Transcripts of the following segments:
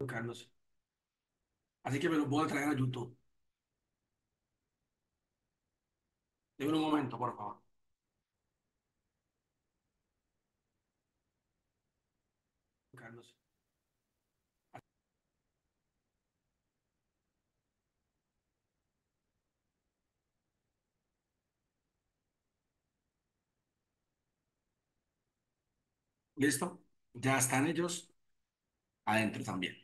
Carlos. Así que me los voy a traer a YouTube. Deme un momento, por favor. Carlos. ¿Listo? Ya están ellos adentro también.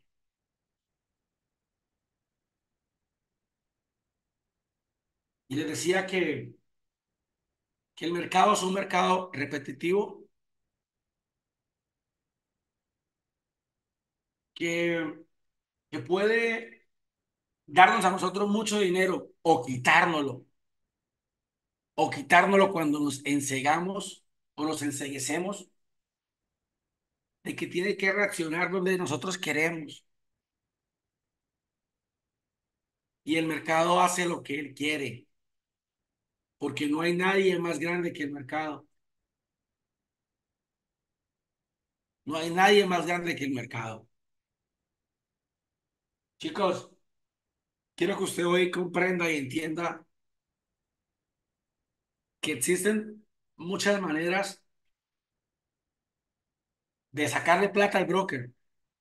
Y les decía que el mercado es un mercado repetitivo que, que puede darnos a nosotros mucho dinero o quitárnoslo cuando nos ensegamos o nos enceguecemos de que tiene que reaccionar donde nosotros queremos. Y el mercado hace lo que él quiere, porque no hay nadie más grande que el mercado. No hay nadie más grande que el mercado. Chicos, quiero que usted hoy comprenda y entienda que existen muchas maneras de sacarle plata al broker.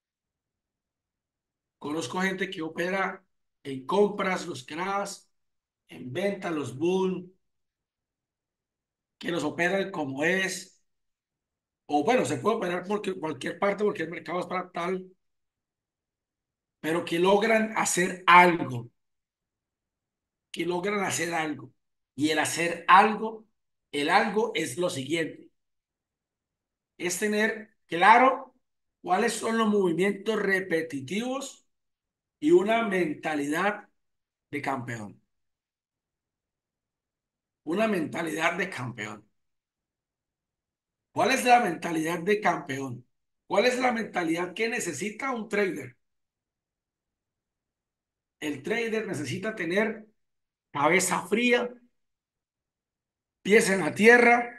Conozco gente que opera en compras, los crash, en venta, los bull, que los operan como es, o bueno, se puede operar porque cualquier parte porque el mercado es para tal, pero que logran hacer algo, que logran hacer algo. Y el hacer algo, el algo es lo siguiente, es tener claro cuáles son los movimientos repetitivos y una mentalidad de campeón. Una mentalidad de campeón. ¿Cuál es la mentalidad de campeón? ¿Cuál es la mentalidad que necesita un trader? El trader necesita tener cabeza fría, pies en la tierra,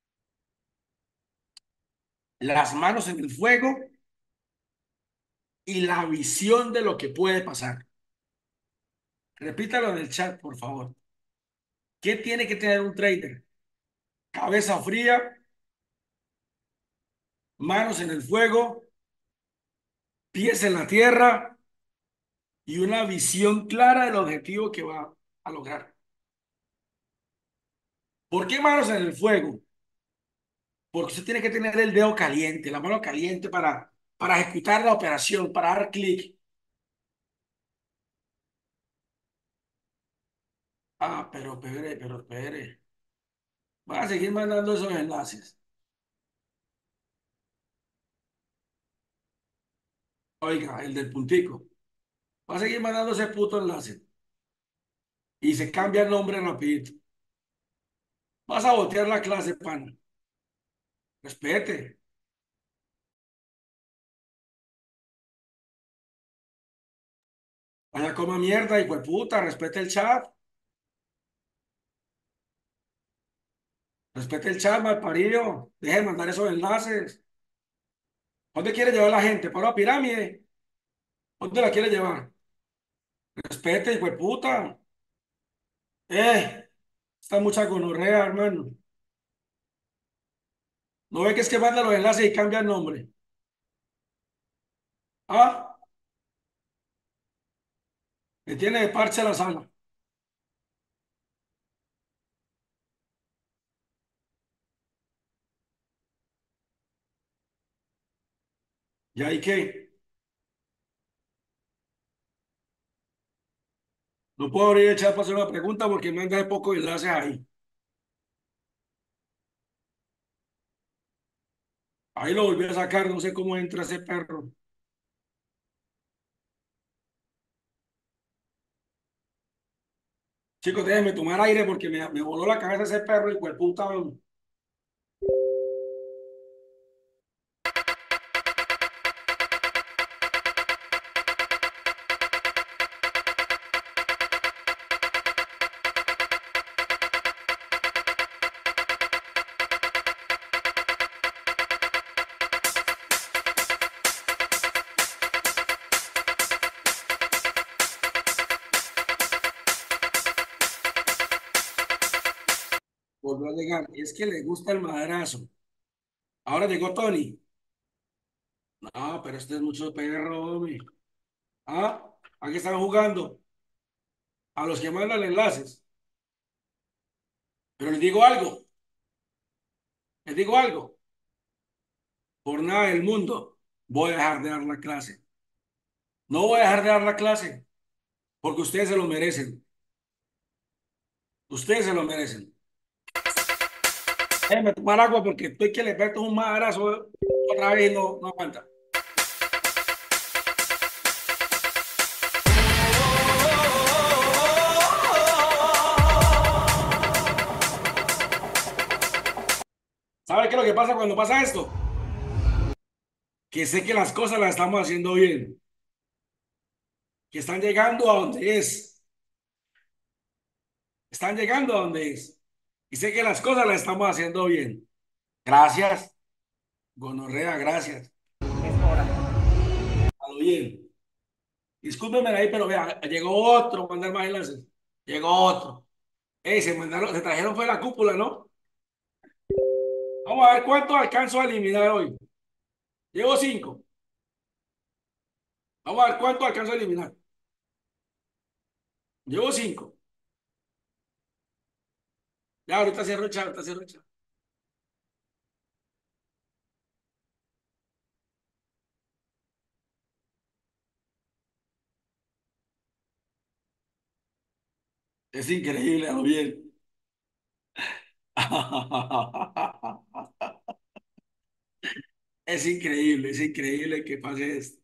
las manos en el fuego y la visión de lo que puede pasar. Repítalo en el chat, por favor. ¿Qué tiene que tener un trader? Cabeza fría, manos en el fuego, pies en la tierra y una visión clara del objetivo que va a lograr. ¿Por qué manos en el fuego? Porque usted tiene que tener el dedo caliente, la mano caliente para ejecutar la operación, para dar clic. Ah, pero espere. Van a seguir mandando esos enlaces. Oiga, el del puntico. Va a seguir mandando ese puto enlace. Y se cambia el nombre rapidito. Vas a botear la clase, pana. Respete. Vaya coma mierda, hijo de puta. Respete el chat. Respete el chat, mal parido. Deje de mandar esos enlaces. ¿Dónde quiere llevar la gente? ¿Para la pirámide? ¿Dónde la quiere llevar? Respete, hijo de puta. Está mucha gonorrea, hermano. ¿No ve que es que manda los enlaces y cambia el nombre? Ah, me tiene de parche la sala. ¿Y ahí qué? No puedo abrir el chat para hacer una pregunta porque manda de pocos enlaces ahí. Ahí lo volví a sacar, no sé cómo entra ese perro. Chicos, déjenme tomar aire porque me voló la cabeza ese perro y puta. volvió a llegar. Es que le gusta el madrazo. Ahora llegó Tony. No, pero este es mucho perro, hombre. Ah, aquí están jugando. A los que mandan enlaces. Pero les digo algo. Por nada del mundo voy a dejar de dar la clase. No voy a dejar de dar la clase porque ustedes se lo merecen. Ustedes se lo merecen. Déjenme tomar agua porque estoy que le meto un madrazo otra vez y no aguanta. ¿Sabe qué es lo que pasa cuando pasa esto? Que sé que las cosas las estamos haciendo bien, que están llegando a donde es, y sé que las cosas las estamos haciendo bien. Gracias, gonorrea, gracias. A lo bien. Discúlpenme ahí, pero vea, llegó otro, mandar más enlaces. Llegó otro. Se trajeron fue la cúpula, ¿no? Vamos a ver cuánto alcanzo a eliminar hoy. Llevo cinco. Vamos a ver cuánto alcanzo a eliminar. Llevo cinco. Ya, ahorita cierro el chat, ahorita cierro el chat. Es increíble, a lo bien. Es increíble que pase esto.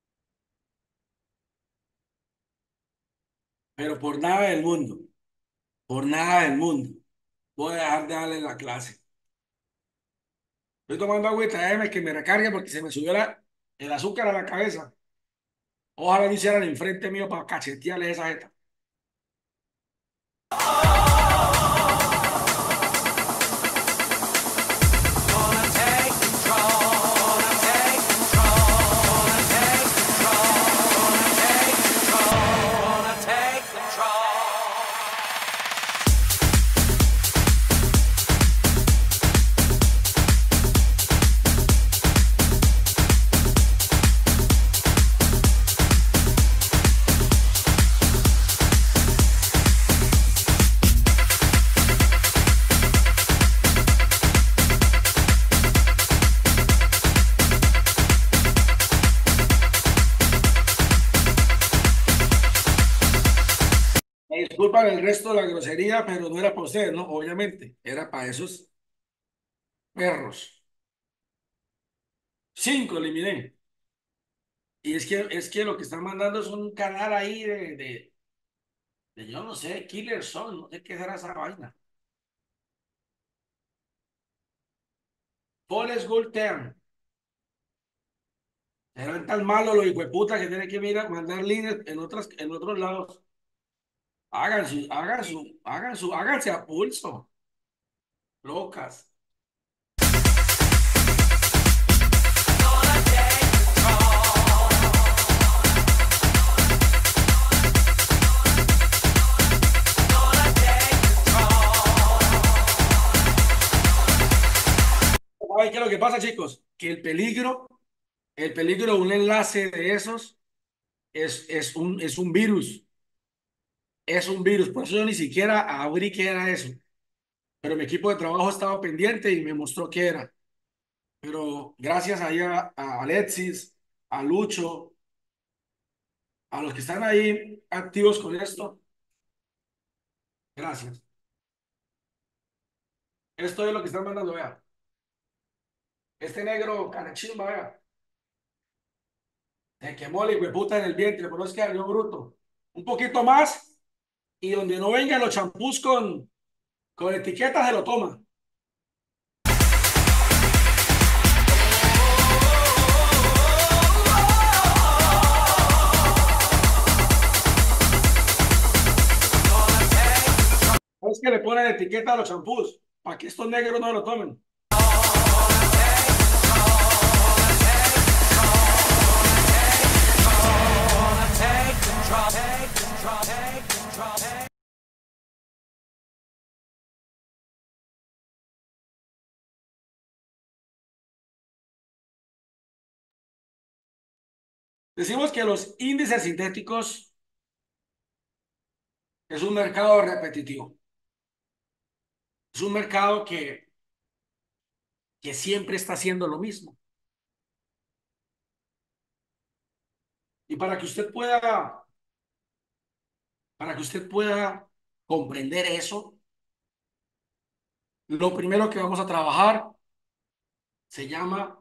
Pero por nada del mundo, por nada del mundo, voy a dejar de darle la clase. Estoy tomando agüita, déjeme que me recargue porque se me subió el azúcar a la cabeza. Ojalá me hicieran enfrente mío para cachetearle esa jeta. Me disculpan el resto de la grosería, pero no era para ustedes, ¿no? Obviamente, era para esos perros. Cinco eliminé. Y es que lo que están mandando es un canal ahí de yo no sé, Killer Son, no sé qué será esa vaina. Forest Gold Term. Eran tan malos los hijueputas que tienen que mirar, mandar líneas en otros lados. Háganse a pulso, locas. ¿Saben qué es lo que pasa, chicos? Que el peligro de un enlace de esos es un virus. Es un virus. Por eso yo ni siquiera abrí qué era eso. Pero mi equipo de trabajo estaba pendiente y me mostró qué era. Pero gracias ahí a Alexis, a Lucho, a los que están ahí activos con esto, gracias. Esto es lo que están mandando, vea. Este negro carachimba, vea. Se quemó el puta en el vientre, pero es que salió bruto. Un poquito más y donde no vengan los champús con etiquetas se lo toma. Es que le ponen etiqueta a los champús para que estos negros no lo tomen. Decimos que los índices sintéticos es un mercado repetitivo. Es un mercado que siempre está haciendo lo mismo. Y para que usted pueda comprender eso, lo primero que vamos a trabajar se llama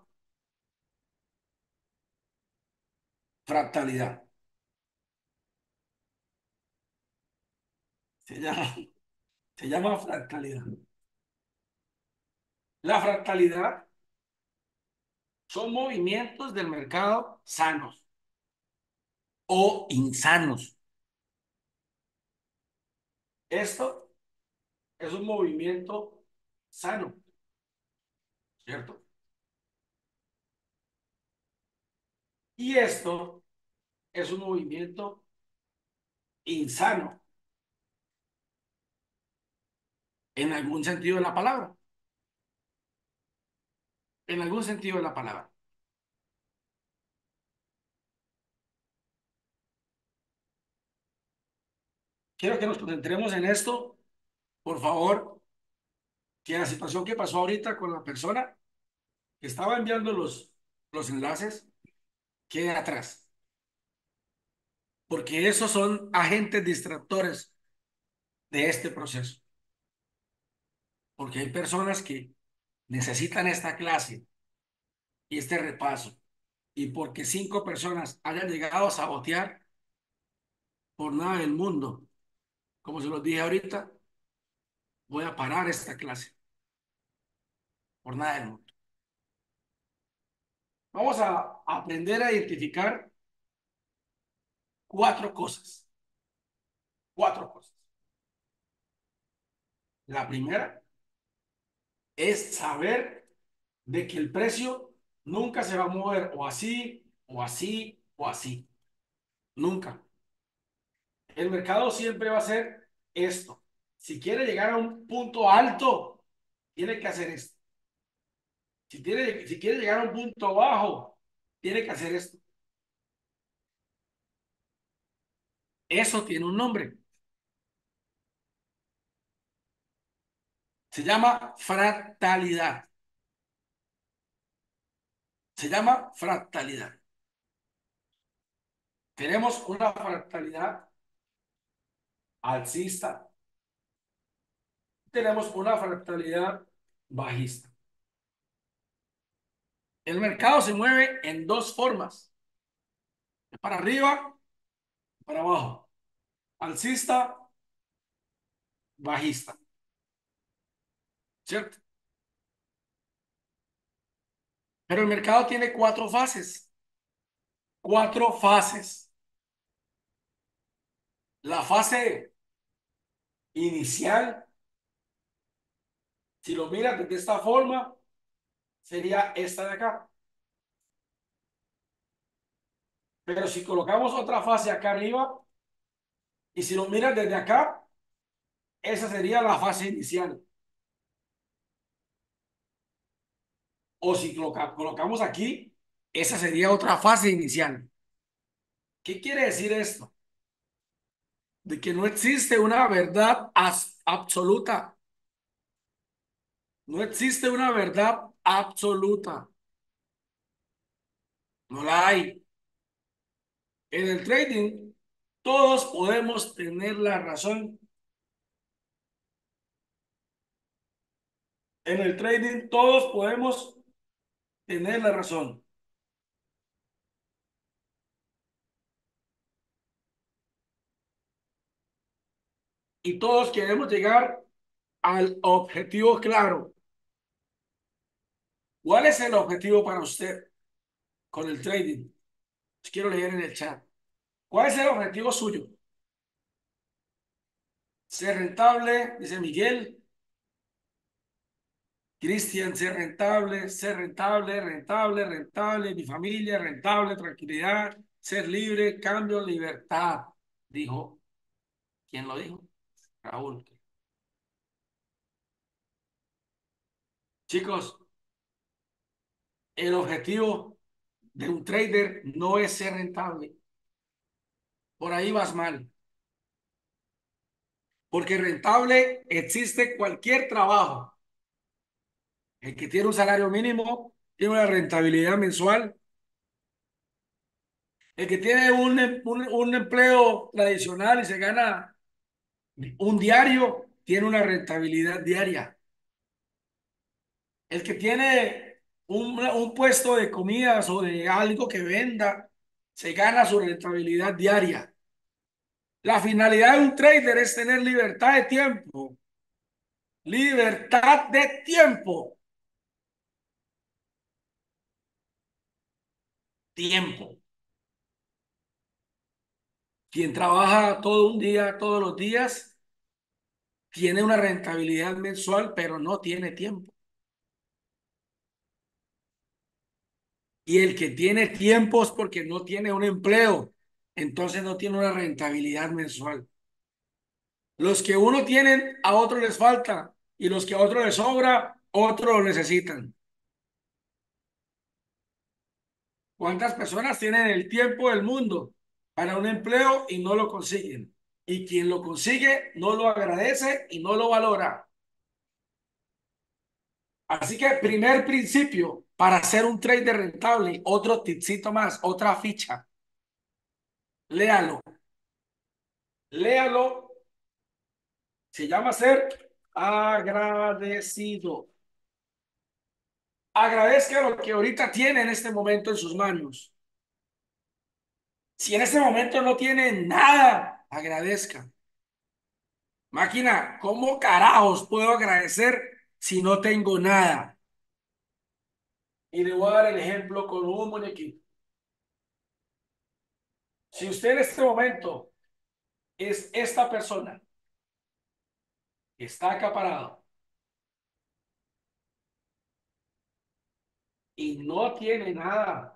fractalidad. Se llama, se llama fractalidad. La fractalidad son movimientos del mercado sanos o insanos. Esto es un movimiento sano, ¿cierto? Y esto es un movimiento insano en algún sentido de la palabra. En algún sentido de la palabra. Quiero que nos concentremos en esto, por favor, que la situación que pasó ahorita con la persona que estaba enviando los enlaces quede atrás, porque esos son agentes distractores de este proceso, porque hay personas que necesitan esta clase y este repaso, y porque 5 personas hayan llegado a sabotear por nada del mundo, como se los dije ahorita, voy a parar esta clase, por nada del mundo. Vamos a aprender a identificar 4 cosas, 4 cosas. La primera es saber de que el precio nunca se va a mover o así, o así, o así. Nunca. El mercado siempre va a ser esto. Si quiere llegar a un punto alto, tiene que hacer esto. Si quiere llegar a un punto bajo, tiene que hacer esto. Eso tiene un nombre. Se llama fractalidad. Se llama fractalidad. Tenemos una fractalidad alcista. Tenemos una fractalidad bajista. El mercado se mueve en 2 formas, para arriba, para abajo, alcista, bajista, ¿cierto? Pero el mercado tiene 4 fases, 4 fases. La fase inicial, si lo miras de esta forma, sería esta de acá. Pero si colocamos otra fase acá arriba, y si lo miras desde acá, esa sería la fase inicial. O si colocamos aquí, esa sería otra fase inicial. ¿Qué quiere decir esto? De que no existe una verdad absoluta. No existe una verdad absoluta. No la hay. En el trading, todos podemos tener la razón. En el trading, todos podemos tener la razón. Y todos queremos llegar al objetivo claro. ¿Cuál es el objetivo para usted con el trading? Los quiero leer en el chat. ¿Cuál es el objetivo suyo? Ser rentable, dice Miguel. Cristian, ser rentable, rentable, rentable, mi familia, rentable, tranquilidad, ser libre, cambio, libertad. Dijo, ¿quién lo dijo? Raúl. Chicos, el objetivo de un trader no es ser rentable. Por ahí vas mal. Porque rentable existe cualquier trabajo. El que tiene un salario mínimo tiene una rentabilidad mensual. El que tiene un empleo tradicional y se gana un diario, tiene una rentabilidad diaria. El que tiene un puesto de comidas o de algo que venda, se gana su rentabilidad diaria. La finalidad de un trader es tener libertad de tiempo. Libertad de tiempo. Tiempo. Quien trabaja todo un día, todos los días, tiene una rentabilidad mensual, pero no tiene tiempo. Y el que tiene tiempo es porque no tiene un empleo, entonces no tiene una rentabilidad mensual. Los que uno tienen, a otro les falta, y los que a otro les sobra, otro lo necesitan. ¿Cuántas personas tienen el tiempo del mundo para un empleo y no lo consiguen? Y quien lo consigue no lo agradece y no lo valora. Así que primer principio para ser un trader rentable, otro tipcito más, otra ficha. Léalo, léalo. Se llama ser agradecido. Agradezca lo que ahorita tiene en este momento en sus manos. Si en este momento no tiene nada, agradezca. Máquina, ¿cómo carajos puedo agradecer si no tengo nada? Y le voy a dar el ejemplo con un muñequito. Si usted en este momento es esta persona que está acaparado y no tiene nada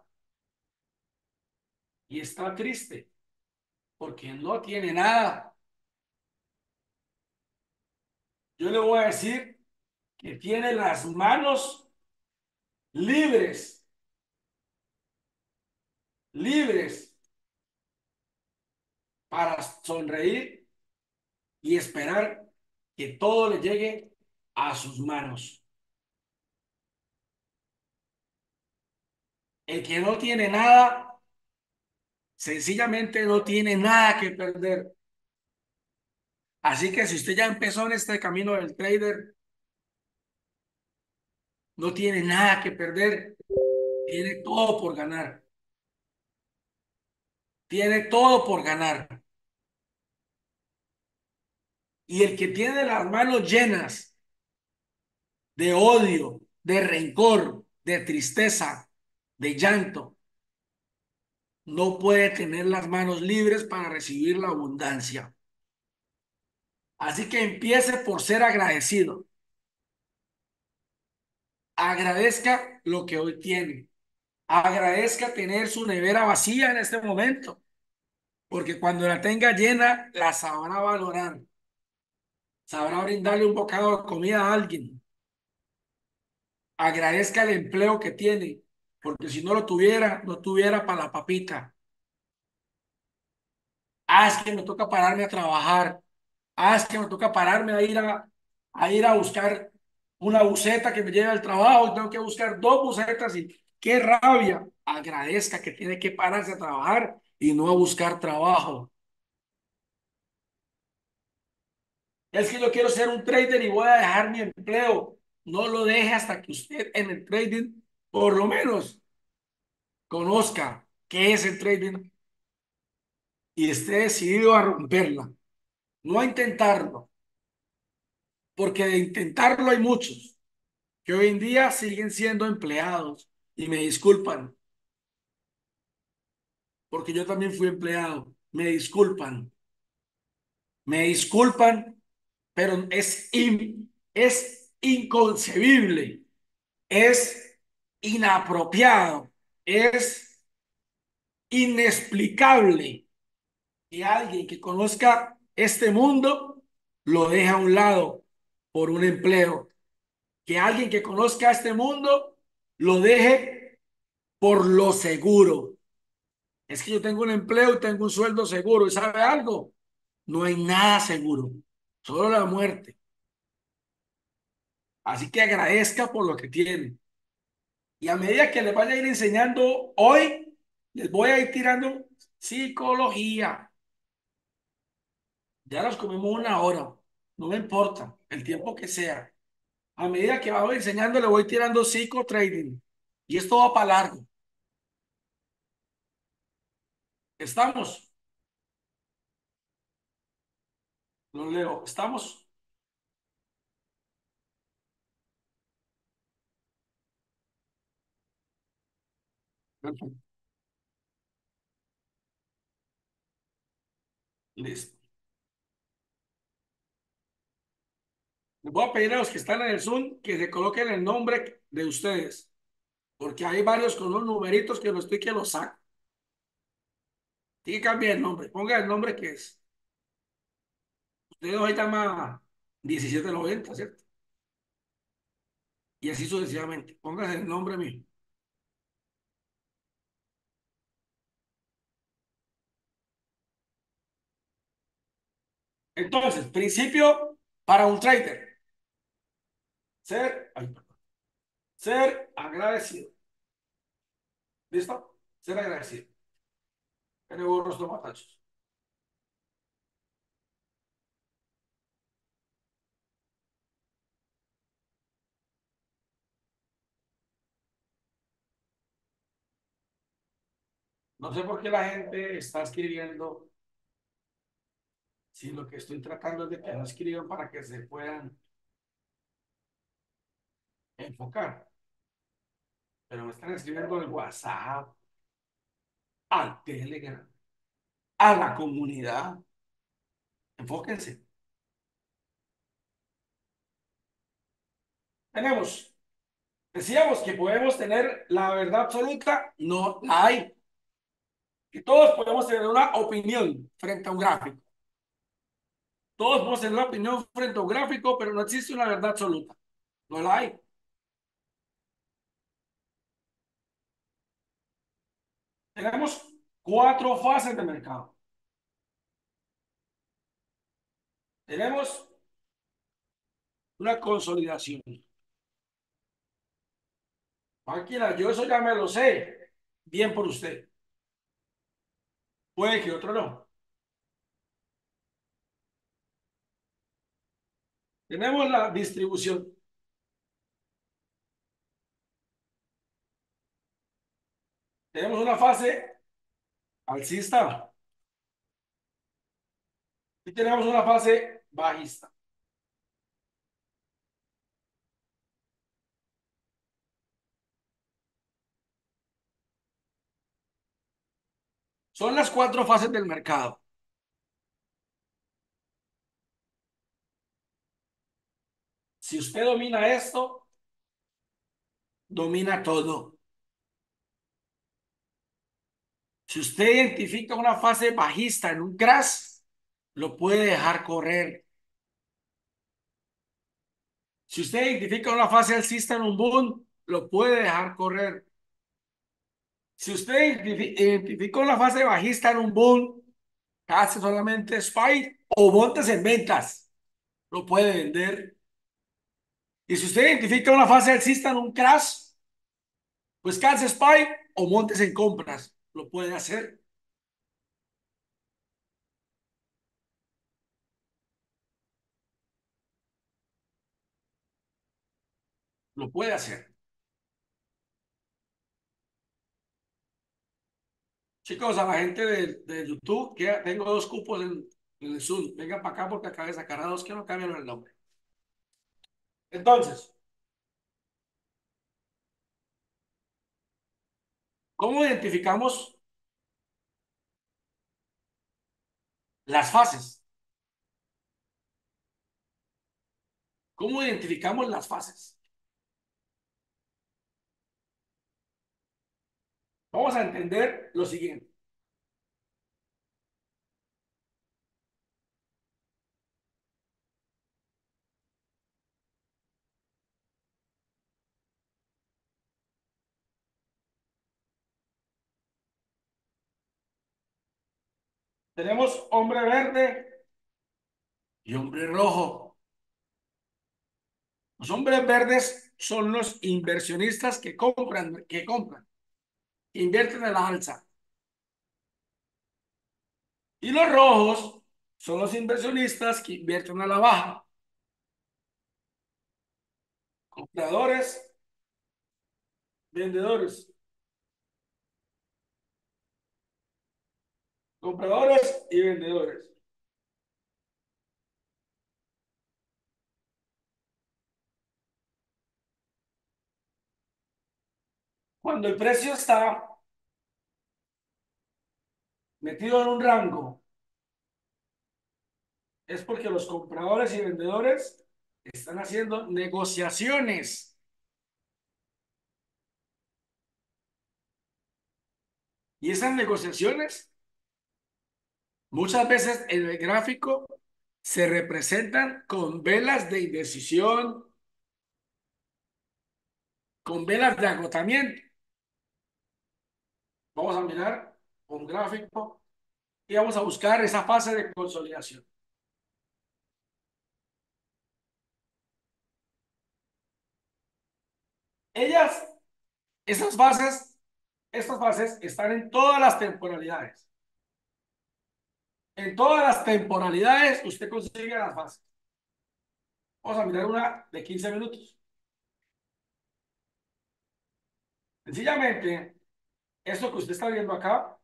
y está triste porque no tiene nada, yo le voy a decir que tiene las manos libres, libres para sonreír y esperar que todo le llegue a sus manos. El que no tiene nada, sencillamente no tiene nada que perder. Así que si usted ya empezó en este camino del trader, no tiene nada que perder, tiene todo por ganar. Tiene todo por ganar. Y el que tiene las manos llenas de odio, de rencor, de tristeza, de llanto, no puede tener las manos libres para recibir la abundancia. Así que empiece por ser agradecido. Agradezca lo que hoy tiene. Agradezca tener su nevera vacía en este momento, porque cuando la tenga llena, la sabrá valorar. Sabrá brindarle un bocado de comida a alguien. Agradezca el empleo que tiene, porque si no lo tuviera, no tuviera para la papita. Es que me toca pararme a trabajar. Es que me toca pararme a ir a buscar una buseta que me lleve al trabajo. Tengo que buscar dos busetas y qué rabia. Agradezca que tiene que pararse a trabajar y no a buscar trabajo. Es que yo quiero ser un trader y voy a dejar mi empleo. No lo deje hasta que usted en el trading, por lo menos, conozca qué es el trading y esté decidido a romperla, no a intentarlo, porque de intentarlo hay muchos que hoy en día siguen siendo empleados y me disculpan, porque yo también fui empleado, me disculpan, pero es inconcebible, es inapropiado, es inexplicable que alguien que conozca este mundo lo deja a un lado por un empleo, que alguien que conozca este mundo lo deje por lo seguro. Es que yo tengo un empleo y tengo un sueldo seguro. ¿Y sabe algo? No hay nada seguro, solo la muerte. Así que agradezca por lo que tiene. Y a medida que les vaya a ir enseñando hoy, les voy a ir tirando psicología. Ya nos comimos una hora, no me importa el tiempo que sea. A medida que vamos enseñando, le voy tirando psicotrading. Y esto va para largo. ¿Estamos? Lo leo. ¿Estamos? Perfecto. Listo. Les voy a pedir a los que están en el Zoom que se coloquen el nombre de ustedes, porque hay varios con unos numeritos que los estoy que los saco. Tiene que cambiar el nombre. Ponga el nombre que es. Usted hoy llama 1790, ¿cierto? Y así sucesivamente. Póngase el nombre mío. Entonces, principio para un trader. Ay, perdón. Ser agradecido. ¿Listo? Ser agradecido. Tiene burros tomatachos. No sé por qué la gente está escribiendo si lo que estoy tratando es de que no escriban para que se puedan enfocar. Pero me están escribiendo al WhatsApp, al Telegram, a la comunidad. Enfóquense. Tenemos, decíamos que podemos tener la verdad absoluta, no la hay. Que todos podemos tener una opinión frente a un gráfico. Todos podemos tener una opinión frente a un gráfico, pero no existe una verdad absoluta. No la hay. Tenemos cuatro fases de mercado. Tenemos una consolidación. Tranquila, yo eso ya me lo sé. Bien por usted. Puede que otro no. Tenemos la distribución. Tenemos una fase alcista y tenemos una fase bajista. Son las cuatro fases del mercado. Si usted domina esto, domina todo. Si usted identifica una fase bajista en un crash, lo puede dejar correr. Si usted identifica una fase alcista en un boom, lo puede dejar correr. Si usted identifica una fase bajista en un boom, hace solamente spy o montes en ventas, lo puede vender. Y si usted identifica una fase alcista en un crash, pues calce spy o montes en compras, lo puede hacer, lo puede hacer. Chicos, a la gente de YouTube, que tengo dos cupos en el Zoom, vengan para acá porque acabo de sacar a dos que no cambiaron el nombre. Entonces, ¿cómo identificamos las fases? ¿Cómo identificamos las fases? Vamos a entender lo siguiente. Tenemos hombre verde y hombre rojo. Los hombres verdes son los inversionistas que invierten en la alza. Y los rojos son los inversionistas que invierten a la baja. Compradores, vendedores. Compradores y vendedores. Cuando el precio está metido en un rango, es porque los compradores y vendedores están haciendo negociaciones. Y esas negociaciones muchas veces en el gráfico se representan con velas de indecisión, con velas de agotamiento. Vamos a mirar un gráfico y vamos a buscar esa fase de consolidación. Ellas, esas fases, estas fases están en todas las temporalidades. En todas las temporalidades usted consigue las fases. Vamos a mirar una de 15 minutos. Sencillamente, esto que usted está viendo acá,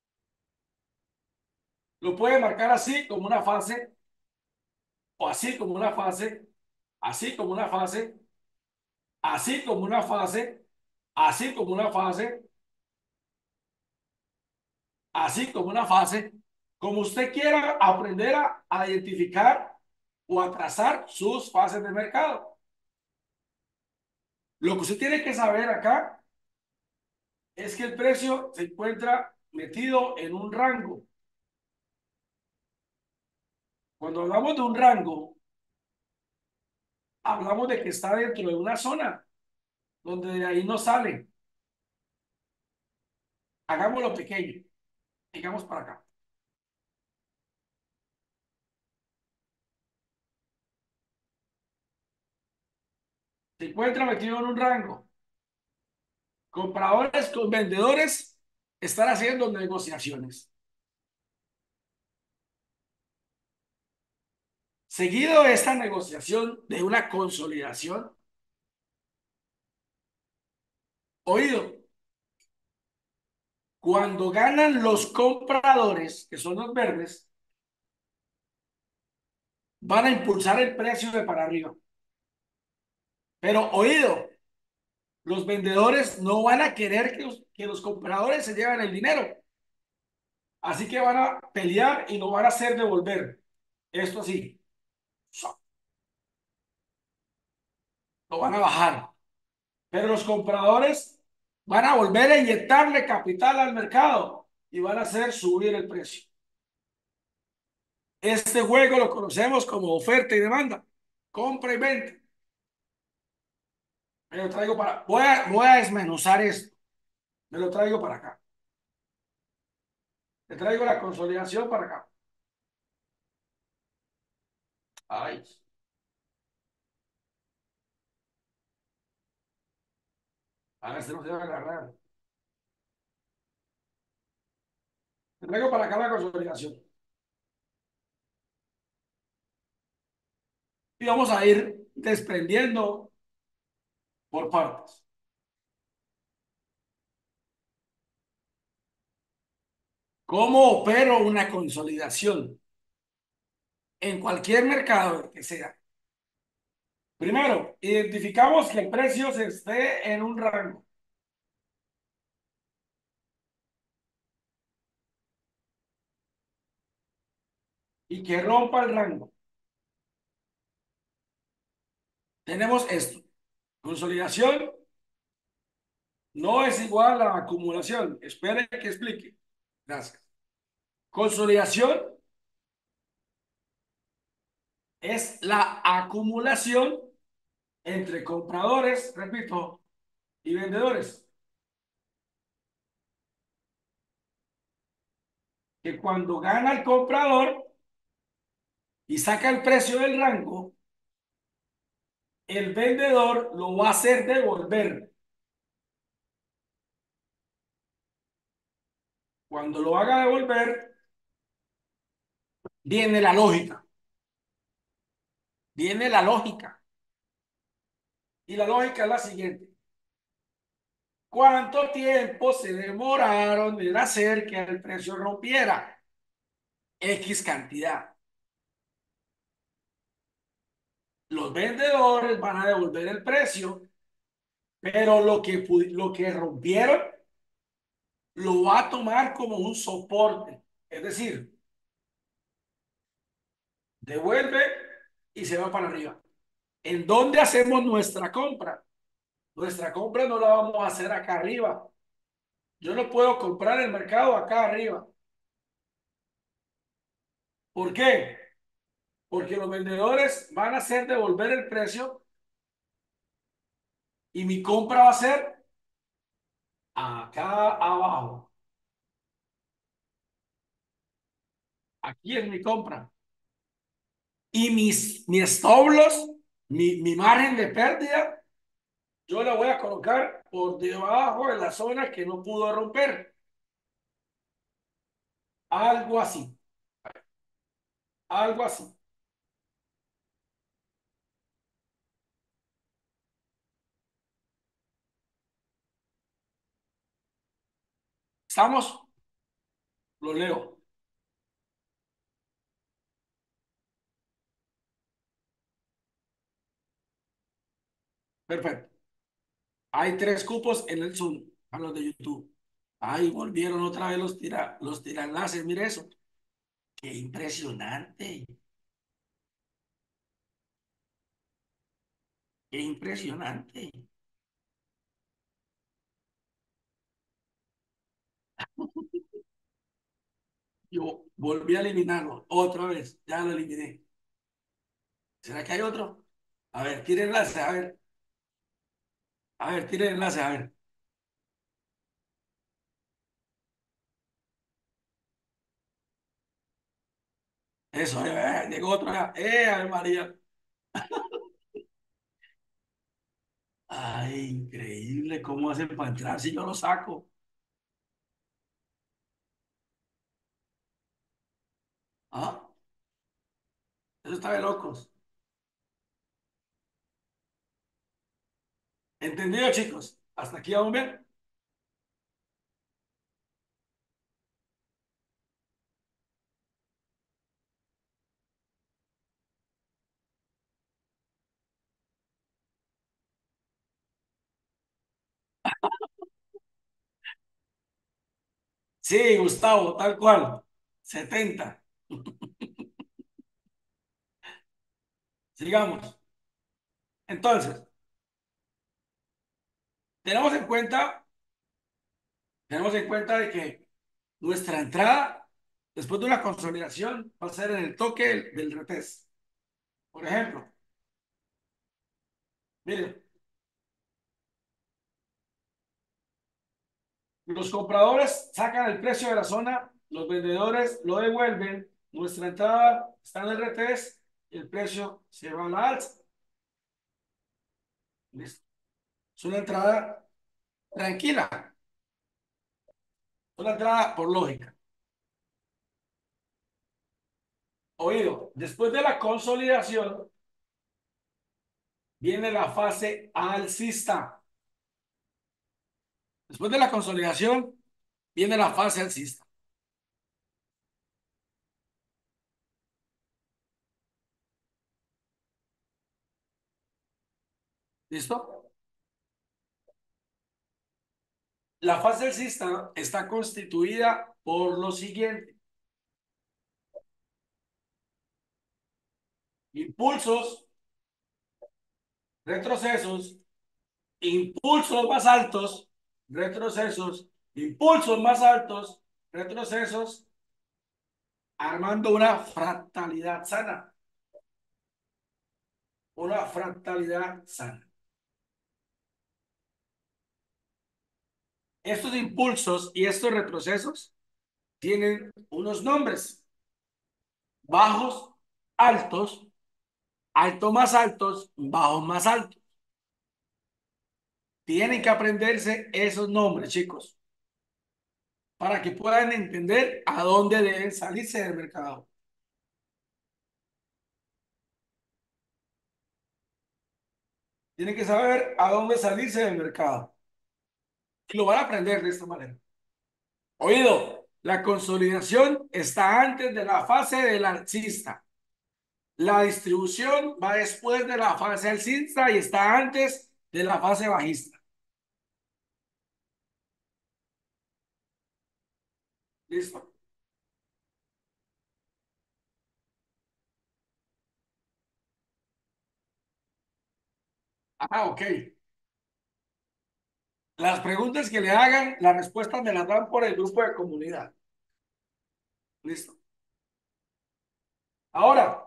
lo puede marcar así como una fase, o así como una fase, así como una fase, así como una fase, así como una fase, así como una fase, como usted quiera aprender a identificar o a trazar sus fases de mercado. Lo que usted tiene que saber acá es que el precio se encuentra metido en un rango. Cuando hablamos de un rango, hablamos de que está dentro de una zona donde de ahí no sale. Hagámoslo pequeño, digamos para acá. Se encuentra metido en un rango. Compradores con vendedores están haciendo negociaciones. Seguido de esta negociación de una consolidación, oído, cuando ganan los compradores, que son los verdes, van a impulsar el precio de para arriba. Pero oído, los vendedores no van a querer que los compradores se lleven el dinero. Así que van a pelear y lo van a hacer devolver. Esto así, lo van a bajar. Pero los compradores van a volver a inyectarle capital al mercado y van a hacer subir el precio. Este juego lo conocemos como oferta y demanda, compra y venta. Me lo traigo para, voy a desmenuzar esto. Me lo traigo para acá. Le traigo la consolidación para acá. Ay, a ver si no se va a agarrar. Le traigo para acá la consolidación. Y vamos a ir desprendiendo por partes. ¿Cómo opero una consolidación en cualquier mercado que sea? Primero, identificamos que el precio se esté en un rango y que rompa el rango. Tenemos esto. Consolidación no es igual a acumulación. Espere que explique. Gracias. Consolidación es la acumulación entre compradores, repito, y vendedores. que cuando gana el comprador y saca el precio del rango, el vendedor lo va a hacer devolver. Cuando lo haga devolver, viene la lógica. Viene la lógica. Y la lógica es la siguiente. ¿Cuánto tiempo se demoraron en hacer que el precio rompiera? X cantidad. Los vendedores van a devolver el precio, pero lo que rompieron lo va a tomar como un soporte. Es decir, devuelve y se va para arriba. ¿En dónde hacemos nuestra compra? Nuestra compra no la vamos a hacer acá arriba. Yo no puedo comprar el mercado acá arriba. ¿Por qué? Porque los vendedores van a hacer devolver el precio y mi compra va a ser acá abajo. Aquí es mi compra. Y mi stop loss, mi margen de pérdida, yo la voy a colocar por debajo de la zona que no pudo romper. Algo así, algo así. ¿Estamos? Lo leo. Perfecto. Hay tres cupos en el Zoom a los de YouTube. Ay, volvieron otra vez los tira enlaces. Mire eso. Qué impresionante. Qué impresionante. Yo volví a eliminarlo otra vez. Ya lo eliminé. ¿Será que hay otro? A ver, tire enlace. A ver. A ver, tire enlace. A ver. Eso, llegó otro ya. Ave María. Ay, increíble cómo hacen para entrar si yo lo saco. Ah, eso está de locos. ¿Entendido, chicos? Hasta aquí vamos bien. Sí, Gustavo, tal cual. 70. Sigamos. Entonces, tenemos en cuenta, tenemos en cuenta de que nuestra entrada, después de una consolidación, va a ser en el toque del retest. Por ejemplo, miren, los compradores sacan el precio de la zona, los vendedores lo devuelven, nuestra entrada está en el retest, el precio se va a la alza. Listo. Es una entrada tranquila, una entrada por lógica. Oído, después de la consolidación viene la fase alcista. Después de la consolidación viene la fase alcista. ¿Listo? La fase alcista está constituida por lo siguiente: impulsos, retrocesos, impulsos más altos, retrocesos, impulsos más altos, retrocesos, armando una fractalidad sana. Una fractalidad sana. Estos impulsos y estos retrocesos tienen unos nombres: bajos, altos, altos más altos, bajos más altos. Tienen que aprenderse esos nombres, chicos, para que puedan entender a dónde deben salirse del mercado. Tienen que saber a dónde salirse del mercado. Y lo van a aprender de esta manera. Oído, la consolidación está antes de la fase del alcista. La distribución va después de la fase alcista y está antes de la fase bajista. ¿Listo? Ah, ok. Las preguntas que le hagan, las respuestas me las dan por el grupo de comunidad. ¿Listo? Ahora,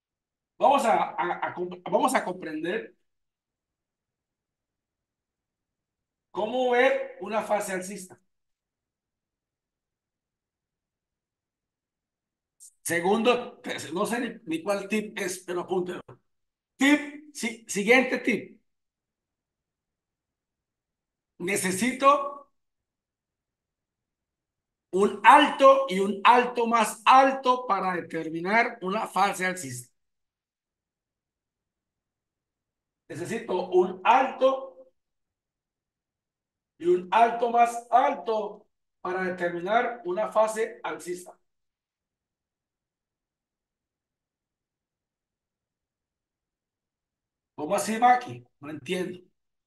vamos a comprender cómo ver una fase alcista. Segundo, no sé ni cuál tip es, pero apúntelo. Tip, siguiente tip. Necesito un alto y un alto más alto para determinar una fase alcista. Necesito un alto y un alto más alto para determinar una fase alcista. ¿Cómo así, Maki? No entiendo.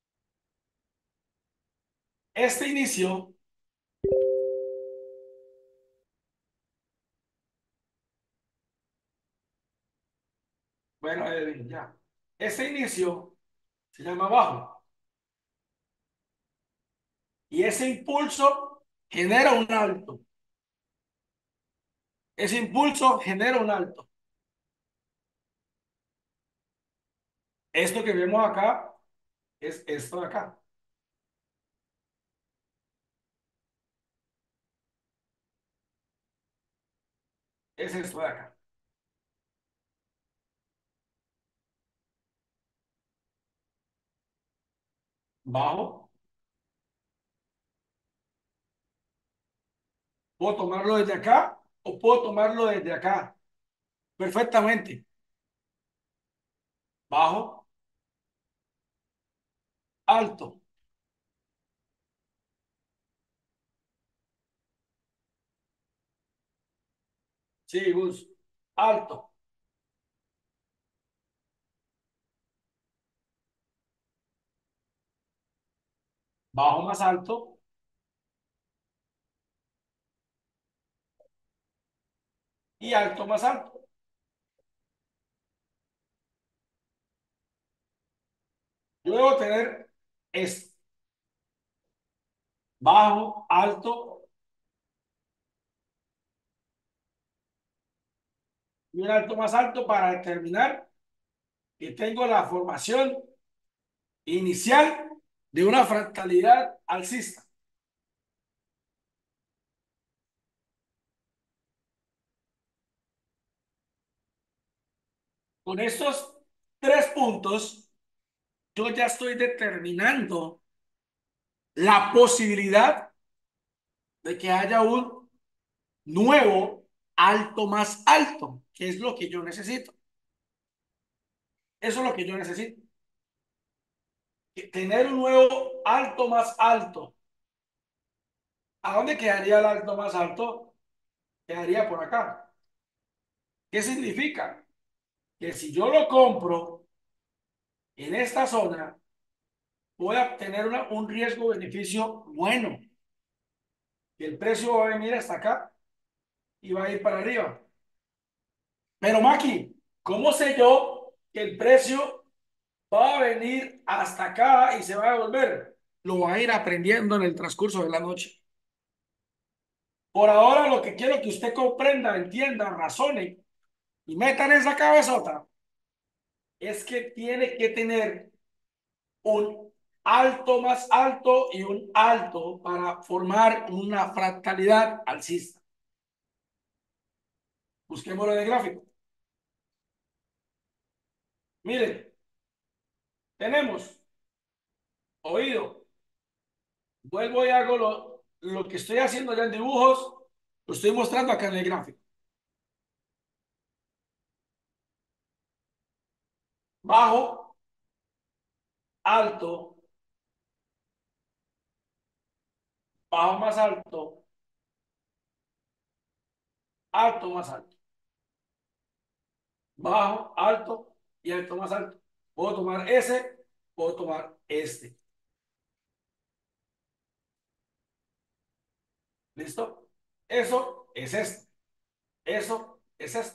Este inicio, bueno, ya. Este inicio se llama bajo y ese impulso genera un alto. Ese impulso genera un alto. Esto que vemos acá es esto de acá. Es esto de acá. Bajo. Puedo tomarlo desde acá o puedo tomarlo desde acá. Perfectamente. Bajo, alto. Sí, Gus. Alto, bajo más alto y alto más alto. Yo debo tener esto, bajo, alto y un alto más alto para determinar que tengo la formación inicial de una fractalidad alcista. Con estos tres puntos, yo ya estoy determinando la posibilidad de que haya un nuevo alto más alto, que es lo que yo necesito. Eso es lo que yo necesito. Tener un nuevo alto más alto. ¿A dónde quedaría el alto más alto? Quedaría por acá. ¿Qué significa? Que si yo lo compro en esta zona, voy a tener un riesgo-beneficio bueno. Que el precio va a venir hasta acá y va a ir para arriba. Pero Maki, ¿cómo sé yo que el precio va a venir hasta acá y se va a devolver? Lo va a ir aprendiendo en el transcurso de la noche. Por ahora lo que quiero que usted comprenda, entienda, razone y meta en esa cabezota es que tiene que tener un alto más alto y un alto para formar una fractalidad alcista. Busquémoslo en el gráfico. Miren, tenemos oído. Vuelvo y hago lo que estoy haciendo ya en dibujos, lo estoy mostrando acá en el gráfico. Bajo, alto, bajo más alto, alto más alto, bajo, alto y alto más alto. Puedo tomar ese, puedo tomar este. ¿Listo? Eso es esto. Eso es esto.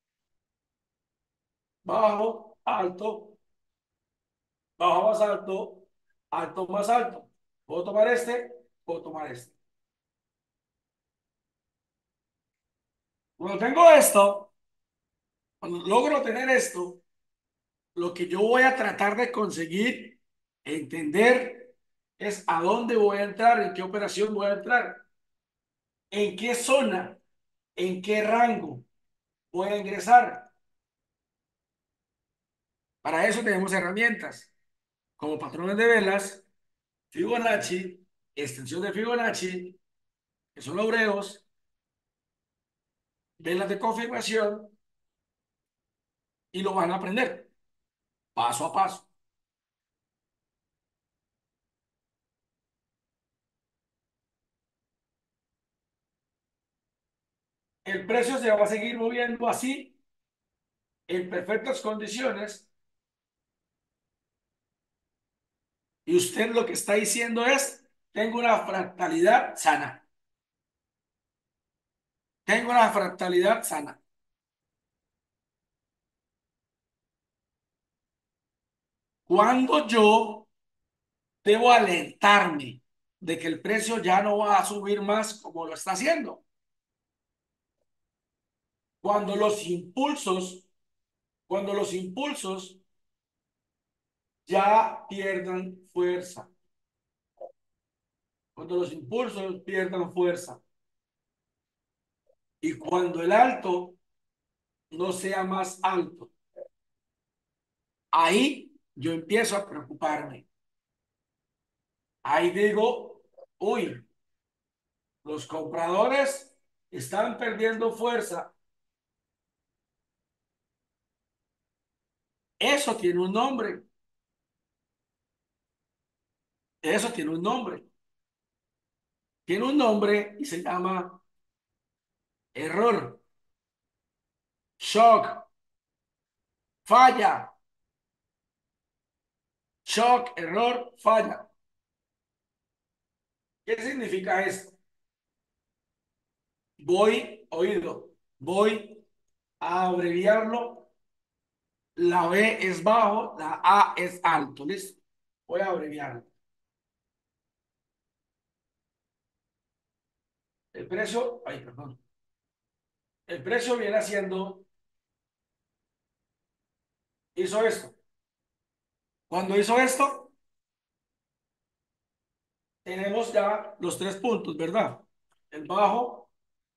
Bajo, alto, bajo más alto, alto más alto. Puedo tomar este, puedo tomar este. Cuando tengo esto, cuando logro tener esto, lo que yo voy a tratar de conseguir, entender, es a dónde voy a entrar, en qué operación voy a entrar, en qué zona, en qué rango voy a ingresar. Para eso tenemos herramientas como patrones de velas, Fibonacci, extensión de Fibonacci, que son obreros, velas de confirmación, y lo van a aprender paso a paso. El precio se va a seguir moviendo así, en perfectas condiciones, y usted lo que está diciendo es, tengo una fractalidad sana. Tengo una fractalidad sana. Cuando yo debo alentarme de que el precio ya no va a subir más como lo está haciendo. Cuando los impulsos, cuando los impulsos ya pierdan fuerza. Cuando los impulsos pierdan fuerza. Y cuando el alto no sea más alto. Ahí yo empiezo a preocuparme. Ahí digo, uy, los compradores están perdiendo fuerza. Eso tiene un nombre. Eso tiene un nombre. Tiene un nombre y se llama error, shock, falla, shock, error, falla. ¿Qué significa esto? Oído, voy a abreviarlo. La B es bajo, la A es alto. ¿Listo? Voy a abreviarlo. El precio, ay, perdón. El precio viene haciendo, hizo esto. Cuando hizo esto, tenemos ya los tres puntos, ¿verdad? El bajo,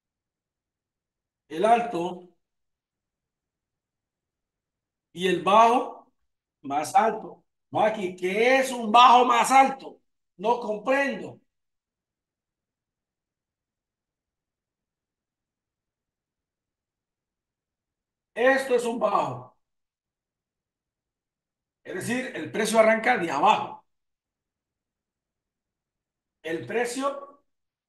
el alto y el bajo más alto. No, aquí, ¿qué es un bajo más alto? No comprendo. Esto es un bajo. Es decir, el precio arranca de abajo. El precio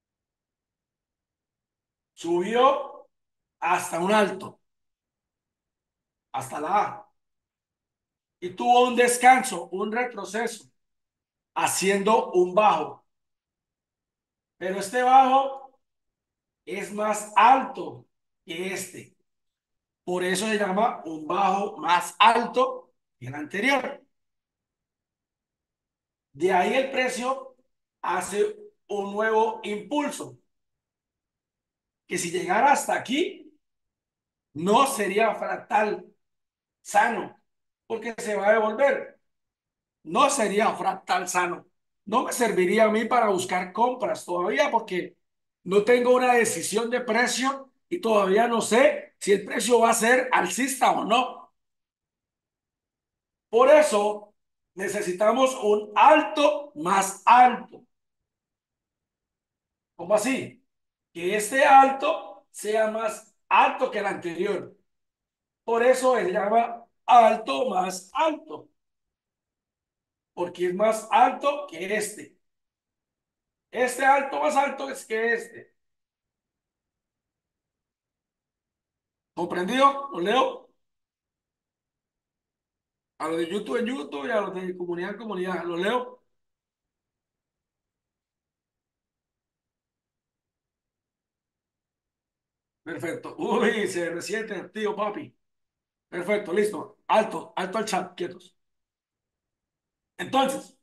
subió hasta un alto, hasta la A. Y tuvo un descanso, un retroceso, haciendo un bajo. Pero este bajo es más alto que este. Por eso se llama un bajo más alto que el anterior. De ahí el precio hace un nuevo impulso, que si llegara hasta aquí, no sería fractal sano, porque se va a devolver. No sería fractal sano. No me serviría a mí para buscar compras todavía, porque no tengo una decisión de precio y todavía no sé si el precio va a ser alcista o no. Por eso necesitamos un alto más alto. ¿Cómo así? Que este alto sea más alto que el anterior. Por eso se llama alto más alto, porque es más alto que este. Este alto más alto es que este. ¿Comprendido? ¿Lo leo? A los de YouTube en YouTube y a los de comunidad en comunidad. ¿Lo leo? Perfecto. Uy, se resiente, tío, papi. Perfecto, listo. Alto, alto al chat, quietos. Entonces,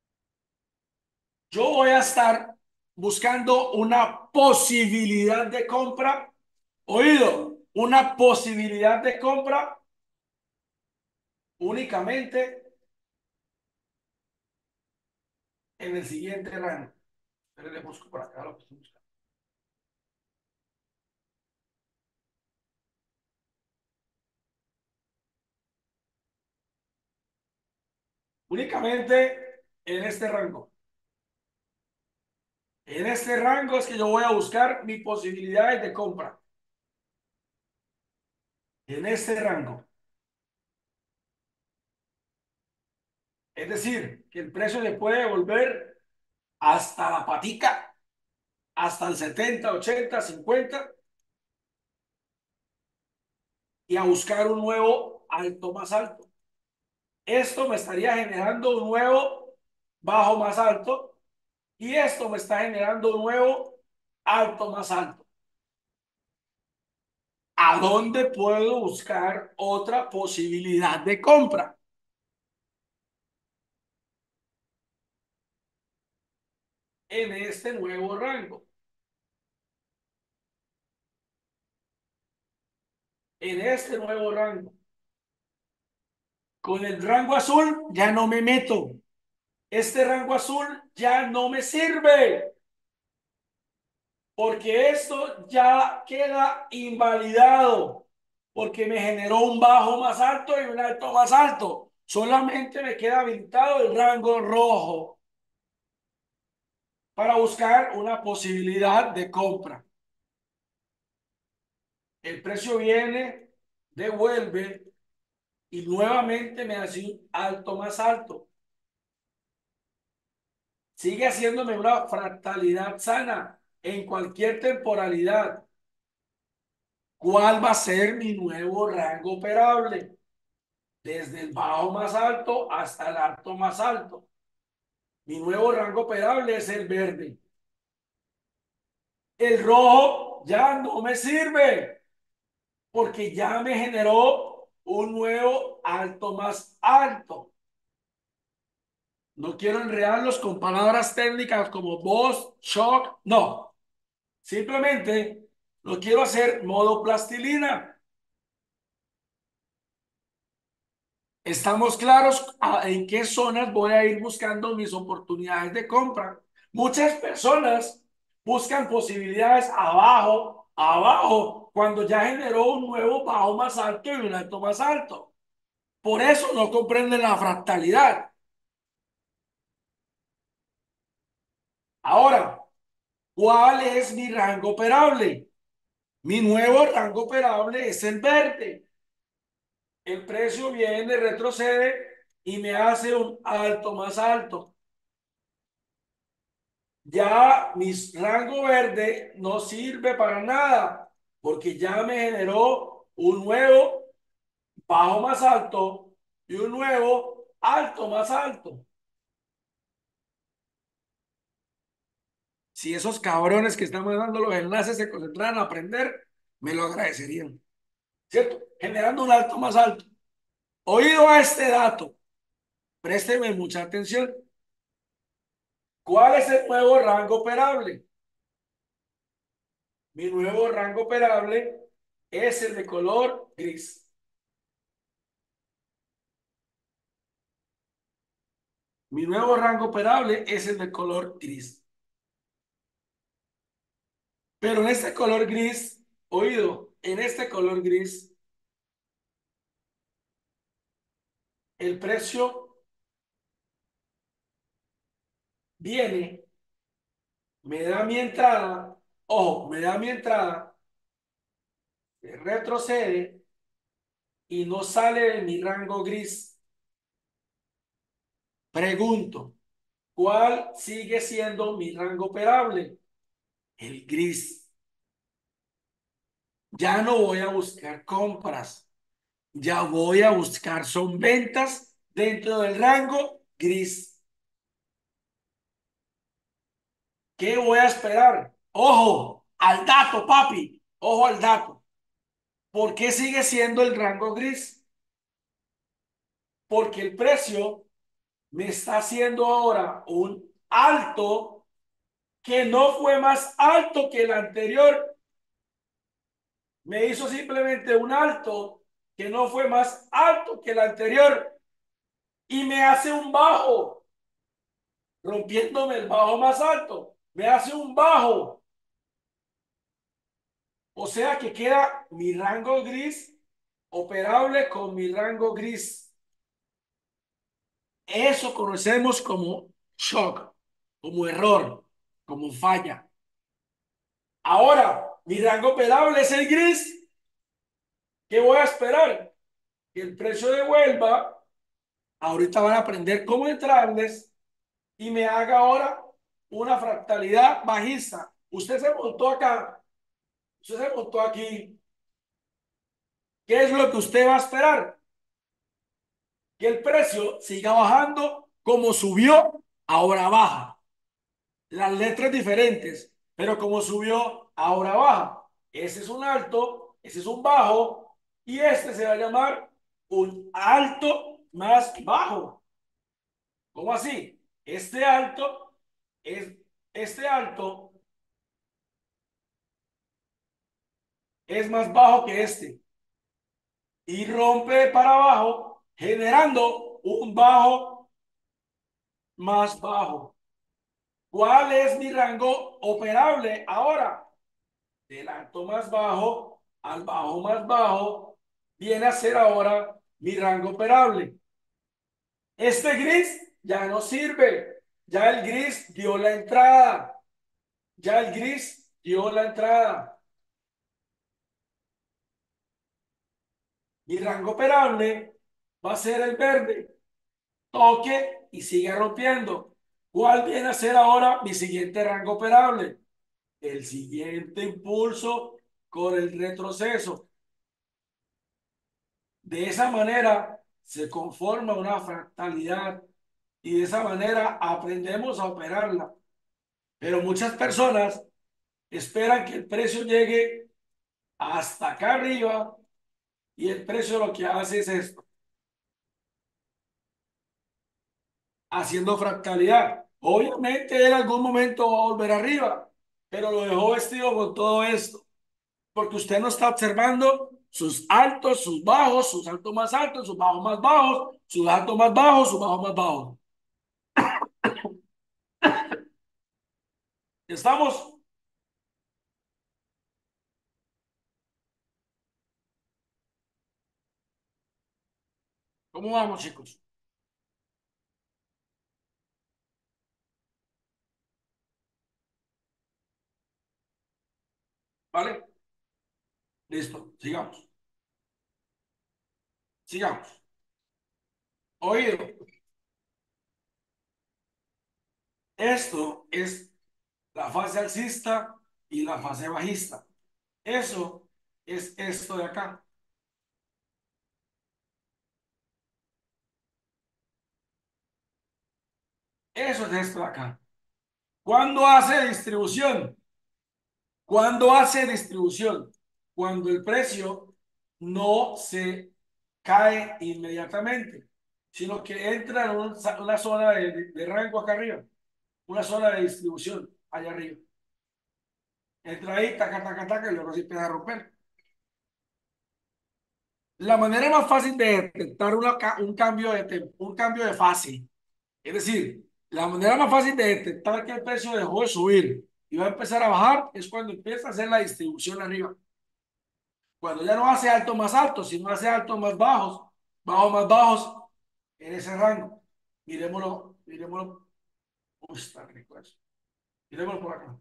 yo voy a estar buscando una posibilidad de compra. Oído, una posibilidad de compra únicamente en el siguiente rango. Pero le busco por acá lo que estoy buscando. Únicamente en este rango. En este rango es que yo voy a buscar mis posibilidades de compra. En este rango. Es decir, que el precio se puede volver hasta la patica, hasta el 70, 80, 50 y a buscar un nuevo alto más alto. Esto me estaría generando un nuevo bajo más alto y esto me está generando un nuevo alto más alto. ¿A dónde puedo buscar otra posibilidad de compra? En este nuevo rango. En este nuevo rango. Con el rango azul ya no me meto. Este rango azul ya no me sirve porque esto ya queda invalidado porque me generó un bajo más alto y un alto más alto. Solamente me queda habilitado el rango rojo para buscar una posibilidad de compra. El precio viene, devuelve y nuevamente me hace un alto más alto. Sigue haciéndome una fractalidad sana en cualquier temporalidad. ¿Cuál va a ser mi nuevo rango operable? Desde el bajo más alto hasta el alto más alto. Mi nuevo rango operable es el verde. El rojo ya no me sirve porque ya me generó un nuevo alto más alto. No quiero enredarlos con palabras técnicas como voz, shock, no. Simplemente lo quiero hacer modo plastilina. Estamos claros en qué zonas voy a ir buscando mis oportunidades de compra. Muchas personas buscan posibilidades abajo, abajo, cuando ya generó un nuevo bajo más alto y un alto más alto. Por eso no comprenden la fractalidad. Ahora, ¿cuál es mi rango operable? Mi nuevo rango operable es el verde. El precio viene, retrocede y me hace un alto más alto. Ya mi rango verde no sirve para nada porque ya me generó un nuevo bajo más alto y un nuevo alto más alto. Si esos cabrones que están mandando los enlaces se concentraran a aprender, me lo agradecerían. ¿Cierto? Generando un alto más alto. Oído a este dato, présteme mucha atención. ¿Cuál es el nuevo rango operable? Mi nuevo rango operable es el de color gris. Mi nuevo rango operable es el de color gris. Pero en este color gris, oído, en este color gris, el precio viene, me da mi entrada, ojo, me da mi entrada, retrocede y no sale de mi rango gris. Pregunto, ¿cuál sigue siendo mi rango operable? El gris. Ya no voy a buscar compras, ya voy a buscar son ventas dentro del rango gris. ¿Qué voy a esperar? Ojo al dato, papi, ojo al dato. ¿Por qué sigue siendo el rango gris? Porque el precio me está haciendo ahora un alto que no fue más alto que el anterior. Me hizo simplemente un alto que no fue más alto que el anterior y me hace un bajo, rompiéndome el bajo más alto. Me hace un bajo. O sea que queda mi rango gris operable con mi rango gris. Eso conocemos como shock, como error, como falla. Ahora, mi rango operable es el gris. ¿Qué voy a esperar? Que el precio devuelva. Ahorita van a aprender cómo entrarles y me haga ahora una fractalidad bajista. Usted se montó acá, usted se montó aquí. ¿Qué es lo que usted va a esperar? Que el precio siga bajando como subió, ahora baja. Las letras diferentes, pero como subió, ahora baja. Ese es un alto, ese es un bajo y este se va a llamar un alto más bajo. ¿Cómo así? Es, este alto es más bajo que este y rompe para abajo generando un bajo más bajo. ¿Cuál es mi rango operable ahora? Del alto más bajo al bajo más bajo viene a ser ahora mi rango operable. Este gris ya no sirve. Ya el gris dio la entrada. Ya el gris dio la entrada. Mi rango operable va a ser el verde. Toque y sigue rompiendo. ¿Cuál viene a ser ahora mi siguiente rango operable? El siguiente impulso con el retroceso. De esa manera se conforma una fractalidad y de esa manera aprendemos a operarla. Pero muchas personas esperan que el precio llegue hasta acá arriba y el precio lo que hace es esto, haciendo fractalidad. Obviamente en algún momento va a volver arriba, pero lo dejó vestido con todo esto, porque usted no está observando sus altos, sus altos más altos, sus bajos más bajos, sus altos más bajos, sus bajos más bajos. ¿Estamos? ¿Cómo vamos, chicos? ¿Vale? Listo, sigamos. Sigamos. Oído, esto es la fase alcista y la fase bajista. Eso es esto de acá. Eso es esto de acá. ¿Cuándo hace distribución? ¿Cuándo hace distribución? Cuando el precio no se cae inmediatamente, sino que entra en una zona de rango acá arriba, una zona de distribución allá arriba. Entra ahí, taca, taca, taca, y luego se empieza a romper. La manera más fácil de detectar un cambio de fase, es decir, la manera más fácil de detectar que el precio dejó de subir y va a empezar a bajar es cuando empieza a hacer la distribución arriba. Cuando ya no hace altos más altos, sino hace altos más bajos, bajos más bajos, en ese rango. Miremoslo, miremoslo. Uy, está rico eso. Miremoslo por acá.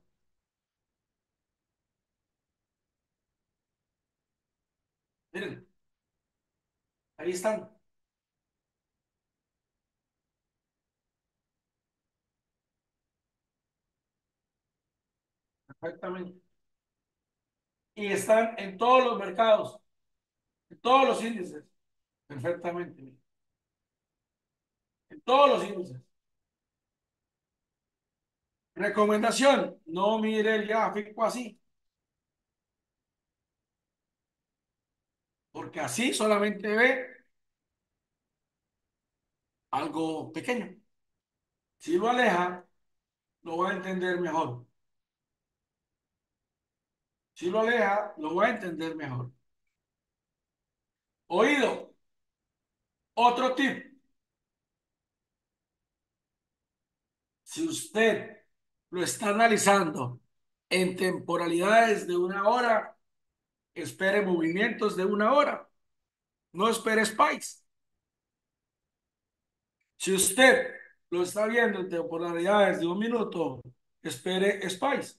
Miren, ahí están, perfectamente. Y están en todos los mercados, en todos los índices, perfectamente. En todos los índices. Recomendación, no mire el gráfico así, porque así solamente ve algo pequeño. Si lo aleja, lo va a entender mejor. Si lo aleja, lo va a entender mejor. Oído, otro tip. Si usted lo está analizando en temporalidades de una hora, espere movimientos de una hora. No espere spikes. Si usted lo está viendo en temporalidades de un minuto, espere spikes.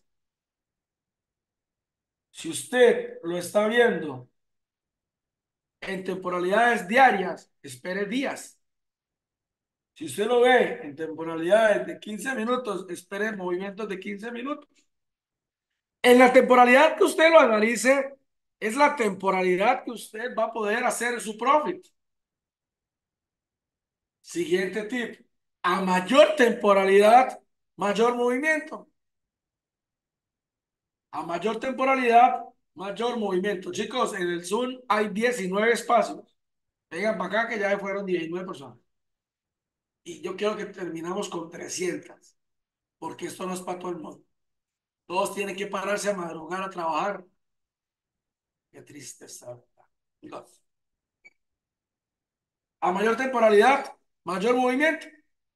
Si usted lo está viendo en temporalidades diarias, espere días. Si usted lo ve en temporalidades de 15 minutos, espere movimientos de 15 minutos. En la temporalidad que usted lo analice, es la temporalidad que usted va a poder hacer su profit. Siguiente tip. A mayor temporalidad, mayor movimiento. A mayor temporalidad, mayor movimiento. Chicos, en el Zoom hay 19 espacios. Vengan para acá que ya fueron 19 personas. Y yo quiero que terminamos con 300, porque esto no es para todo el mundo. Todos tienen que pararse a madrugar a trabajar. Qué triste está. Chicos, a mayor temporalidad, mayor movimiento.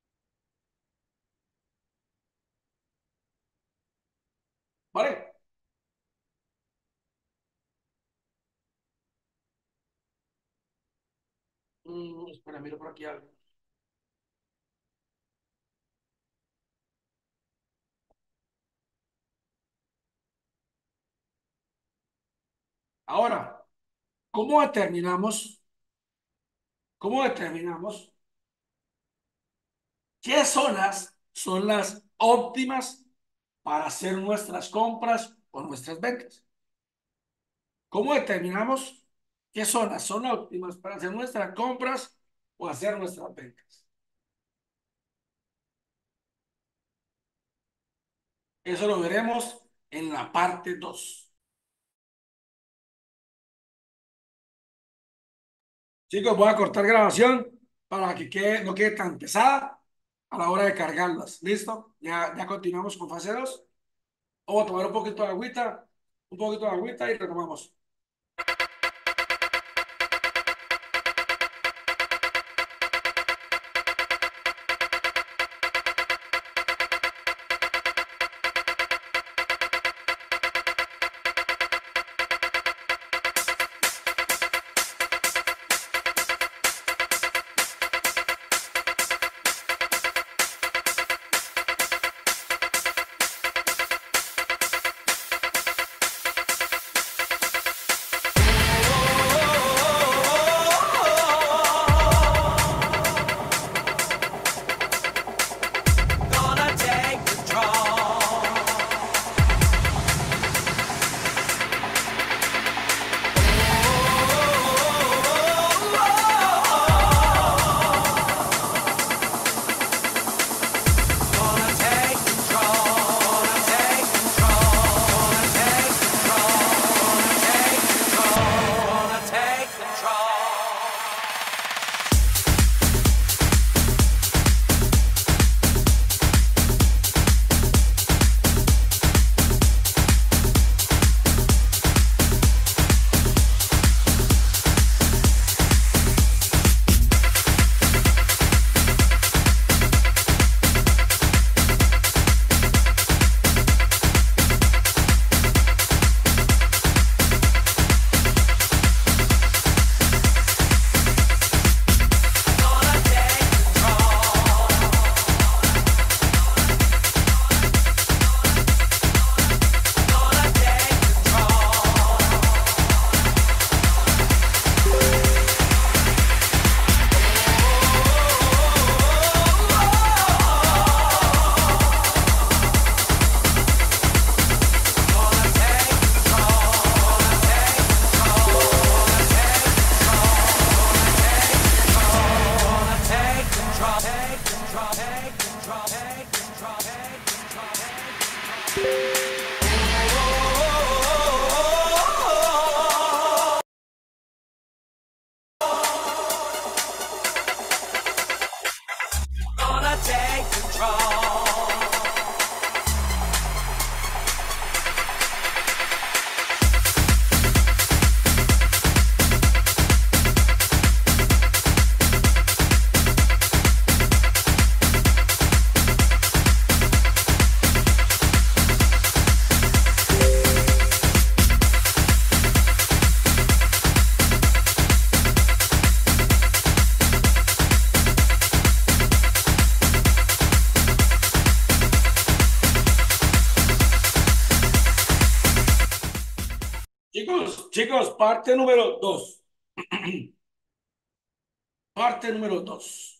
¿Vale? Espera, miro por aquí algo. Ahora, ¿cómo determinamos, cómo determinamos qué zonas son las óptimas para hacer nuestras compras o nuestras ventas? ¿Cómo determinamos qué zonas son óptimas para hacer nuestras compras o hacer nuestras ventas? Eso lo veremos en la parte 2. Chicos, voy a cortar grabación para que no quede tan pesada a la hora de cargarlas. ¿Listo? Ya continuamos con fase 2. Vamos a tomar un poquito de agüita y retomamos. Chicos, parte número dos. Parte número dos.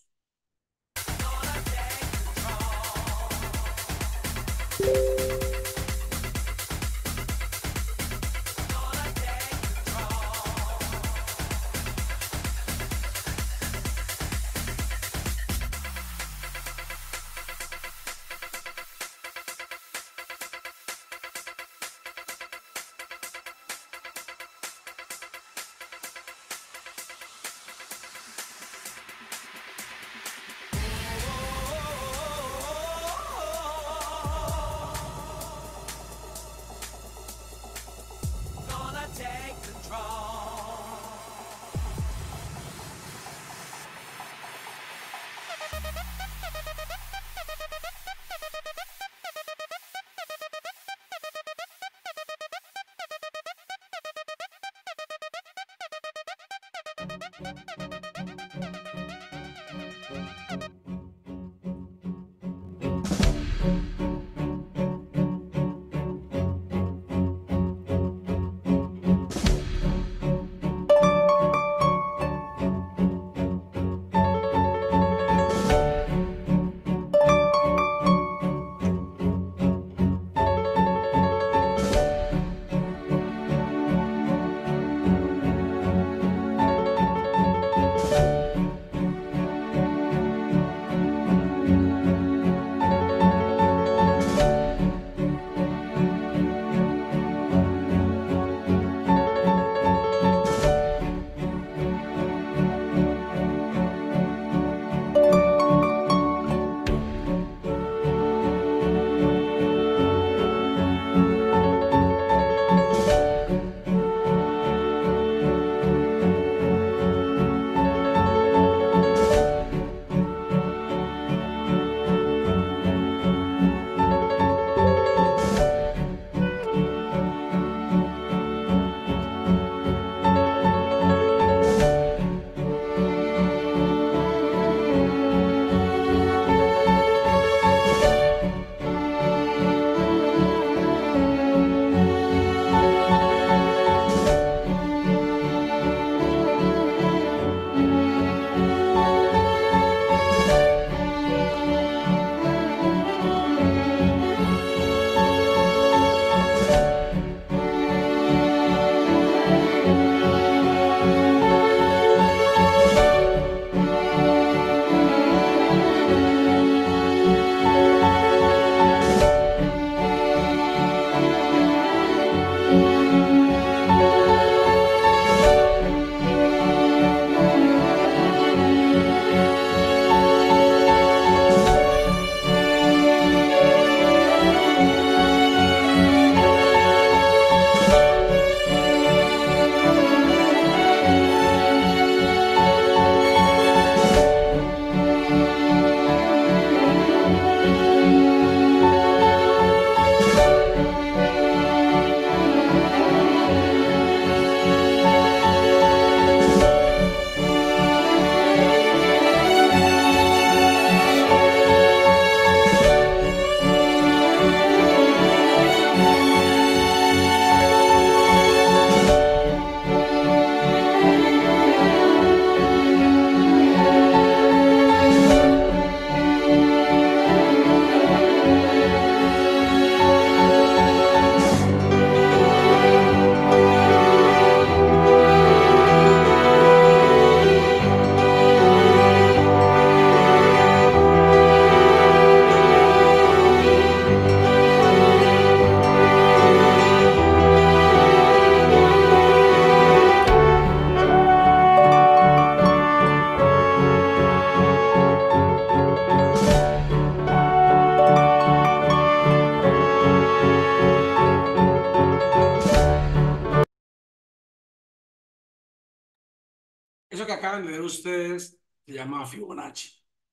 Eso que acaban de ver ustedes se llama Fibonacci.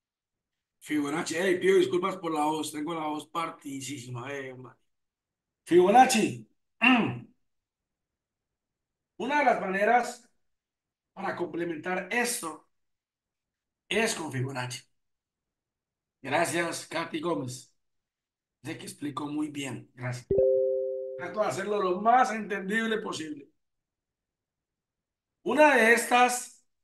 Fibonacci, hey, pido disculpas por la voz, tengo la voz partidísima. Man. Fibonacci, una de las maneras para complementar esto es con Fibonacci. Gracias, Katy Gómez. Sé que explicó muy bien. Gracias. Trato de hacerlo lo más entendible posible. Una de estas,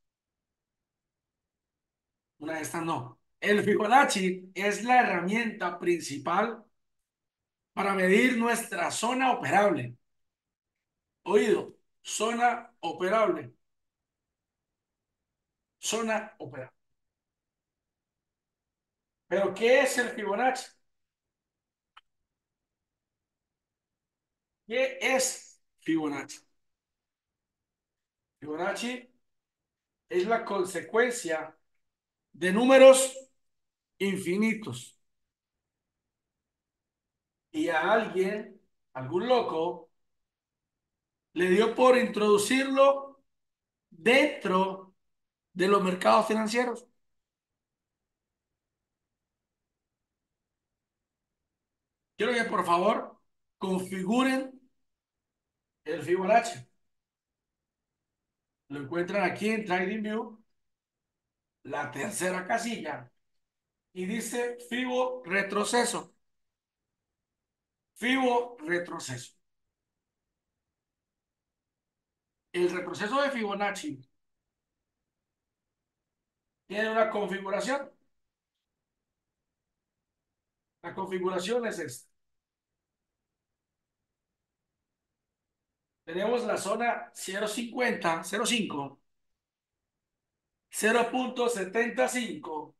una de estas no. El Fibonacci es la herramienta principal para medir nuestra zona operable. Oído, zona operable, zona operable. ¿Pero qué es el Fibonacci? ¿Qué es Fibonacci? Fibonacci es la consecuencia de números infinitos. Y a alguien, algún loco, le dio por introducirlo dentro de los mercados financieros. Quiero que por favor configuren el Fibonacci. Lo encuentran aquí en TradingView, la tercera casilla, y dice Fibo retroceso. Fibo retroceso. El retroceso de Fibonacci tiene una configuración. La configuración es esta. Tenemos la zona 0.50, 0.5, 0.75,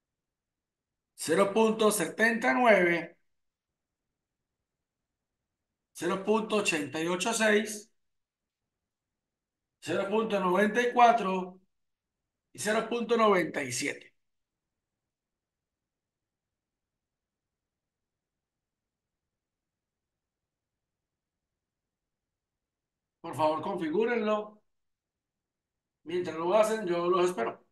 0.79, 0.886, 0.94 y 0.97. Por favor, configúrenlo. Mientras lo hacen, yo los espero.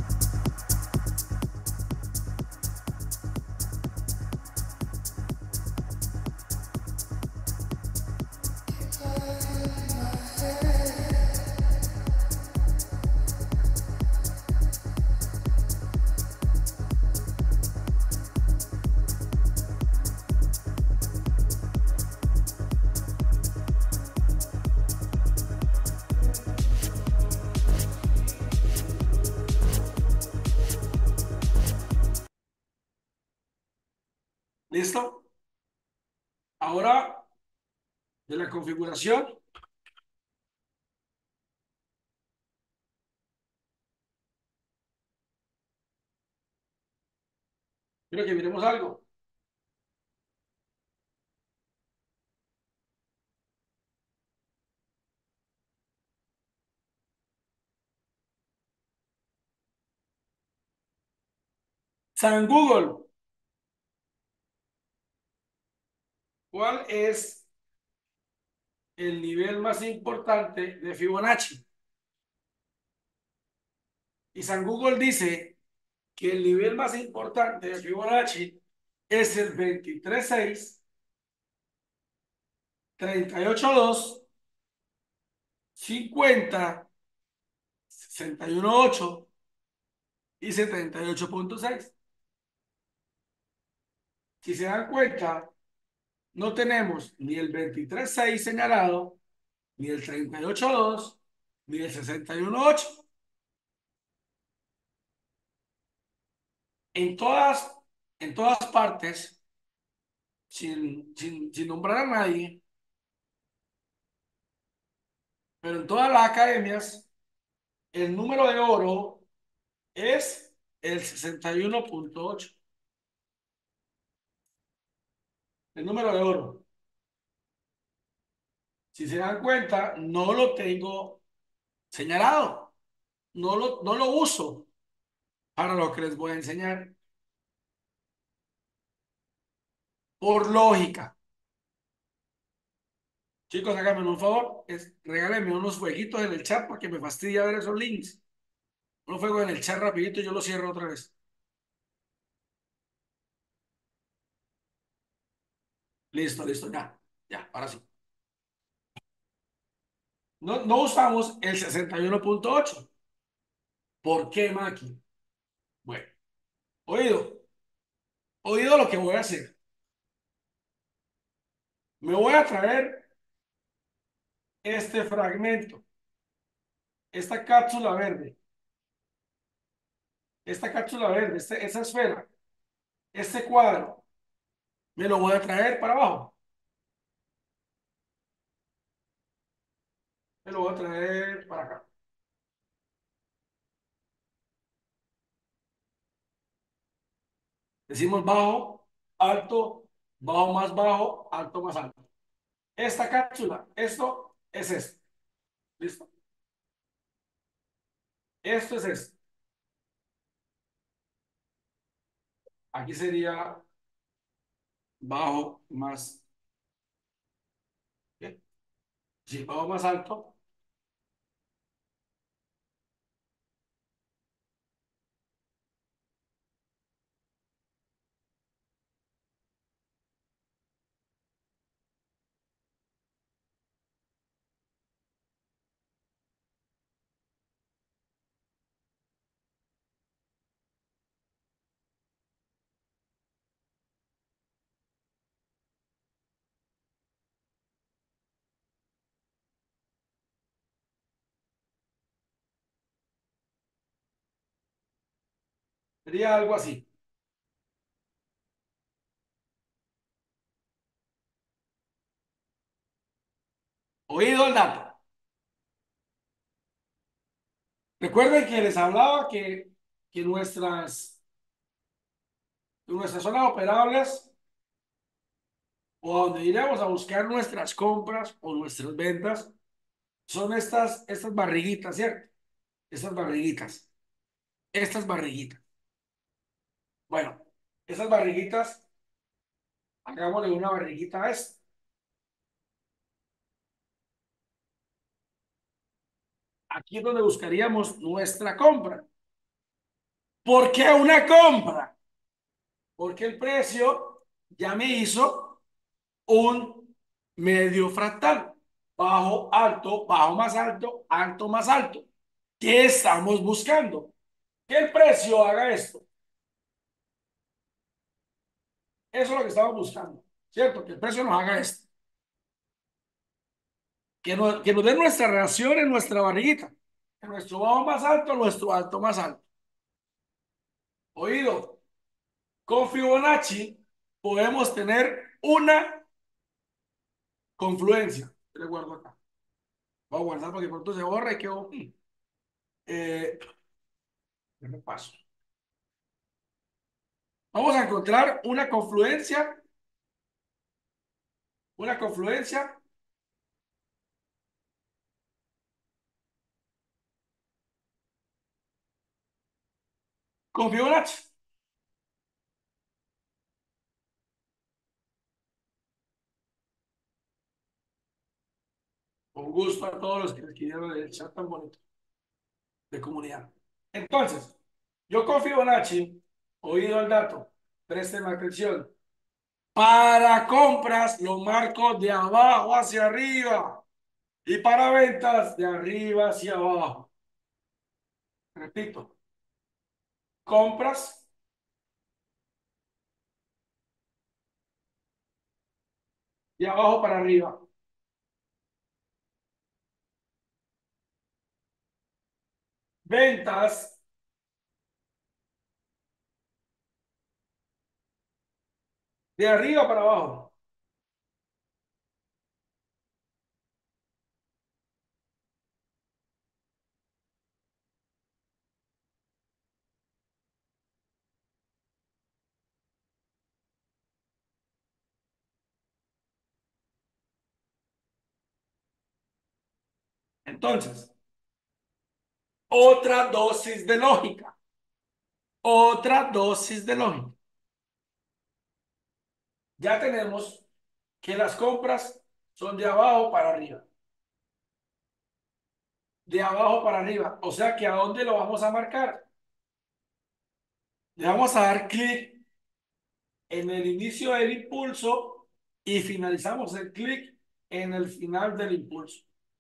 ¿Listo? Ahora, de la configuración, quiero que miremos algo. San Google, ¿cuál es el nivel más importante de Fibonacci? Y San Google dice que el nivel más importante de Fibonacci es el 23.6, 38.2, 50, 61.8 y 78.6. Si se dan cuenta, no tenemos ni el 23.6 señalado, ni el 38.2, ni el 61.8. En todas, en todas partes, sin nombrar a nadie, pero en todas las academias, el número de oro es el 61.8. El número de oro. Si se dan cuenta, no lo tengo señalado. No lo uso para lo que les voy a enseñar. Por lógica. Chicos, háganme un favor. Regálenme unos fueguitos en el chat porque me fastidia ver esos links. Unos fuegos en el chat rapidito y yo lo cierro otra vez. Listo, listo, ya. Ya, ahora sí. No usamos el 61.8. ¿Por qué, Maki? Bueno, oído. Oído lo que voy a hacer. Me voy a traer este fragmento. esta cápsula verde, esa esfera, este cuadro, me lo voy a traer para abajo. Me lo voy a traer para acá. Decimos bajo, alto, bajo más alto. Esta cápsula, esto es esto. ¿Listo? Esto es esto. Aquí sería bajo más, ¿qué? Sí, bajo más alto. Sería algo así. Oído el dato. Recuerden que les hablaba que nuestras zonas operables o donde iremos a buscar nuestras compras o nuestras ventas son estas barriguitas, ¿cierto? Estas barriguitas, estas barriguitas. Bueno, esas barriguitas, hagámosle una barriguita a esta. Aquí es donde buscaríamos nuestra compra. ¿Por qué una compra? Porque el precio ya me hizo un medio fractal. Bajo más alto, alto más alto. ¿Qué estamos buscando? Que el precio haga esto. Eso es lo que estamos buscando, ¿cierto? Que el precio nos haga esto. Que nos dé nuestra reacción en nuestra barriguita. En nuestro bajo más alto, nuestro alto más alto. Oído, con Fibonacci podemos tener una confluencia. Le guardo acá. Voy a guardar porque pronto se borra y quedo. Me paso. Vamos a encontrar una confluencia con Fibonacci. Con gusto a todos los que escribieron el chat tan bonito de comunidad. Entonces, yo con Fibonacci, oído el dato, presten atención. Para compras lo marco de abajo hacia arriba y para ventas de arriba hacia abajo. Repito, compras de abajo para arriba, ventas de arriba para abajo. Entonces, otra dosis de lógica, otra dosis de lógica. Ya tenemos que las compras son de abajo para arriba, de abajo para arriba. O sea que ¿a dónde lo vamos a marcar? Le vamos a dar clic en el inicio del impulso y finalizamos el clic en el final del impulso.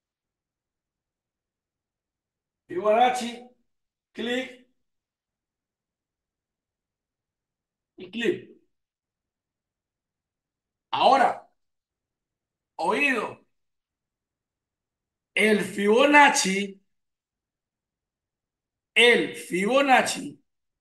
Fibonacci, clic y clic. Ahora, oído, el Fibonacci El Fibonacci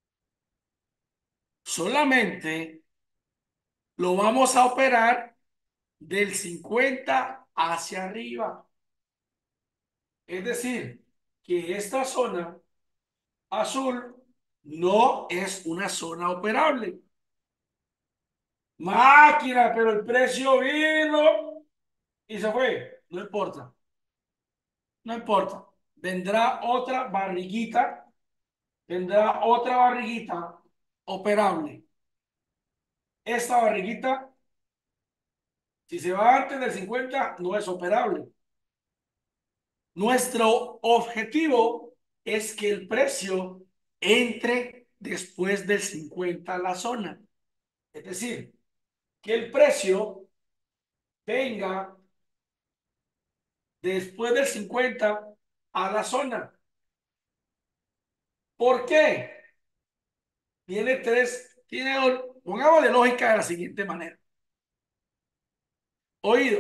solamente lo vamos a operar del 50 hacia arriba. Es decir, que esta zona azul no es una zona operable. Máquina, pero el precio vino y se fue. No importa, no importa. Vendrá otra barriguita operable. Esta barriguita, si se va antes del 50, no es operable. Nuestro objetivo es que el precio entre después del 50 a la zona. Es decir, que el precio venga después del 50 a la zona. ¿Por qué? Tiene, pongamos de lógica de la siguiente manera. Oído,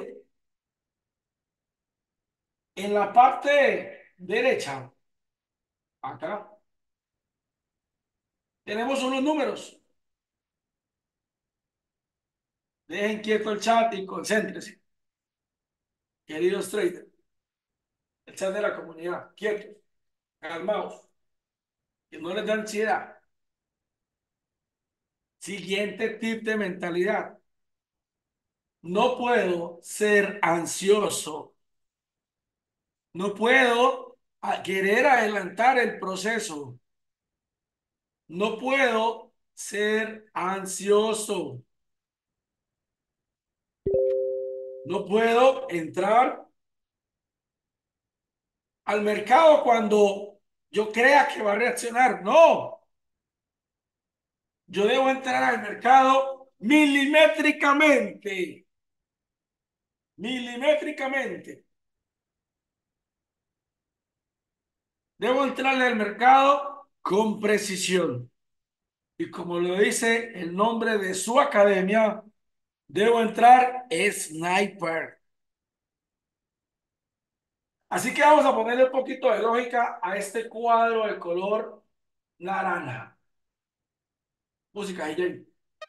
en la parte derecha, acá, tenemos unos números. Dejen quieto el chat y concéntrense, queridos traders. El chat de la comunidad, quietos, calmados, que no les da ansiedad. Siguiente tip de mentalidad. No puedo ser ansioso. No puedo querer adelantar el proceso. No puedo ser ansioso. No puedo entrar al mercado cuando yo crea que va a reaccionar. No, yo debo entrar al mercado milimétricamente. Milimétricamente. Debo entrarle al mercado con precisión. Y como lo dice el nombre de su academia, debo entrar sniper. Así que vamos a ponerle un poquito de lógica a este cuadro de color naranja. Música, DJ.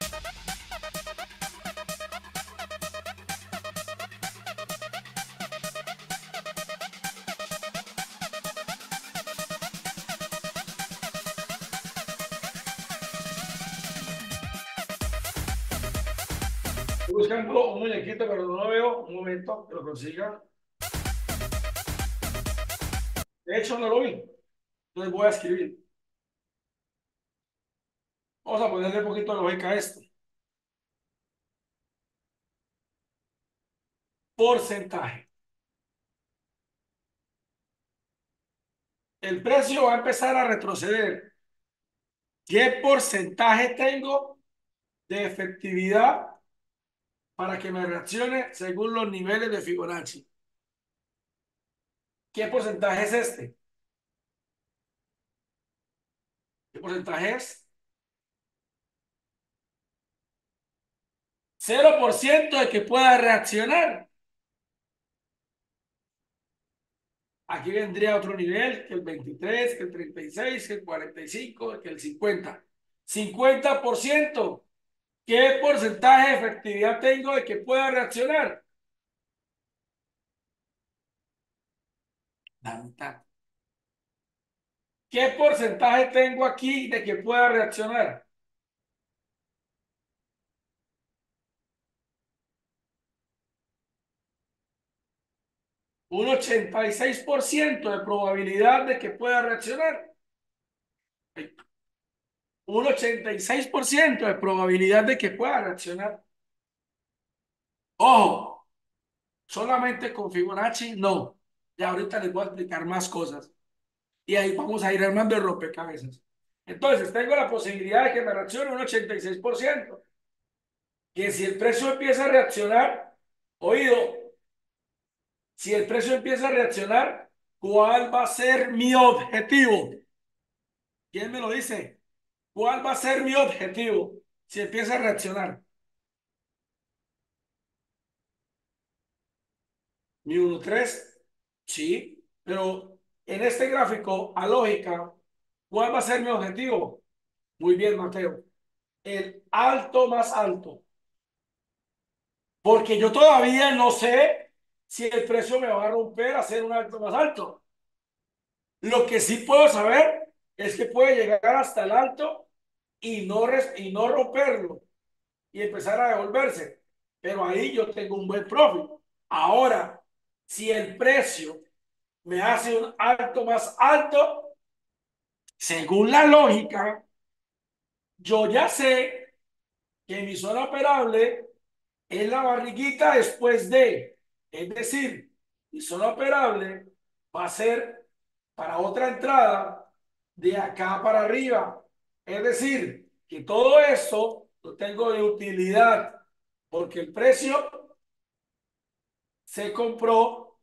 Estoy buscando un muñequito, pero no lo veo. Un momento, que lo consiga. De hecho, no lo vi. Entonces voy a escribir. Vamos a ponerle un poquito de lógica a esto. Porcentaje. El precio va a empezar a retroceder. ¿Qué porcentaje tengo de efectividad para que me reaccione según los niveles de Fibonacci? ¿Qué porcentaje es este? ¿Qué porcentaje es? 0% de que pueda reaccionar. Aquí vendría otro nivel, que el 23, que el 36, que el 45, que el 50. 50%. ¿Qué porcentaje de efectividad tengo de que pueda reaccionar? La mitad. ¿Qué porcentaje tengo aquí de que pueda reaccionar? Un 86% de probabilidad de que pueda reaccionar. Un 86% de probabilidad de que pueda reaccionar. Ojo, solamente con Fibonacci, no. Y ahorita les voy a explicar más cosas. Y ahí vamos a ir armando el rompecabezas. Entonces, tengo la posibilidad de que me reaccione un 86%. Que si el precio empieza a reaccionar, oído, si el precio empieza a reaccionar, ¿cuál va a ser mi objetivo? ¿Quién me lo dice? ¿Cuál va a ser mi objetivo si empieza a reaccionar? Mi 1.3, sí, pero en este gráfico, a lógica, ¿Cuál va a ser mi objetivo? Muy bien, Mateo. El alto más alto. Porque yo todavía no sé si el precio me va a romper a ser un alto más alto. Lo que sí puedo saber es que puede llegar hasta el alto y no romperlo y empezar a devolverse. Pero ahí yo tengo un buen profit. Ahora, si el precio me hace un alto más alto, según la lógica, yo ya sé que mi zona operable es la barriguita después de, es decir, mi zona operable va a ser para otra entrada de acá para arriba. Es decir, que todo esto lo tengo de utilidad porque el precio se compró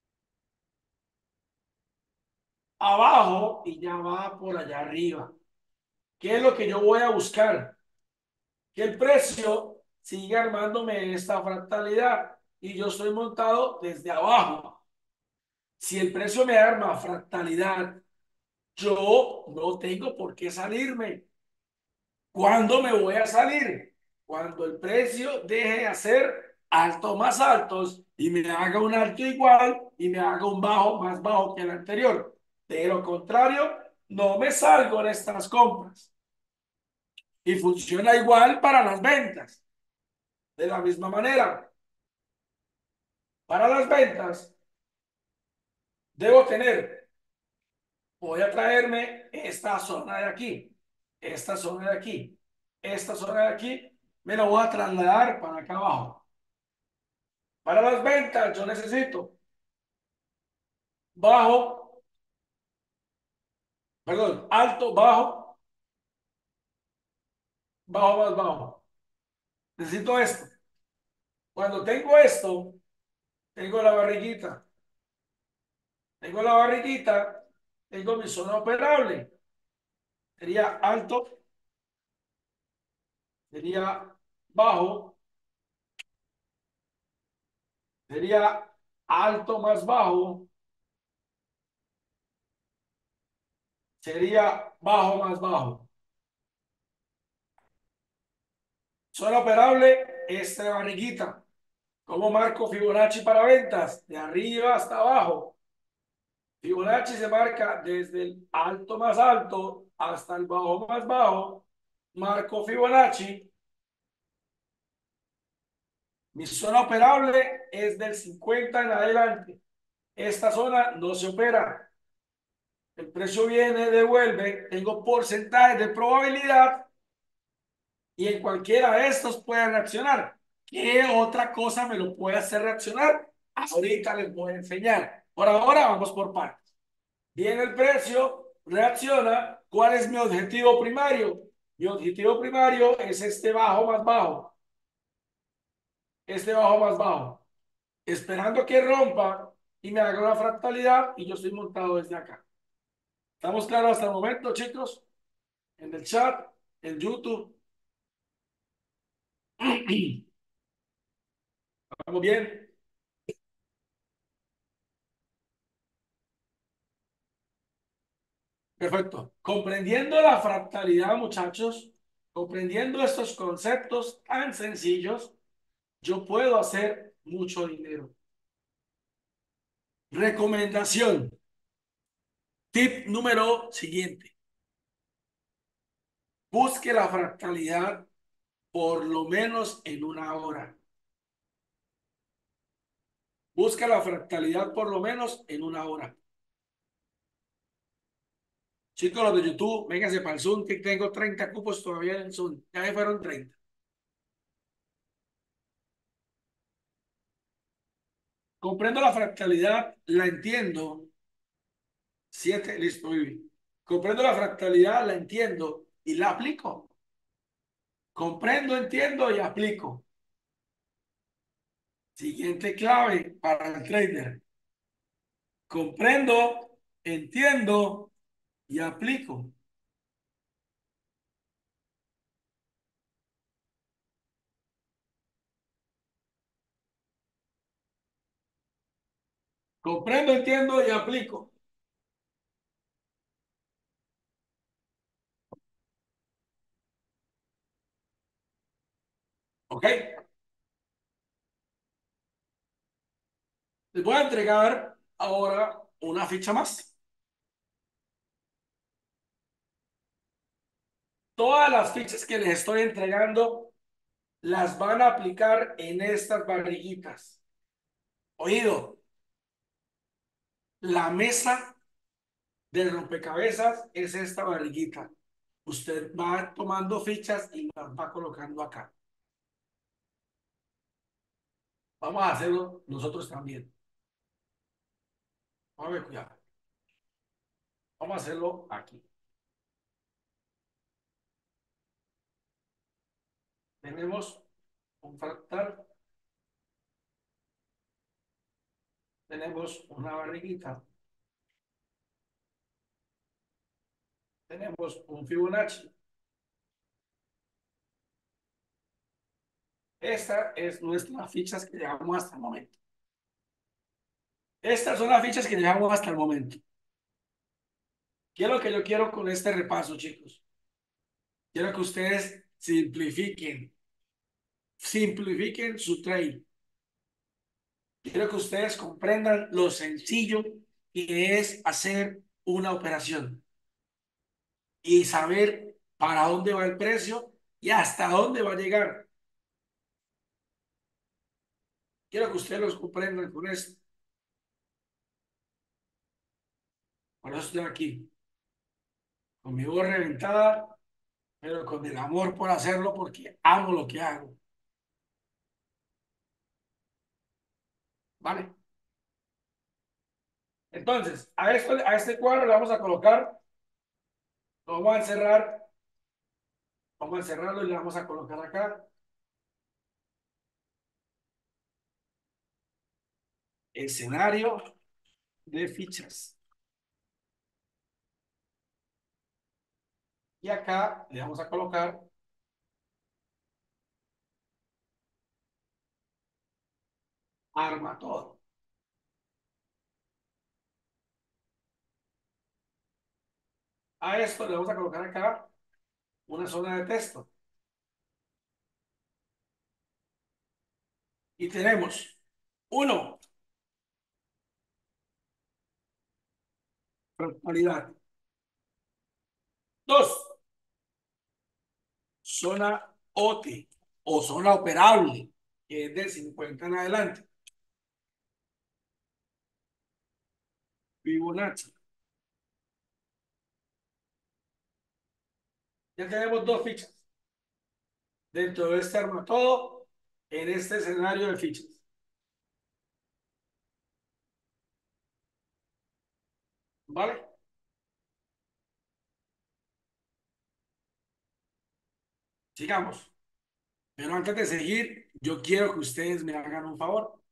abajo y ya va por allá arriba. ¿Qué es lo que yo voy a buscar? Que el precio siga armándome esta fractalidad y yo estoy montado desde abajo. Si el precio me arma fractalidad, yo no tengo por qué salirme. ¿Cuándo me voy a salir? Cuando el precio deje de hacer altos más altos y me haga un alto igual y me haga un bajo más bajo que el anterior. De lo contrario, no me salgo en estas compras. Y funciona igual para las ventas. De la misma manera, para las ventas, debo tener, voy a traerme esta zona de aquí, esta zona de aquí, esta zona de aquí, me la voy a trasladar para acá abajo. Para las ventas, yo necesito bajo, perdón, alto, bajo, bajo más bajo. Necesito esto. Cuando tengo esto, tengo la barriguita. Tengo la barriguita, tengo mi zona operable. Sería alto, sería bajo, sería alto más bajo, sería bajo más bajo. Zona operable, esta barriguita. ¿Cómo marco Fibonacci para ventas? De arriba hasta abajo. Fibonacci se marca desde el alto más alto hasta el bajo más bajo. Marco Fibonacci. Mi zona operable es del 50 en adelante. Esta zona no se opera. El precio viene, devuelve. Tengo porcentaje de probabilidad y en cualquiera de estos puede reaccionar. ¿Qué otra cosa me lo puede hacer reaccionar? Ahorita les voy a enseñar. Por ahora vamos por partes. Viene el precio, reacciona. ¿Cuál es mi objetivo primario? Mi objetivo primario es este bajo más bajo, este bajo más bajo, esperando que rompa y me haga una fractalidad y yo estoy montado desde acá. ¿Estamos claros hasta el momento, chicos? En el chat, en YouTube. ¿Estamos bien? Perfecto. Comprendiendo la fractalidad, muchachos, comprendiendo estos conceptos tan sencillos, yo puedo hacer mucho dinero. Recomendación. Tip número siguiente. Busque la fractalidad por lo menos en una hora. Busca la fractalidad por lo menos en una hora. Chicos, los de YouTube, vénganse para el Zoom, que tengo 30 cupos todavía en el Zoom. Ya me fueron 30. Comprendo la fractalidad, la entiendo. 7, listo, Vivi. Comprendo la fractalidad, la entiendo y la aplico. Comprendo, entiendo y aplico. Siguiente clave para el trader. Comprendo, entiendo y aplico. Comprendo, entiendo y aplico. ¿Ok? Les voy a entregar ahora una ficha más. Todas las fichas que les estoy entregando las van a aplicar en estas barriguitas. Oído, la mesa del rompecabezas es esta barriguita. Usted va tomando fichas y las va colocando acá. Vamos a hacerlo nosotros también. Vamos a ver, cuidado. Vamos a hacerlo aquí. Tenemos un fractal, tenemos una barriguita, tenemos un Fibonacci. Esta es nuestras fichas que llevamos hasta el momento. Estas son las fichas que llevamos hasta el momento. ¿Qué es lo que yo quiero con este repaso, chicos? Quiero que ustedes simplifiquen su trade. Quiero que ustedes comprendan lo sencillo que es hacer una operación y saber para dónde va el precio y hasta dónde va a llegar. Quiero que ustedes los comprendan con esto. Por eso estoy aquí, con mi voz reventada, pero con el amor por hacerlo porque amo lo que hago. ¿Vale? Entonces, a este cuadro le vamos a colocar, lo vamos a encerrar, vamos a encerrarlo y le vamos a colocar acá escenario de fichas. Y acá le vamos a colocar arma todo. A esto le vamos a colocar acá una zona de texto. Y tenemos, uno, fractalidad. Dos, zona OT o zona operable, que es de 50 en adelante. Fibonacci. Ya tenemos dos fichas dentro de este armatodo en este escenario de fichas. ¿Vale? Sigamos. Pero antes de seguir, yo quiero que ustedes me hagan un favor.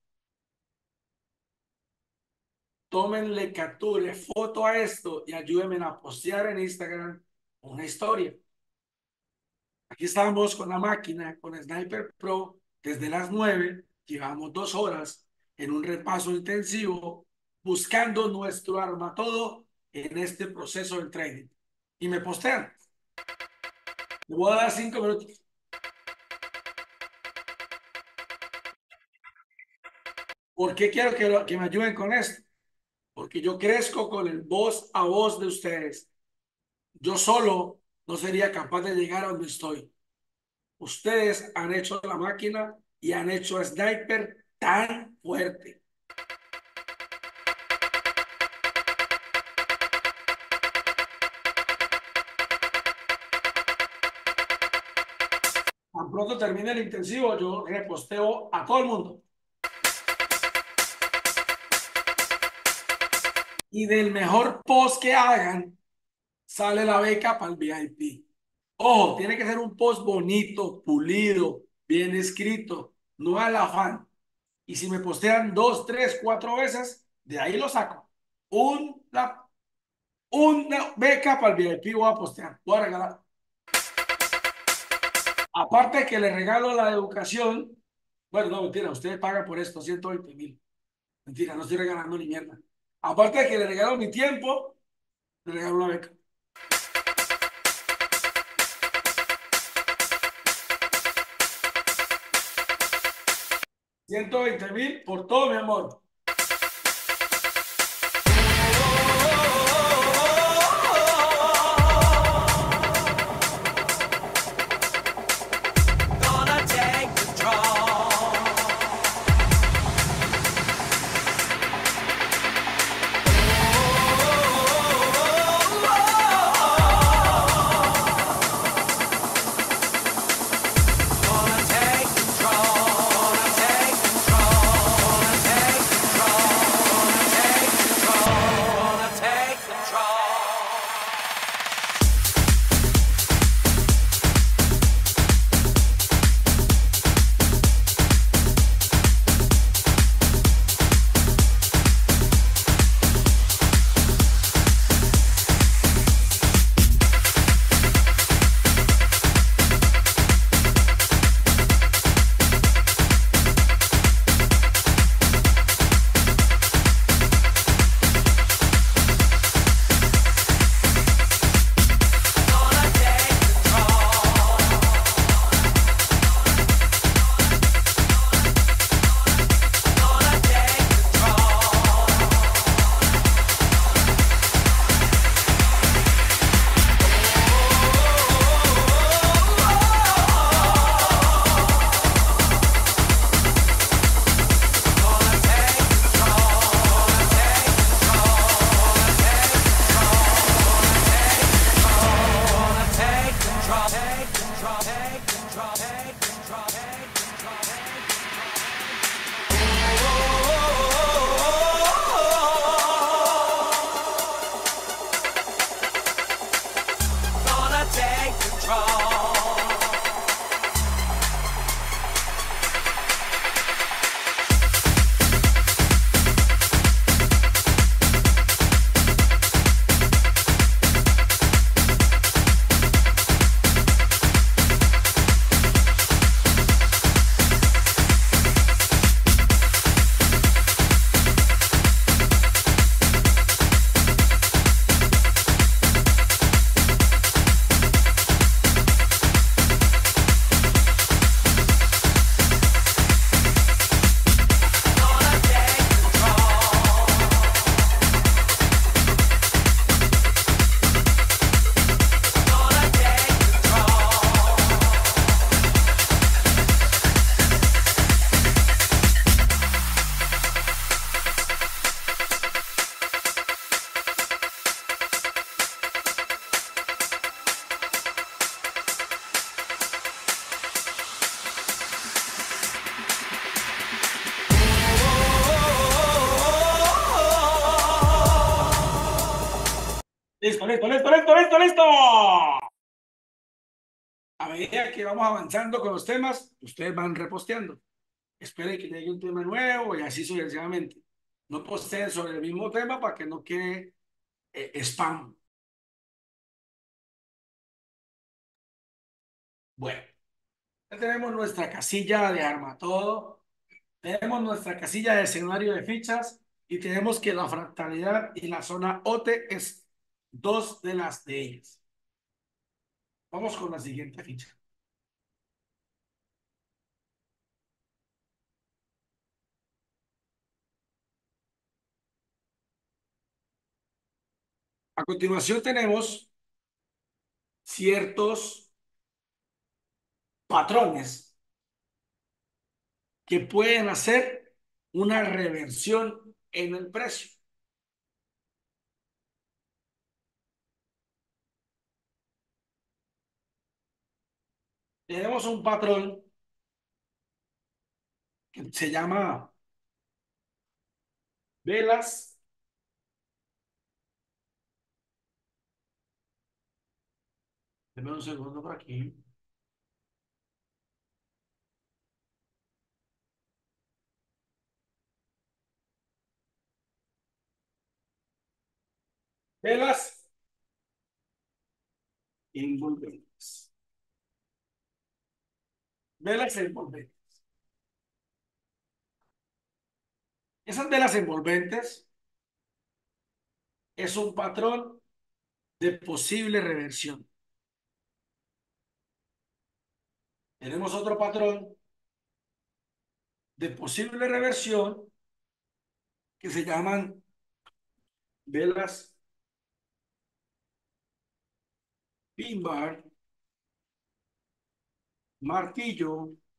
Tómenle capture, foto a esto y ayúdenme a postear en Instagram una historia. Aquí estamos con la máquina, con Sniper Pro, desde las 9, llevamos 2 horas en un repaso intensivo buscando nuestro arma todo en este proceso de trading. Y me postean. Le voy a dar 5 minutos. ¿Por qué quiero que me ayuden con esto? Porque yo crezco con el voz a voz de ustedes. Yo solo no sería capaz de llegar a donde estoy. Ustedes han hecho la máquina y han hecho a Sniper tan fuerte. Tan pronto termine el intensivo, yo reposteo a todo el mundo. Y del mejor post que hagan, sale la beca para el VIP. Ojo, tiene que ser un post bonito, pulido, bien escrito, no al afán. Y si me postean 2, 3, 4 veces, de ahí lo saco. Una, una beca para el VIP voy a postear, voy a regalar. Aparte que le regalo la educación, bueno, no, mentira, ustedes pagan por esto 120,000. Mentira, no estoy regalando ni mierda. Aparte de que le regalo mi tiempo, le regalo una beca. 120.000 por todo, mi amor. Gonna take control. Gonna take control. Gonna take control. Gonna take control. Gonna take control. Gonna take control. Gonna take control. Gonna take control. Gonna take control. Gonna take control. Gonna take control. Take control. Take control. Take control. Take control. Gonna take control. Gonna take control. Gonna take control. Listo, listo, listo, listo, listo, listo. A medida que vamos avanzando con los temas, ustedes van reposteando. Esperen que llegue un tema nuevo y así sucesivamente. No posteen sobre el mismo tema para que no quede spam. Bueno, ya tenemos nuestra casilla de armatodo, tenemos nuestra casilla de escenario de fichas y tenemos que la fractalidad y la zona OT es dos de las de ellas. Vamos con la siguiente ficha. A continuación tenemos ciertos patrones que pueden hacer una reversión en el precio. Tenemos un patrón que se llama velas. Deme un segundo por aquí. Velas envolventes. Velas envolventes. Esas velas envolventes es un patrón de posible reversión. Tenemos otro patrón de posible reversión que se llaman velas pin bar, martillo,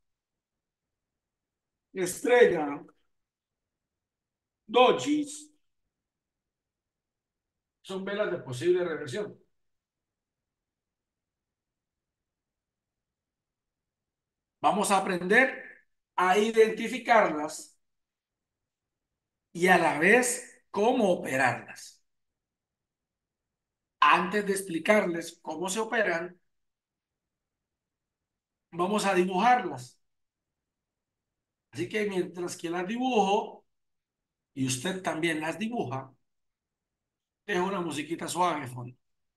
estrella, dojis, son velas de posible reversión. Vamos a aprender a identificarlas y a la vez cómo operarlas. Antes de explicarles cómo se operan, vamos a dibujarlas. Así que mientras que las dibujo y usted también las dibuja, dejo una musiquita suave de fondo.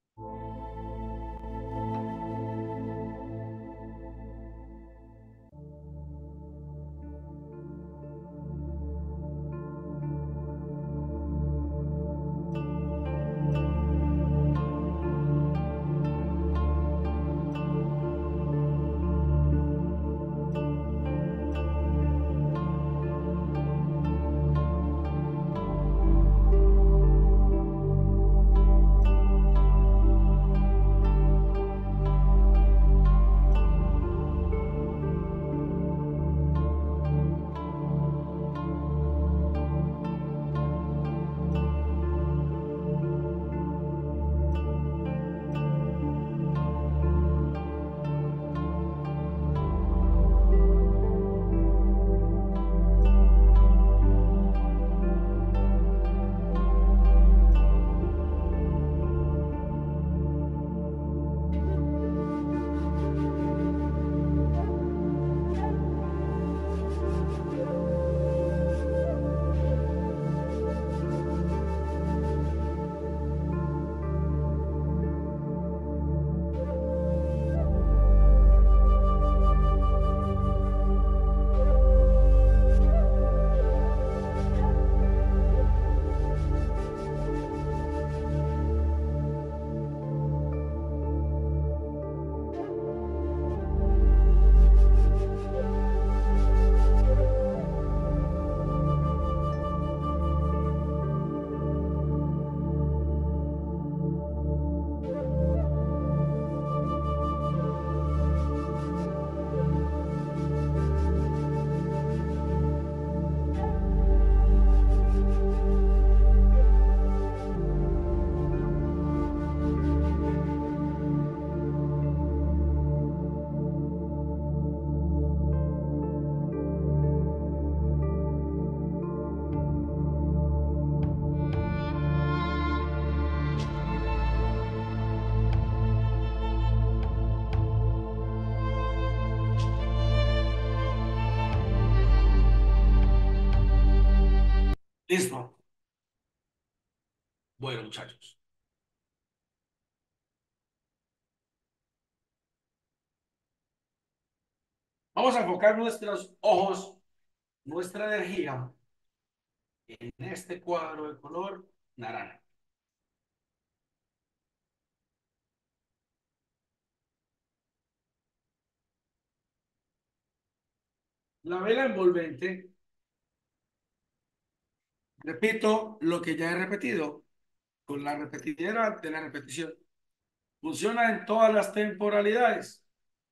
Listo. Bueno, muchachos. Vamos a enfocar nuestros ojos, nuestra energía en este cuadro de color naranja. La vela envolvente, repito lo que ya he repetido, con la repetidera de la repetición. Funciona en todas las temporalidades.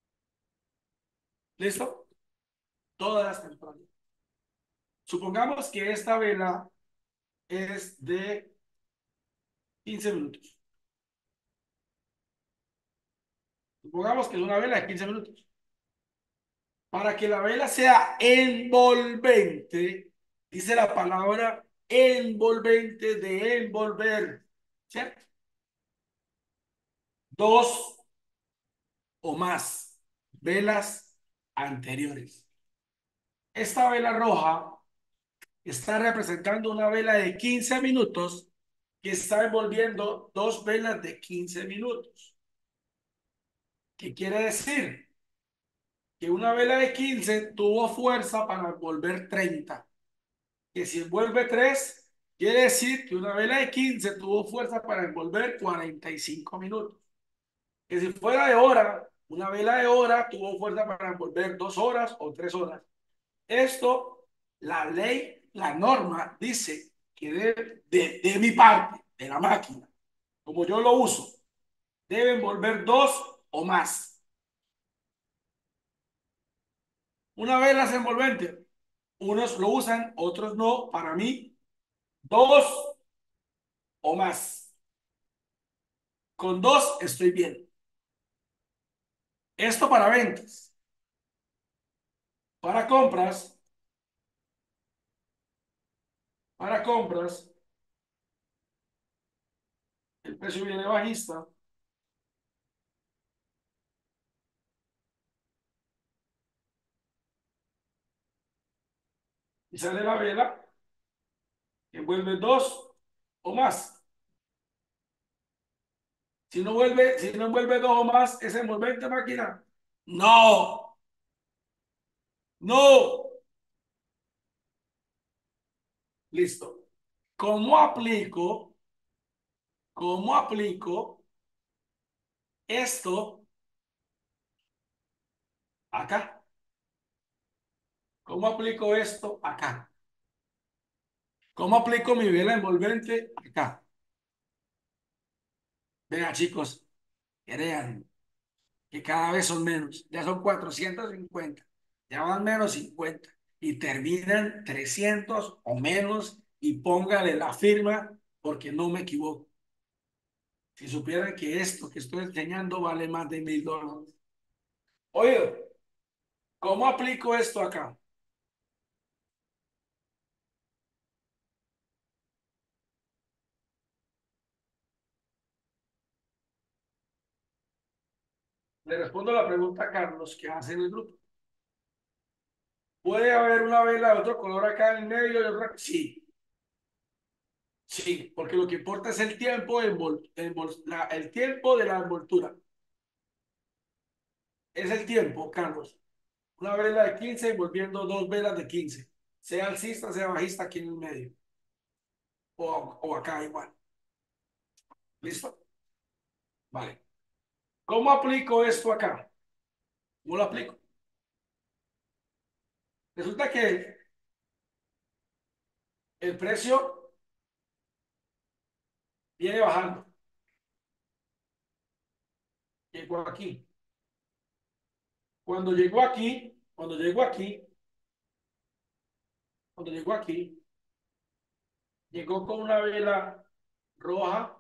¿Listo? Todas las temporalidades. Supongamos que esta vela es de 15 minutos. Supongamos que es una vela de 15 minutos. Para que la vela sea envolvente, dice la palabra envolvente de envolver, ¿cierto? Dos o más velas anteriores. Esta vela roja está representando una vela de 15 minutos que está envolviendo dos velas de 15 minutos. ¿Qué quiere decir? Que una vela de 15 tuvo fuerza para envolver 30. Que si envuelve 3, quiere decir que una vela de 15 tuvo fuerza para envolver 45 minutos. Que si fuera de hora, una vela de hora tuvo fuerza para envolver 2 horas o 3 horas. Esto La ley, la norma dice que de mi parte, de la máquina, como yo lo uso, deben volver dos o más. Una vez las envolventes, unos lo usan, otros no. Para mí, dos o más. Con dos estoy bien. Esto para ventas. Para compras, para compras, el precio viene bajista y sale la vela que envuelve dos o más. Si no envuelve dos o más, ¿es envolvente máquina? No, no. Listo. ¿Cómo aplico? ¿Cómo aplico esto acá? ¿Cómo aplico esto acá? ¿Cómo aplico mi vela envolvente acá? Venga, chicos, crean que cada vez son menos. Ya son 450. Ya van menos 50. Y terminan 300 o menos y póngale la firma porque no me equivoco. Si supieran que esto que estoy enseñando vale más de $1000. Oye, ¿cómo aplico esto acá? Le respondo la pregunta a Carlos que hace en el grupo. ¿Puede haber una vela de otro color acá en el medio y otra? Sí, sí, porque lo que importa es el tiempo, el tiempo de la envoltura. Es el tiempo, Carlos. Una vela de 15 envolviendo dos velas de 15. Sea alcista, sea bajista aquí en el medio. O acá igual. ¿Listo? Vale. ¿Cómo aplico esto acá? ¿Cómo lo aplico? Resulta que el precio viene bajando. Llegó aquí. Cuando llegó aquí, cuando llegó aquí, cuando llegó aquí, llegó con una vela roja,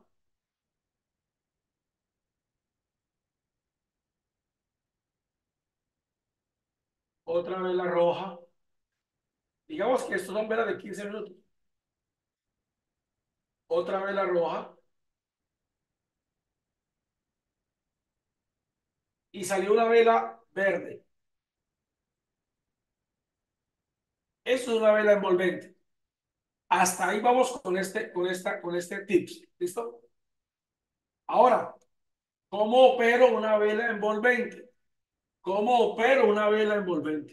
otra vela roja. Digamos que estos son velas de 15 minutos. Otra vela roja. Y salió una vela verde. Eso es una vela envolvente. Hasta ahí vamos con este tips. ¿Listo? Ahora, ¿cómo opero una vela envolvente? ¿Cómo opero una vela envolvente?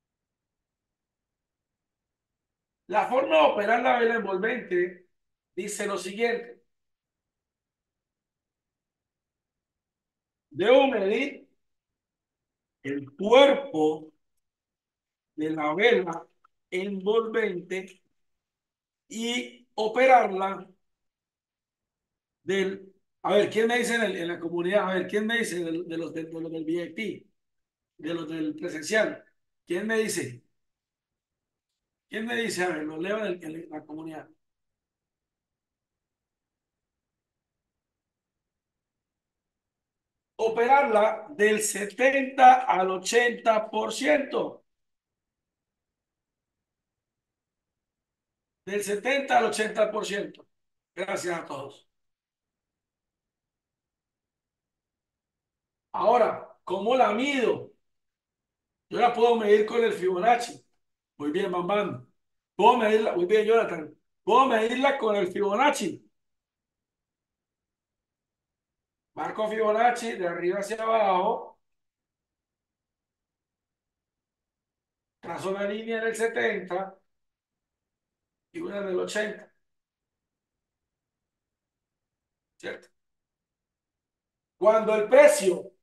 La forma de operar la vela envolvente dice lo siguiente. Debo medir el cuerpo de la vela envolvente y operarla del... A ver, ¿quién me dice en la comunidad? A ver, ¿quién me dice de los del VIP? De los del presencial. ¿Quién me dice? ¿Quién me dice? A ver, lo leo en la comunidad. Operarla del 70 al 80%. Del 70 al 80%. Gracias a todos. Ahora, ¿cómo la mido? Yo la puedo medir con el Fibonacci. Muy bien, Bambam. Puedo medirla, muy bien, Jonathan. Puedo medirla con el Fibonacci. Marco Fibonacci de arriba hacia abajo. Trazo una línea en el 70 y una en el 80. ¿Cierto? Cuando el precio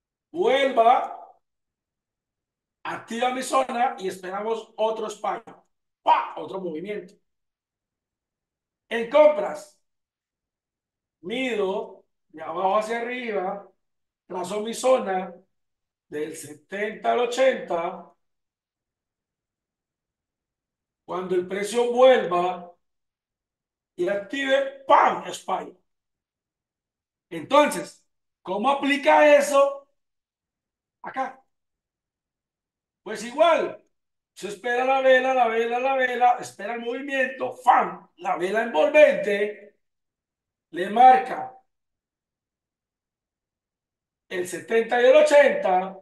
vuelva, activa mi zona y esperamos otro spike. ¡pa! Otro movimiento. En compras, mido de abajo hacia arriba, trazo mi zona del 70 al 80. Cuando el precio vuelva y active, ¡pam! Spike. Entonces, ¿cómo aplica eso acá? Pues igual, se espera la vela, la vela, la vela, espera el movimiento, ¡fam! La vela envolvente le marca el 70 y el 80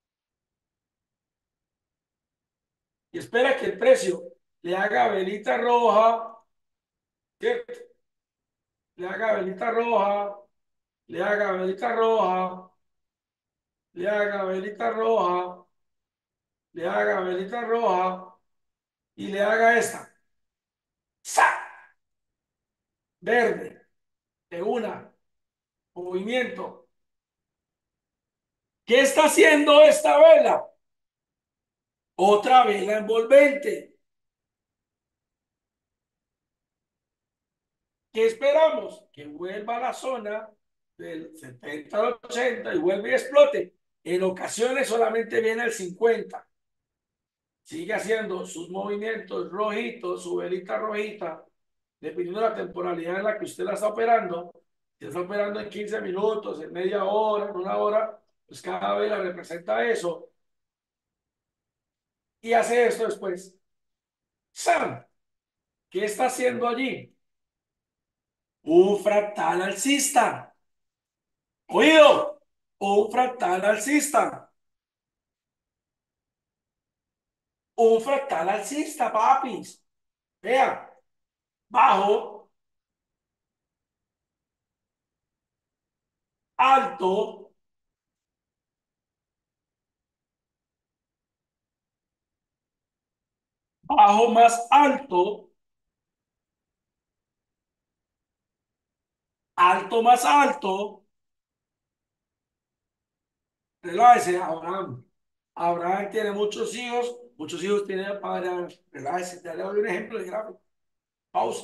y espera que el precio le haga velita roja, ¿cierto? Le haga velita roja, le haga velita roja, le haga velita roja, le haga velita roja y le haga esta. ¡Sa! Verde, de una, movimiento. ¿Qué está haciendo esta vela? Otra vela envolvente. ¿Qué esperamos? Que vuelva a la zona del 70 al 80 y vuelva y explote. En ocasiones solamente viene el 50. Sigue haciendo sus movimientos rojitos, su velita rojita, dependiendo de la temporalidad en la que usted la está operando. Si está operando en 15 minutos, en media hora, en una hora, pues cada vela representa eso. Y hace esto después. ¡Sam! ¿Qué está haciendo allí? Un fractal alcista. Oído, un fractal alcista. Un fractal alcista, papis. Vean, bajo, alto, bajo más alto, alto más alto. Relájese, Abraham. Abraham tiene muchos hijos tienen padre. Relájese, ya le doy un ejemplo de gráfico. Pausa.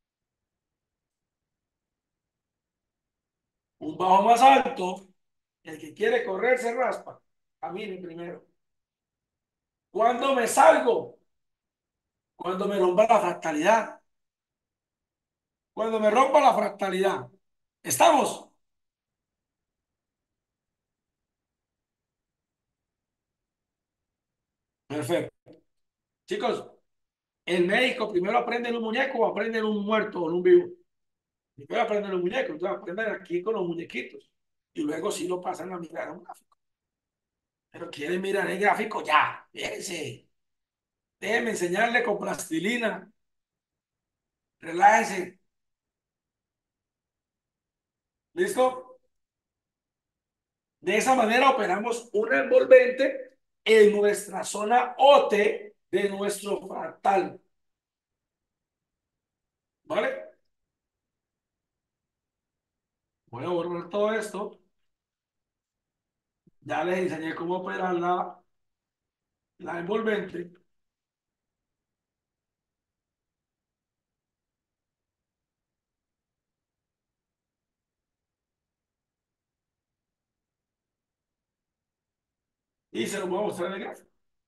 Un bajo más alto, el que quiere correr se raspa. Camine primero. ¿Cuándo me salgo? Cuando me rompa la fractalidad. Cuando me rompa la fractalidad. ¿Estamos? Perfecto. Chicos, el médico primero aprende en un muñeco o aprende en un muerto o en un vivo. Primero aprende en los muñecos, entonces aprenden aquí con los muñequitos. Y luego sí lo pasan a mirar a un gráfico. Pero quieren mirar el gráfico ya. Fíjense. Déjenme enseñarle con plastilina. Relájense. ¿Listo? De esa manera operamos una envolvente en nuestra zona OT de nuestro fractal. ¿Vale? Voy a borrar todo esto. Ya les enseñé cómo operar la envolvente. Y se lo voy a mostrar en el gráfico.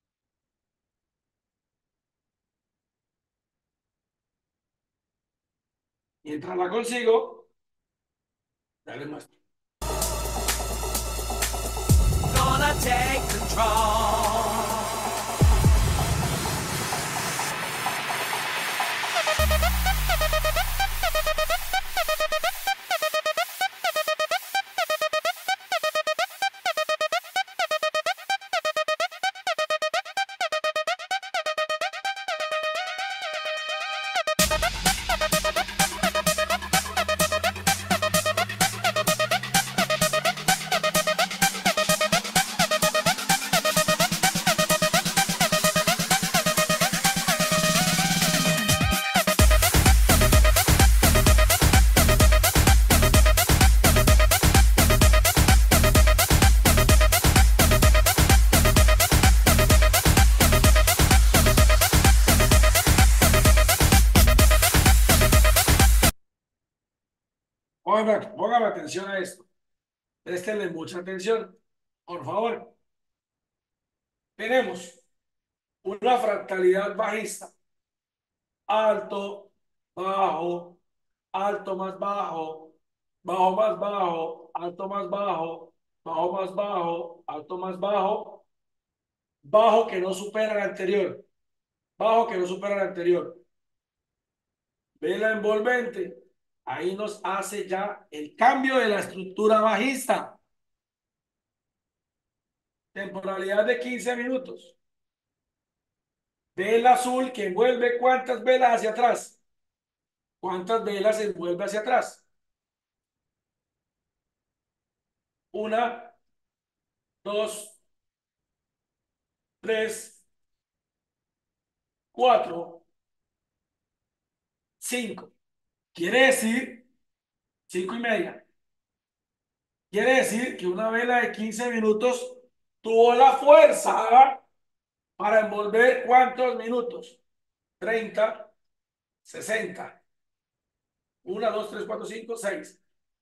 Mientras la consigo, ya les muestro. Gonna take control. póngame atención a esto. Préstenle mucha atención, por favor. Tenemos una fractalidad bajista. Alto, bajo, alto más bajo, bajo más bajo, alto más bajo, bajo más bajo, alto más bajo, bajo que no supera el anterior, bajo que no supera el anterior. Vela envolvente, ahí nos hace ya el cambio de la estructura bajista. Temporalidad de 15 minutos. Vela azul que envuelve ¿cuántas velas hacia atrás? ¿Cuántas velas envuelve hacia atrás? Una, dos, tres, cuatro, cinco. Quiere decir, 5:30. Quiere decir que una vela de 15 minutos tuvo la fuerza para envolver ¿cuántos minutos? 30, 60. 1, 2, 3, 4, 5, 6.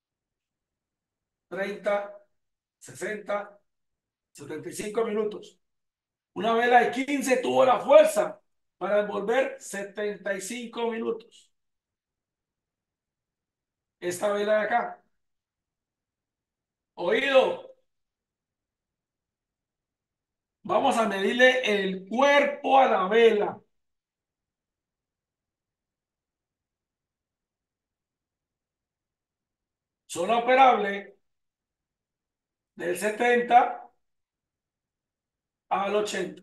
30, 60, 75 minutos. Una vela de 15 tuvo la fuerza para envolver 75 minutos. Esta vela de acá. Oído. Vamos a medirle el cuerpo a la vela. Zona operable del 70 al 80.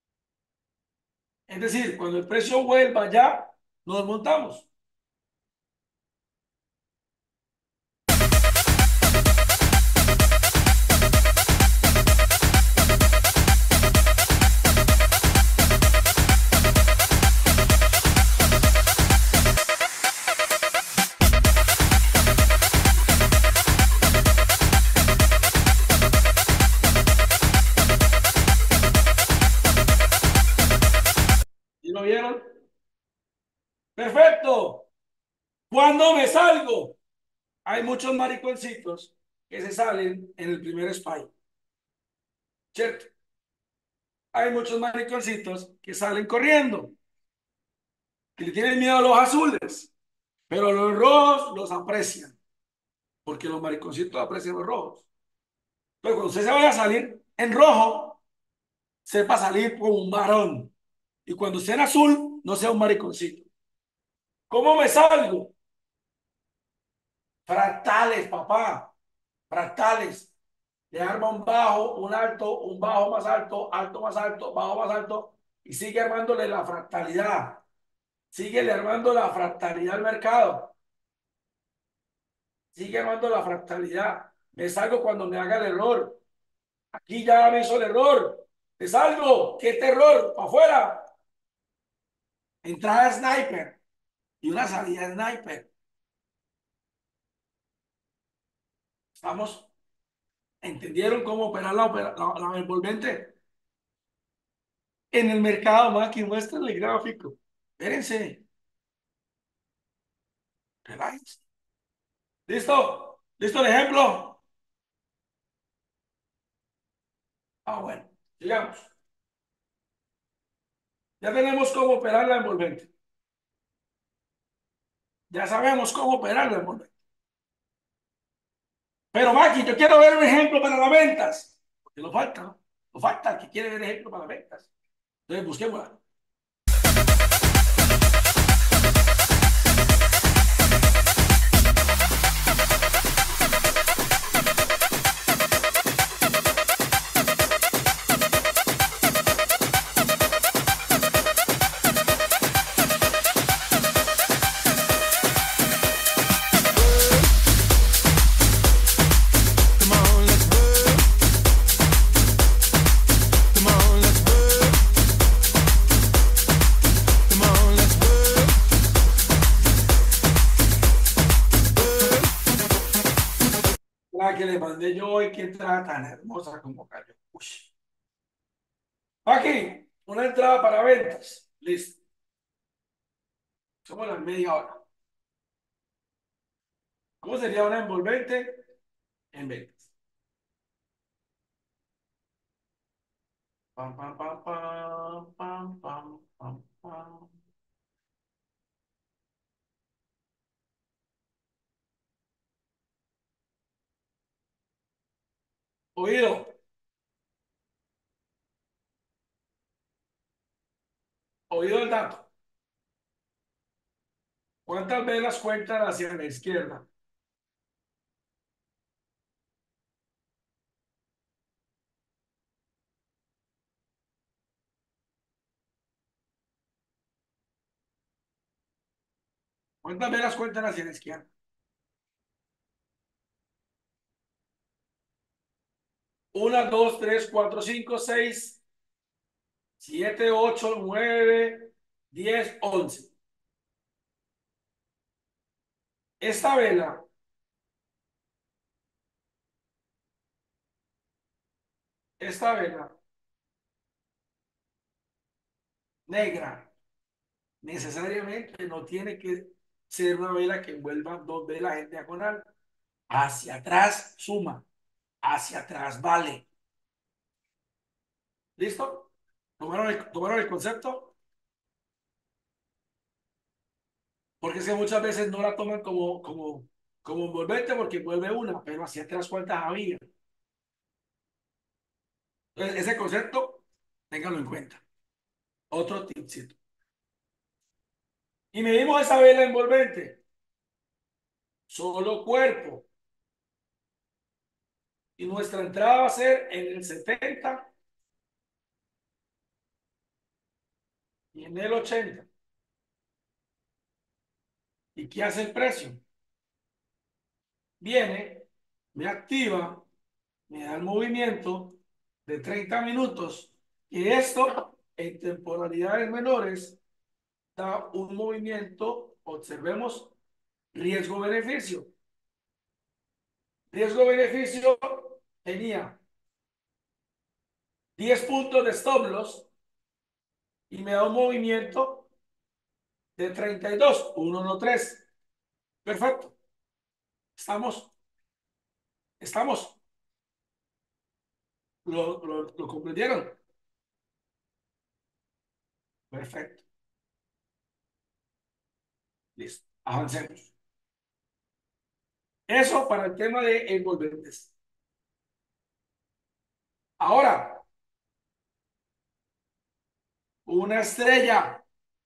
Es decir, cuando el precio vuelva ya, nos montamos. ¿Y lo vieron? Perfecto. Cuando me salgo, hay muchos mariconcitos que se salen en el primer spy, ¿cierto? Hay muchos mariconcitos que salen corriendo, que le tienen miedo a los azules, pero los rojos los aprecian, porque los mariconcitos aprecian los rojos. Entonces, cuando usted se vaya a salir en rojo, sepa salir como un varón. Y cuando esté en azul, no sea un mariconcito. ¿Cómo me salgo? Fractales, papá. Fractales. Le arma un bajo, un alto, un bajo más alto, alto más alto, bajo más alto. Y sigue armándole la fractalidad. Sigue armando la fractalidad al mercado. Sigue armando la fractalidad. Me salgo cuando me haga el error. Aquí ya me hizo el error. Me salgo. ¿Qué terror? ¡Para afuera! Entrada sniper y una salida sniper. ¿Estamos? ¿Entendieron cómo operar la envolvente? En el mercado, Maki, muéstrenle el gráfico. Espérense. Relax. ¿Listo? ¿Listo el ejemplo? Ah, bueno. Sigamos. Ya tenemos cómo operar la envolvente. Ya sabemos cómo operar la envolvente. Pero, Maki, yo quiero ver un ejemplo para las ventas. Porque lo falta, ¿no? Lo falta el que quiere ver ejemplo para las ventas. Entonces, busquémosla. Come on, let's work. Come on, let's work. Come on, let's work. La que le mandé yo hoy, que entrada tan hermosa como cayó. Uy. Aquí, una entrada para ventas. Listo. Somos las media hora. ¿Cómo sería una envolvente en ventas? Pam, pam, pam, pam, pam, pam, pam, pam. Oído, oído el dato. ¿Cuántas velas cuentan hacia la izquierda? ¿Cuántas velas cuentan hacia la izquierda? Una, dos, tres, cuatro, cinco, seis, siete, ocho, nueve, 10, 11. Esta vela, esta vela negra, necesariamente no tiene que ser una vela que envuelva dos velas en diagonal. Hacia atrás suma, hacia atrás vale. ¿Listo? ¿Tomaron el concepto? Porque es que muchas veces no la toman como envolvente porque envuelve una, pero hacia atrás cuántas había. Entonces, ese concepto, ténganlo en cuenta. Otro tipcito. Y medimos esa vela envolvente, solo cuerpo. Y nuestra entrada va a ser en el 70 y en el 80. ¿Y qué hace el precio? Viene, me activa, me da el movimiento de 30 minutos. Y esto, en temporalidades menores, da un movimiento, observemos, riesgo-beneficio. Riesgo-beneficio tenía 10 puntos de stop loss y me da un movimiento de 32, 113. Perfecto. Estamos, estamos. ¿Lo comprendieron? Perfecto. Listo. Avancemos. Eso para el tema de envolventes. Ahora, una estrella.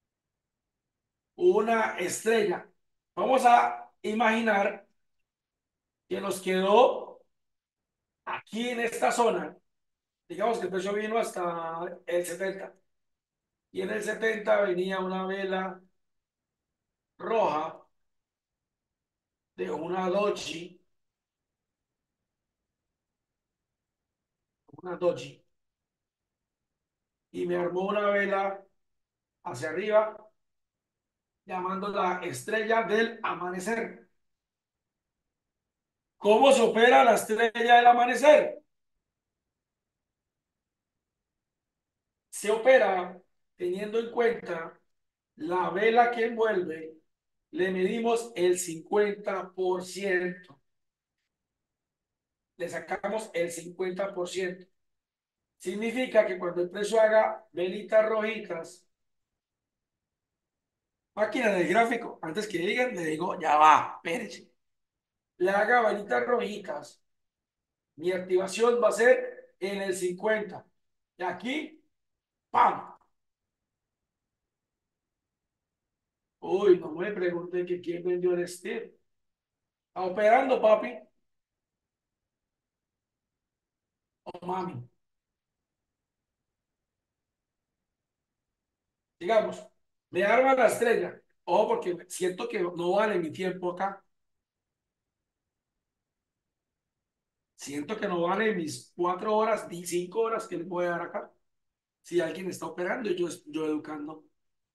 Una estrella. Vamos a imaginar que nos quedó aquí en esta zona. Digamos que el precio vino hasta el 70. Y en el 70 venía una vela roja de una doji, y me armó una vela hacia arriba llamando la estrella del amanecer. ¿Cómo se opera la estrella del amanecer? Se opera teniendo en cuenta la vela que envuelve, le medimos el 50%, le sacamos el 50%. Significa que cuando el precio haga velitas rojitas, máquina del gráfico, antes que digan, le digo, ya va, espérense. Le haga velitas rojitas, mi activación va a ser en el 50. Y aquí, ¡pam! Uy, no me pregunté que quién vendió el Steve. Está operando, papi. Oh, mami. Digamos, me arma la estrella. Ojo, porque siento que no vale mi tiempo acá. Siento que no vale mis 4 horas, ni 5 horas que le voy a dar acá. Si alguien está operando y yo educando.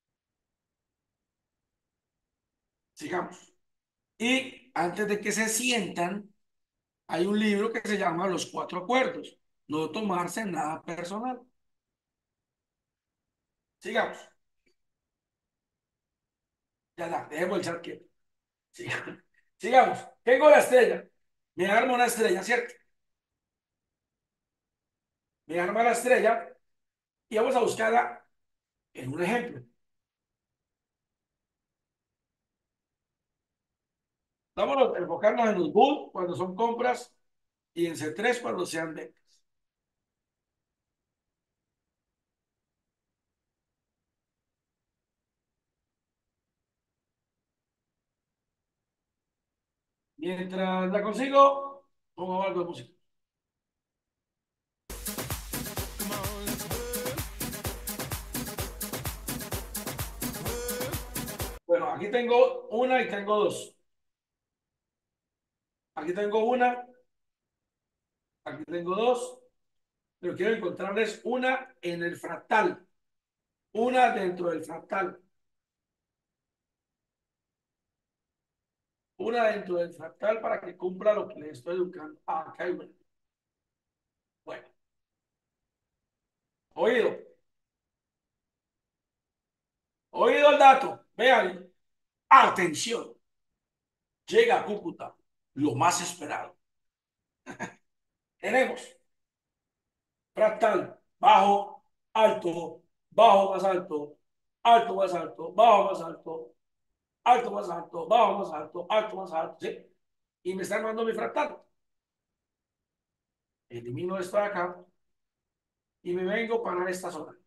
Sigamos. Y antes de que se sientan, hay un libro que se llama Los Cuatro Acuerdos. No tomarse nada personal. Sigamos. Ya, dejemos el chat quieto. Sigamos. Sigamos. Tengo la estrella. Me armo una estrella, ¿cierto? Me arma la estrella y vamos a buscarla en un ejemplo. Vamos a enfocarnos en los bull cuando son compras y en C3 cuando sean ventas. Mientras la consigo, pongo algo de música. Bueno, aquí tengo una y tengo dos. Aquí tengo una, aquí tengo dos, pero quiero encontrarles una en el fractal, una dentro del fractal, una dentro del fractal para que cumpla lo que les estoy educando. Ah, acá hay una. Bueno, oído, oído el dato. Vean, atención, llega a Cúcuta, lo más esperado. Tenemos fractal, bajo, alto, bajo más alto más alto, bajo más alto más alto, bajo más alto más alto, ¿sí? Y me están mandando mi fractal. Elimino esto de acá y me vengo para esta zona.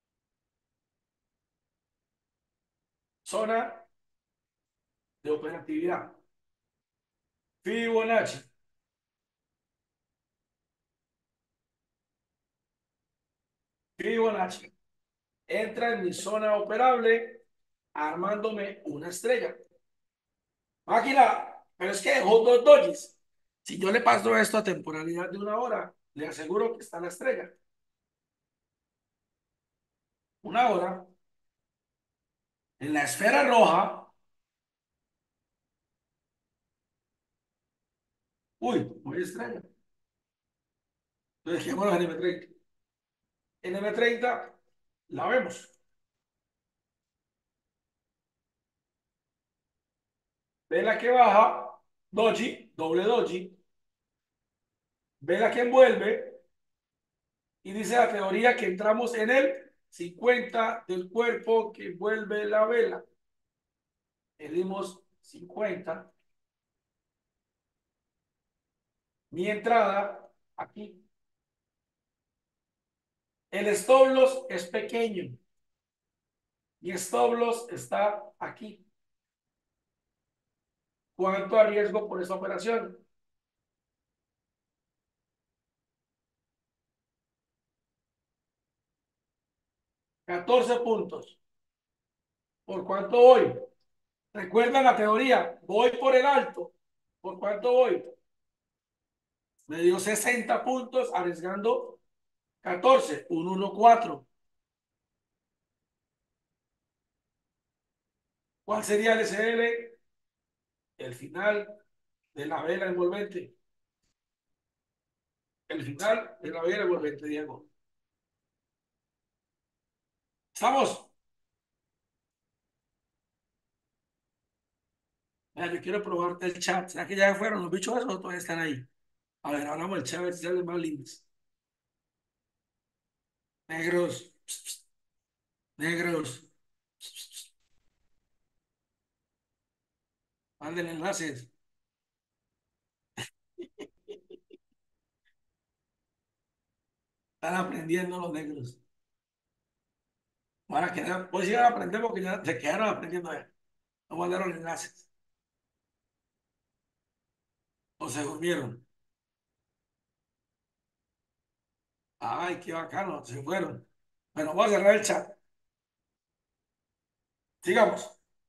Zona de operatividad. Fibonacci. Fibonacci. Entra en mi zona operable armándome una estrella. Máquina, pero es que dejó dos dojis. Si yo le paso esto a temporalidad de una hora, le aseguro que está la estrella. Una hora en la esfera roja. Uy, muy extraño. Entonces, dejémoslo en M30. En M30 la vemos. Ve la que baja, doji, doble doji. Ve la que envuelve y dice la teoría que entramos en el 50 del cuerpo que envuelve la vela. Medimos 50. Mi entrada aquí. El stop loss es pequeño. Mi stop loss está aquí. ¿Cuánto arriesgo por esta operación? 14 puntos. ¿Por cuánto voy? Recuerda la teoría. Voy por el alto. ¿Por cuánto voy? Me dio 60 puntos arriesgando 14. 114. ¿Cuál sería el SL? El final de la vela envolvente. El final de la vela envolvente, Diego. ¿Estamos? Mira, yo quiero probarte el chat. ¿Será que ya fueron los bichos esos o todavía están ahí? A ver, hablamos del chat, a ver si salen más lindos. Negros. Pss, pss, negros. Pss, pss, pss. Manden enlaces. Están aprendiendo los negros. Van a quedar, pues sigan aprendiendo porque ya se quedaron aprendiendo ya. No mandaron enlaces. O se durmieron. Ay, qué bacano, se fueron. Bueno, voy a cerrar el chat. Sigamos.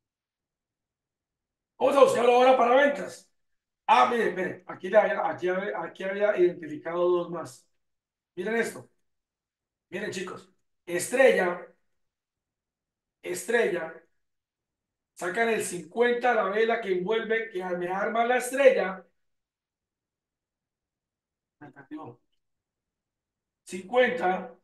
Vamos a buscar ahora para ventas. Ah, miren, miren, aquí había identificado dos más. Miren esto. Miren, chicos. Estrella, estrella, sacan el 50 la vela que envuelve, que me arma la estrella. 50,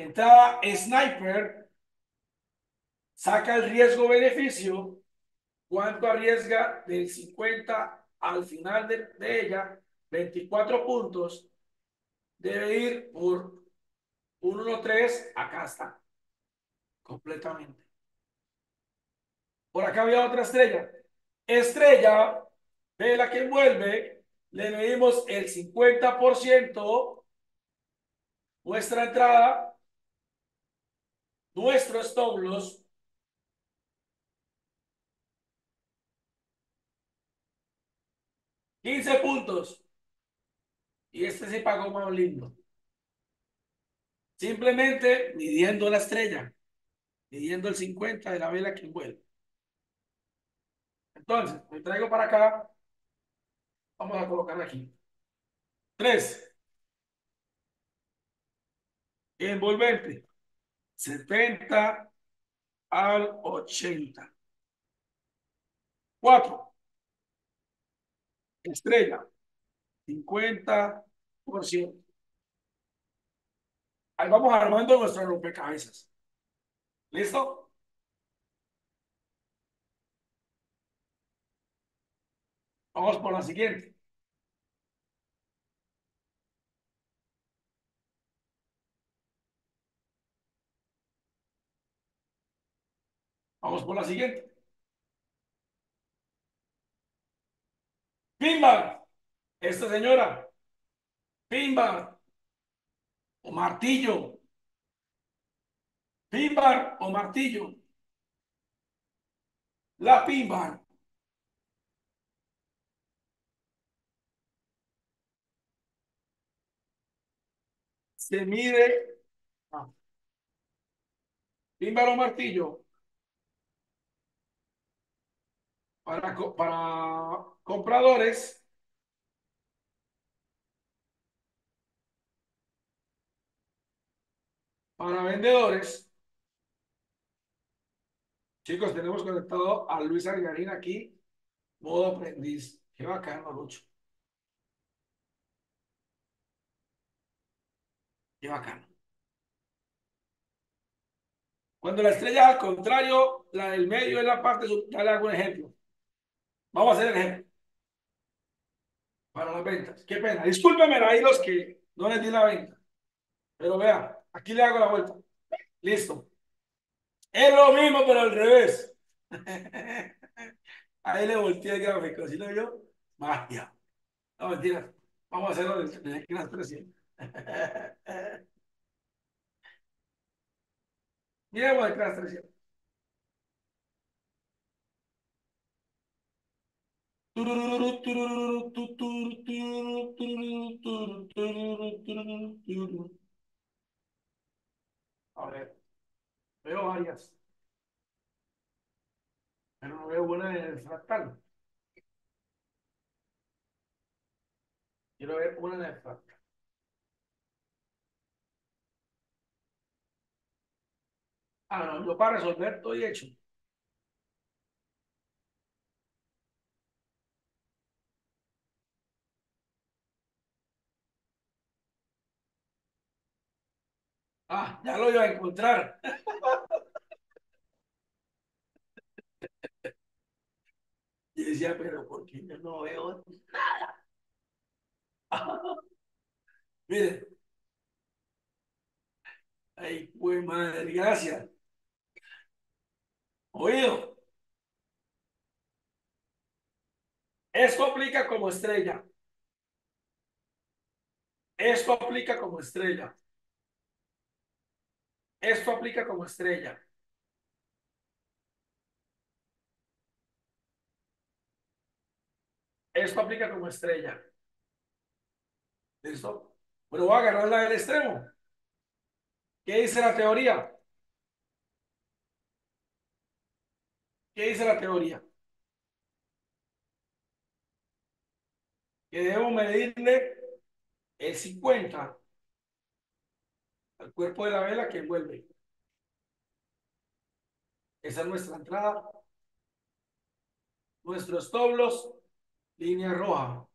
entrada sniper, saca el riesgo-beneficio, ¿Cuánto arriesga del 50 al final de ella? 24 puntos. Debe ir por un 1-3. Acá está, completamente. Por acá había otra estrella. Estrella, de la que envuelve, le medimos el 50%, nuestra entrada, nuestro stop loss, 15 puntos. Y este sí pagó más lindo. Simplemente midiendo la estrella, midiendo el 50 de la vela que envuelve. Entonces, me traigo para acá. Vamos a colocar aquí. 3. Envolvente. 70 al 80. 4. Estrella. 50%. Ahí vamos armando nuestro rompecabezas. ¿Listo? Vamos por la siguiente. Vamos por la siguiente. Pimba. Esta señora. Pimba. O martillo. Pimbar o martillo. La pimbar se mide. Ah, pimbar o martillo para compradores, para vendedores. Chicos, tenemos conectado a Luis Argarín aquí, modo aprendiz. Qué bacano, Lucho. Qué bacano. Cuando la estrella es al contrario, la del medio es la parte. Dale algún ejemplo. Vamos a hacer el ejemplo para las ventas. Qué pena. Discúlpenme ahí los que no les di la venta. Pero vea, aquí le hago la vuelta. Listo. Es lo mismo, pero al revés. Ahí le volteé el gráfico. ¿Sí lo vio? Magia. No, mentira. Vamos a hacerlo de clase 300. Miremos de clase 300. A ver, veo varias, pero no veo una en el fractal. Quiero ver una en el fractal. Ah, no, yo para resolver estoy hecho. Ah, ya lo iba a encontrar. Y decía, pero ¿por qué yo no veo? Mire, ay, pues madre, gracias. Oído, esto aplica como estrella. Esto aplica como estrella. Esto aplica como estrella. Esto aplica como estrella. ¿Listo? Pero voy a agarrar la del extremo. ¿Qué dice la teoría? ¿Qué dice la teoría? Que debemos medirle el 50 al cuerpo de la vela que envuelve. Esa es nuestra entrada. Nuestros toblos, línea roja.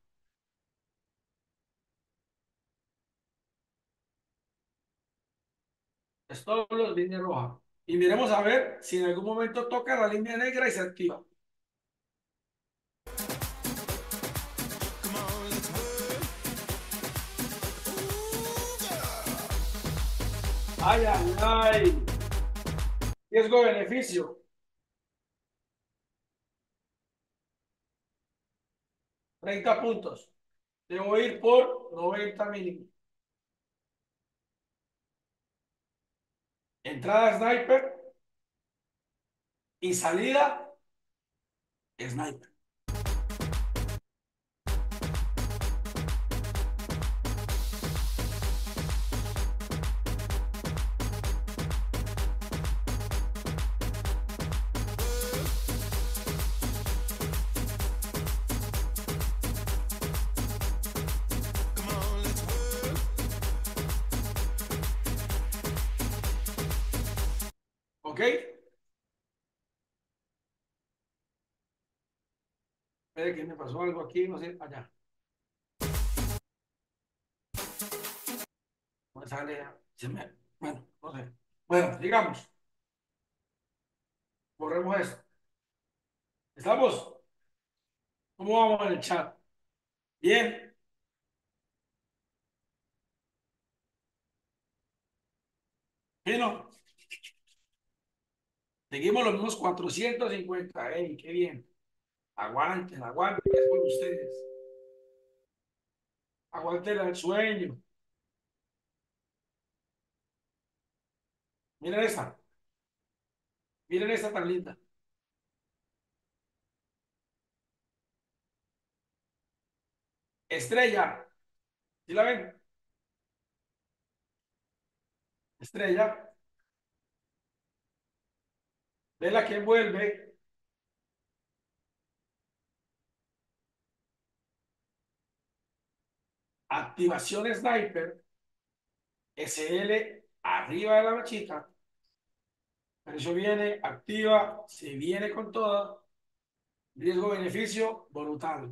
Toblos, línea roja. Y miremos a ver si en algún momento toca la línea negra y se activa. Ay, ay, ay. Riesgo-beneficio. 30 puntos. Debo ir por 90 mínimo. Entrada sniper y salida sniper. ¿Ok? Espere que me pasó algo aquí, no sé, allá. No me sale, bueno, no sé. Bueno, digamos, borremos esto. ¿Estamos? ¿Cómo vamos en el chat? Bien, fino. Seguimos los mismos 450. ¡Ey, qué bien! Aguanten, aguanten, es por ustedes. Aguanten el sueño. Miren esta. Miren esta tan linda. Estrella. ¿Sí la ven? Estrella. Ve la que envuelve. Activación sniper. SL arriba de la machita. Pero eso viene, activa, se viene con toda. Riesgo-beneficio brutal.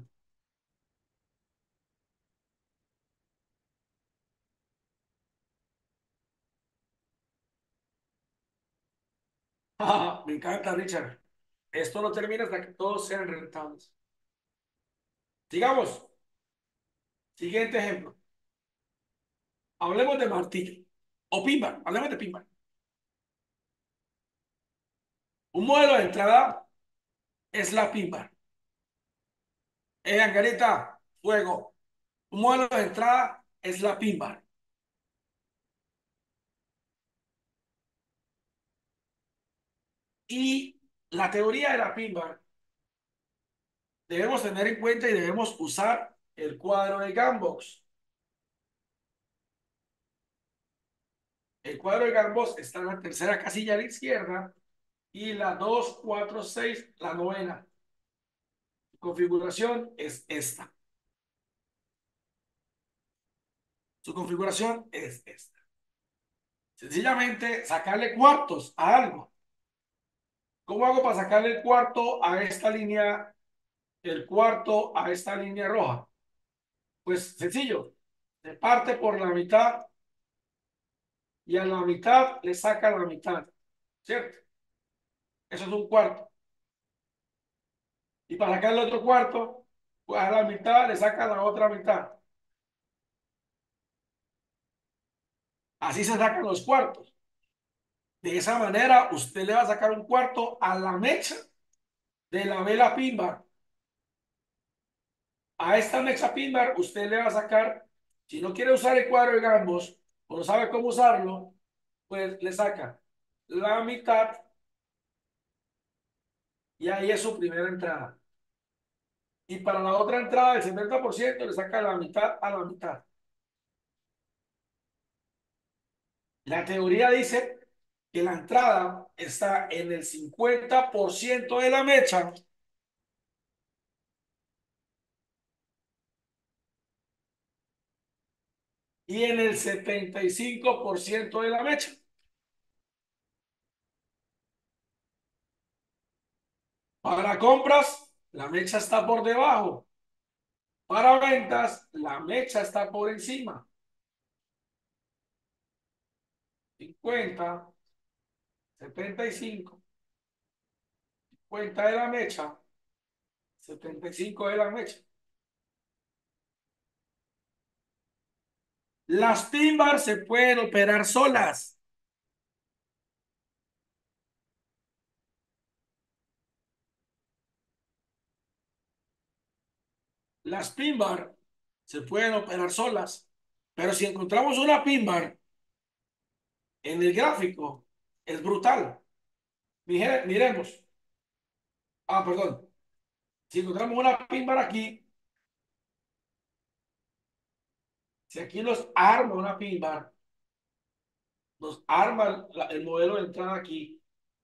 Me encanta, Richard. Esto no termina hasta que todos sean rentables. Sigamos. Siguiente ejemplo. Hablemos de martillo. O pinball. Hablemos de pinball. Un modelo de entrada es la pinball. Angarita, fuego. Un modelo de entrada es la pinball. Y la teoría de la pinball debemos tener en cuenta y debemos usar el cuadro de Gambox. El cuadro de Gambox está en la tercera casilla a la izquierda y la 2, 4, 6, la novena. Configuración es esta. Su configuración es esta. Sencillamente sacarle cuartos a algo. ¿Cómo hago para sacarle el cuarto a esta línea, el cuarto a esta línea roja? Pues sencillo. Se parte por la mitad y a la mitad le saca la mitad. ¿Cierto? Eso es un cuarto. Y para sacar el otro cuarto, pues a la mitad le saca la otra mitad. Así se sacan los cuartos. De esa manera, usted le va a sacar un cuarto a la mecha de la vela pinbar. A esta mecha pinbar, usted le va a sacar, si no quiere usar el cuadro de gambos o no sabe cómo usarlo, pues le saca la mitad y ahí es su primera entrada. Y para la otra entrada, el 70% le saca la mitad a la mitad. La teoría dice que la entrada está en el 50% de la mecha y en el 75% de la mecha. Para compras, la mecha está por debajo. Para ventas, la mecha está por encima. 50, 75, 50 de la mecha, 75 de la mecha. Las pinbars se pueden operar solas. las pin bar se pueden operar solas, pero si encontramos una pin bar en el gráfico, es brutal. Miremos. Ah, perdón. Si encontramos una pin bar aquí, si aquí nos arma una pin bar, nos arma el modelo de entrada aquí.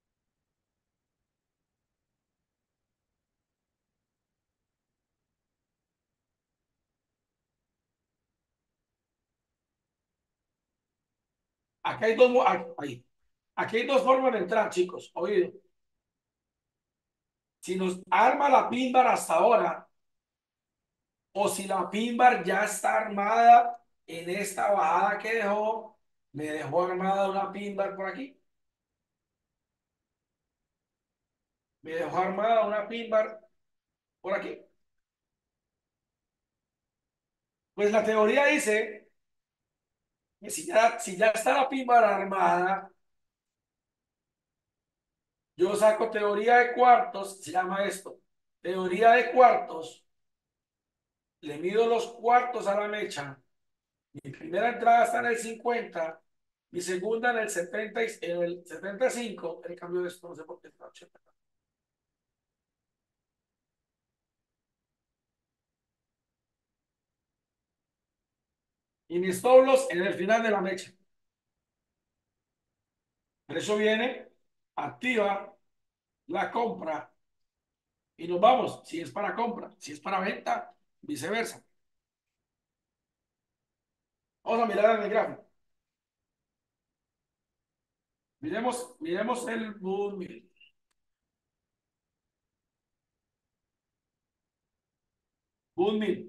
Aquí hay aquí hay dos formas de entrar, chicos. Oído. Si nos arma la pin bar hasta ahora, o si la pin bar ya está armada en esta bajada que dejó, me dejó armada una pin bar por aquí. Me dejó armada una pin bar por aquí. Pues la teoría dice que si ya está la pin bar armada, yo saco teoría de cuartos, se llama esto, teoría de cuartos, le mido los cuartos a la mecha. Mi primera entrada está en el 50, mi segunda en el 70, en el 75, el cambio de esto, no sé por qué está 80. Y mis stop loss en el final de la mecha. Por eso viene, activa la compra y nos vamos. Si es para compra, si es para venta, viceversa. Vamos a mirar en el gráfico. Miremos el Boom Mill. Boom Mill.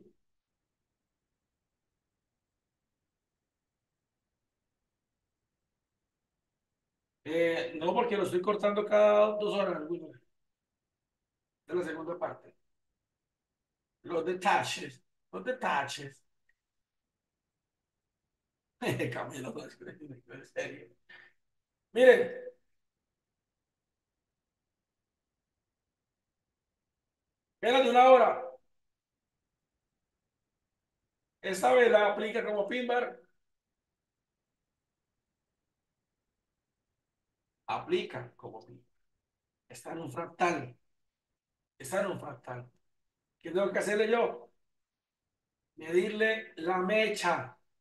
No, porque lo estoy cortando cada 2 horas. Wilmer, de la segunda parte. Los detalles. Los detalles. Camilo, no es en serio. Miren, vela de una hora. Esta vela aplica como pin bar. Aplica como pin. Está en un fractal. Está en un fractal. ¿Qué tengo que hacerle yo? Medirle la mecha.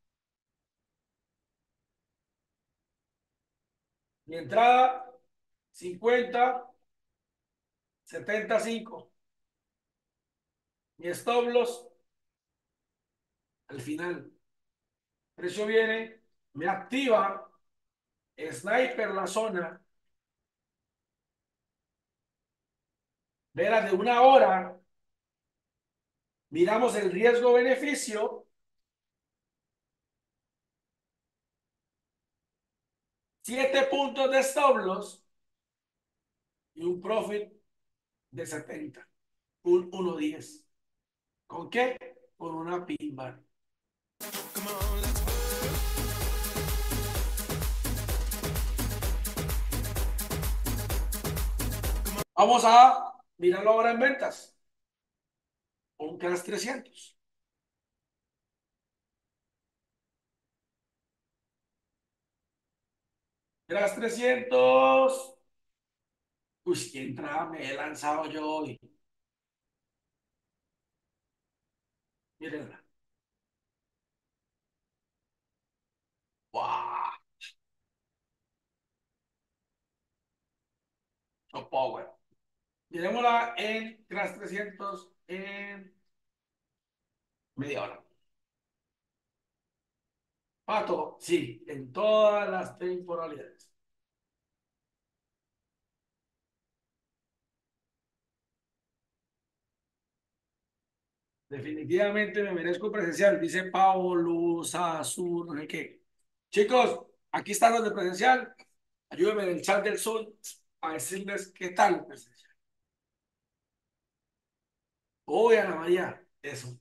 Mi entrada, 50, 75. Mi stop loss, al final. Precio viene, me activa, sniper la zona, vela de una hora, miramos el riesgo-beneficio, 7 puntos de stop loss y un profit de 70, un 1.10. ¿Con qué? Con una pin bar. Vamos a mirarlo ahora en ventas. Un CRAS 300. CRAS 300. Uy, qué entrada me he lanzado yo hoy. Mírenla. ¡Wow! So power. Miremosla en CRAS 300 en media hora. Pato, sí, en todas las temporalidades. Definitivamente me merezco presencial, dice Paolo Sasur, no sé qué. Chicos, aquí están los de presencial. Ayúdenme en el chat del Zoom a decirles qué tal el presencial. Hoy, Ana María, eso.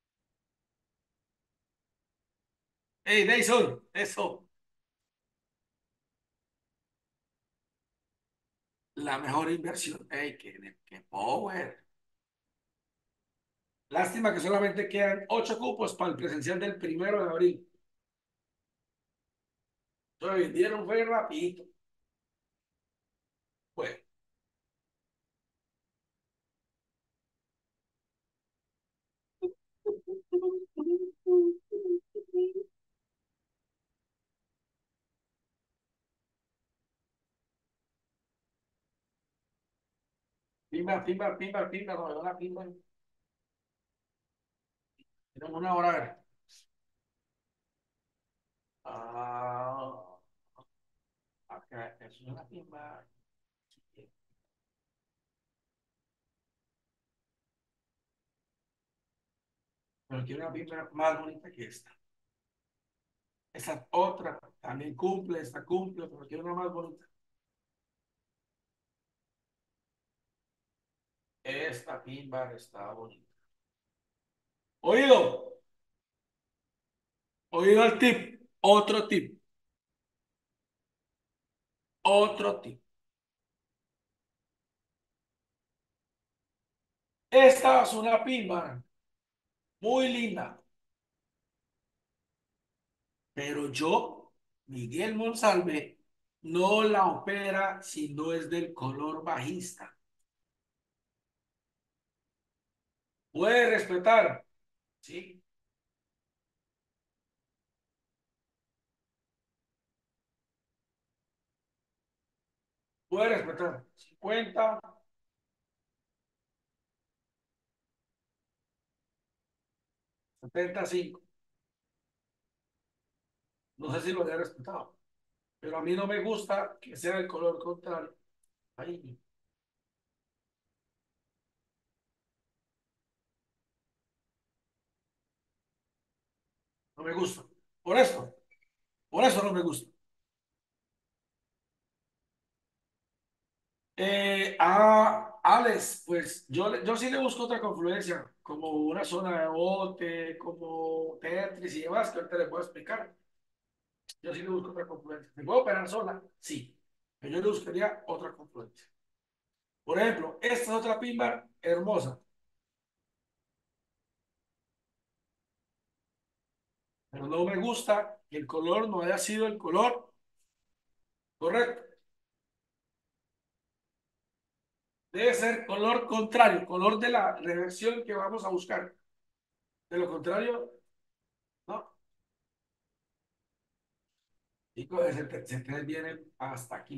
Hey, Dyson, eso. La mejor inversión. Hey, qué power. Lástima que solamente quedan 8 cupos para el presencial del 1 de abril. Lo vendieron, fue rapidito. Bueno, pimba, pimba, pimba, pimba, no, una pimba. Tenemos una hora. A ver. Ah, acá es una pimba. Pero quiero una pimba más bonita que esta. Esa otra también cumple, esta cumple, pero quiero una más bonita. Esta pimba está bonita. Oído, oído el tip. Otro tip, otro tip. Esta es una pimba muy linda, pero yo, Miguel Monsalve, no la opera si no es del color bajista. Puede respetar, ¿sí? Puede respetar. 50, 75. No sé si lo había respetado, pero a mí no me gusta que sea el color contrario. Ahí, no me gusta. Por eso, por eso no me gusta. Alex, pues yo sí le busco otra confluencia, como una zona de bote, como Tetris y demás, que ahorita le puedo explicar. Yo sí le busco otra confluencia. ¿Me puedo operar sola? Sí, pero yo le buscaría otra confluencia. Por ejemplo, esta es otra pimba hermosa, pero no me gusta que el color no haya sido el color correcto. Debe ser color contrario, color de la reversión que vamos a buscar. De lo contrario, no. Y se te viene hasta aquí.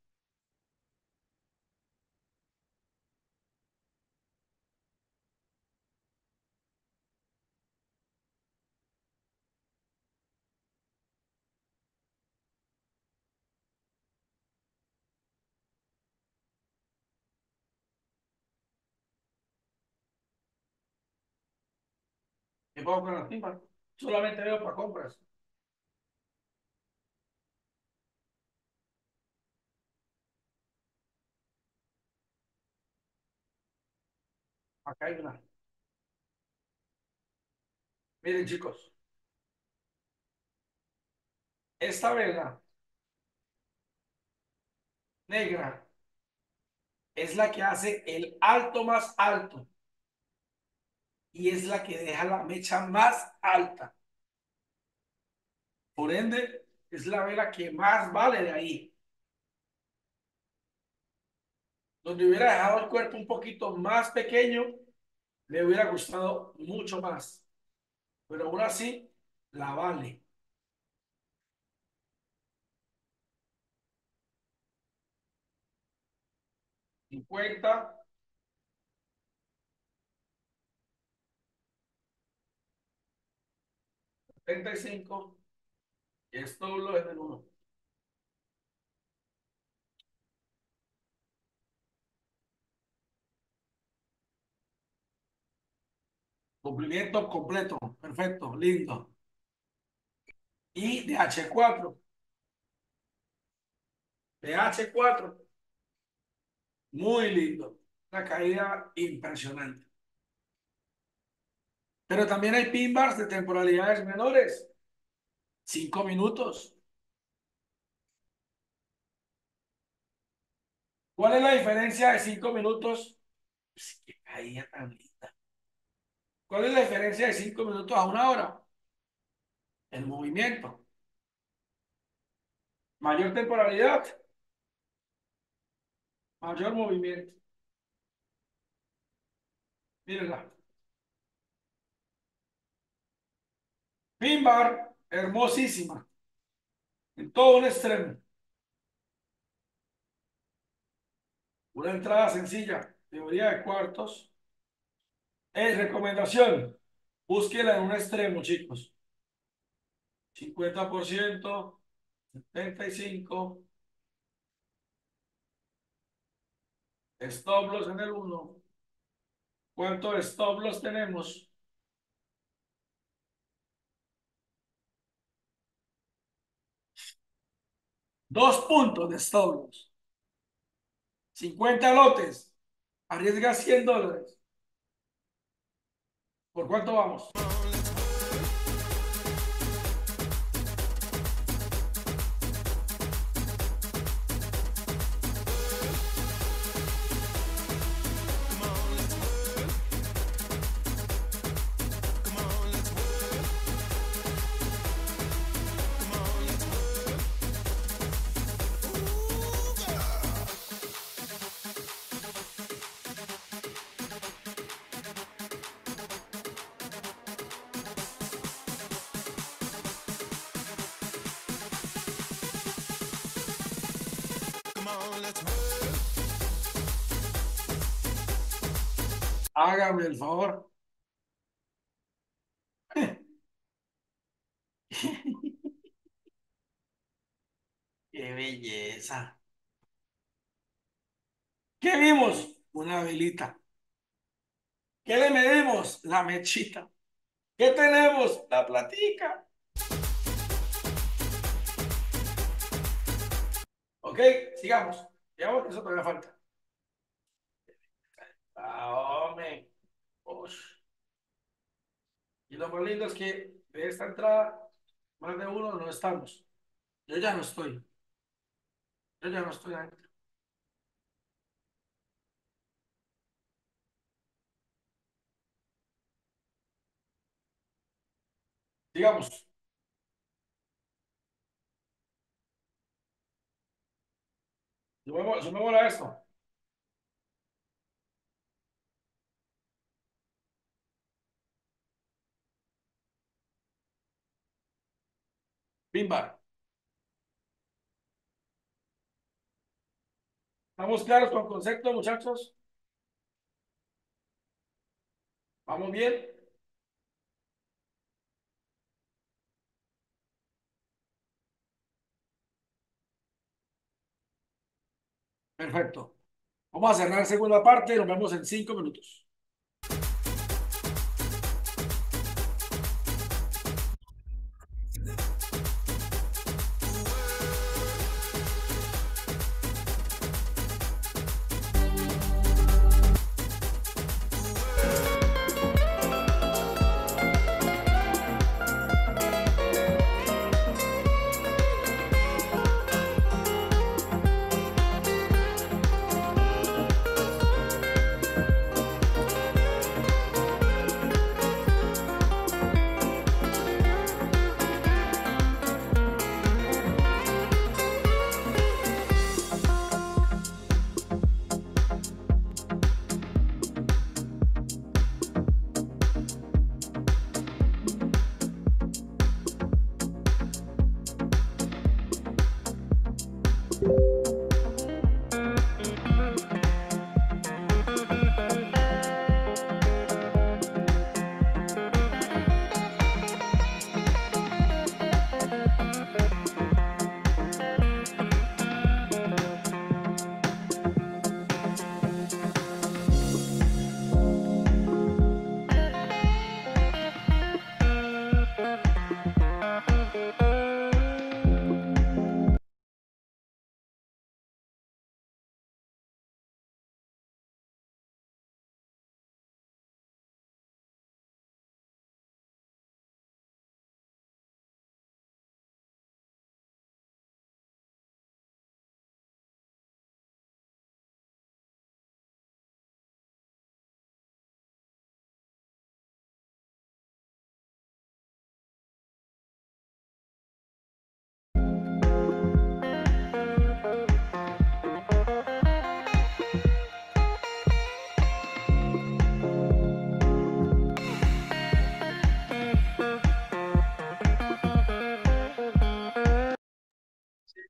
¿Qué puedo con la timba? Solamente veo para compras. Acá hay una. Miren, chicos, esta vela negra es la que hace el alto más alto y es la que deja la mecha más alta. Por ende, es la vela que más vale de ahí. Donde hubiera dejado el cuerpo un poquito más pequeño, le hubiera gustado mucho más. Pero aún así, la vale. 50, 75, esto lo es del uno. Cumplimiento completo, perfecto, lindo. Y de H4, muy lindo. Una caída impresionante. Pero también hay pin bars de temporalidades menores. 5 minutos. ¿Cuál es la diferencia de 5 minutos? Pues, qué caída tan linda. ¿Cuál es la diferencia de 5 minutos a 1 hora? El movimiento. Mayor temporalidad, mayor movimiento. Mírenla. Pin bar, hermosísima. En todo un extremo. Una entrada sencilla. Teoría de cuartos. Recomendación. Búsquela en un extremo, chicos. 50%, 75%. Stop loss en el uno. ¿Cuántos stop loss tenemos? 2 puntos de stop loss. 50 lotes. Arriesga $100. ¿Por cuánto vamos? Hágame el favor. ¡Qué belleza! ¿Qué vimos? Una velita. ¿Qué le medimos? La mechita. ¿Qué tenemos? La platica. Ok, sigamos. Digamos que eso todavía falta. Ah, hombre. Ush. Y lo más lindo es que de esta entrada, más de uno no estamos. Yo ya no estoy. Yo ya no estoy adentro. Digamos, sumémosle a esto. Pimba. ¿Estamos claros con el concepto, muchachos? ¿Vamos bien? Perfecto. Vamos a cerrar la segunda parte y nos vemos en 5 minutos.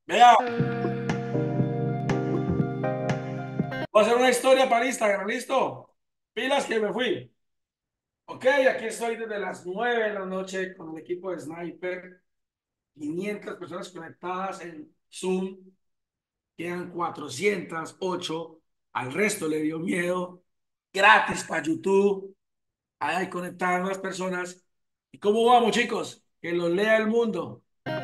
Vea, voy a hacer una historia para Instagram, ¿listo? Pilas que me fui. Ok, aquí estoy desde las 9 de la noche con el equipo de Sniper. 500 personas conectadas en Zoom. Quedan 408. Al resto le dio miedo. Gratis para YouTube. Ahí conectadas más personas. ¿Y cómo vamos, chicos? Que lo lea el mundo.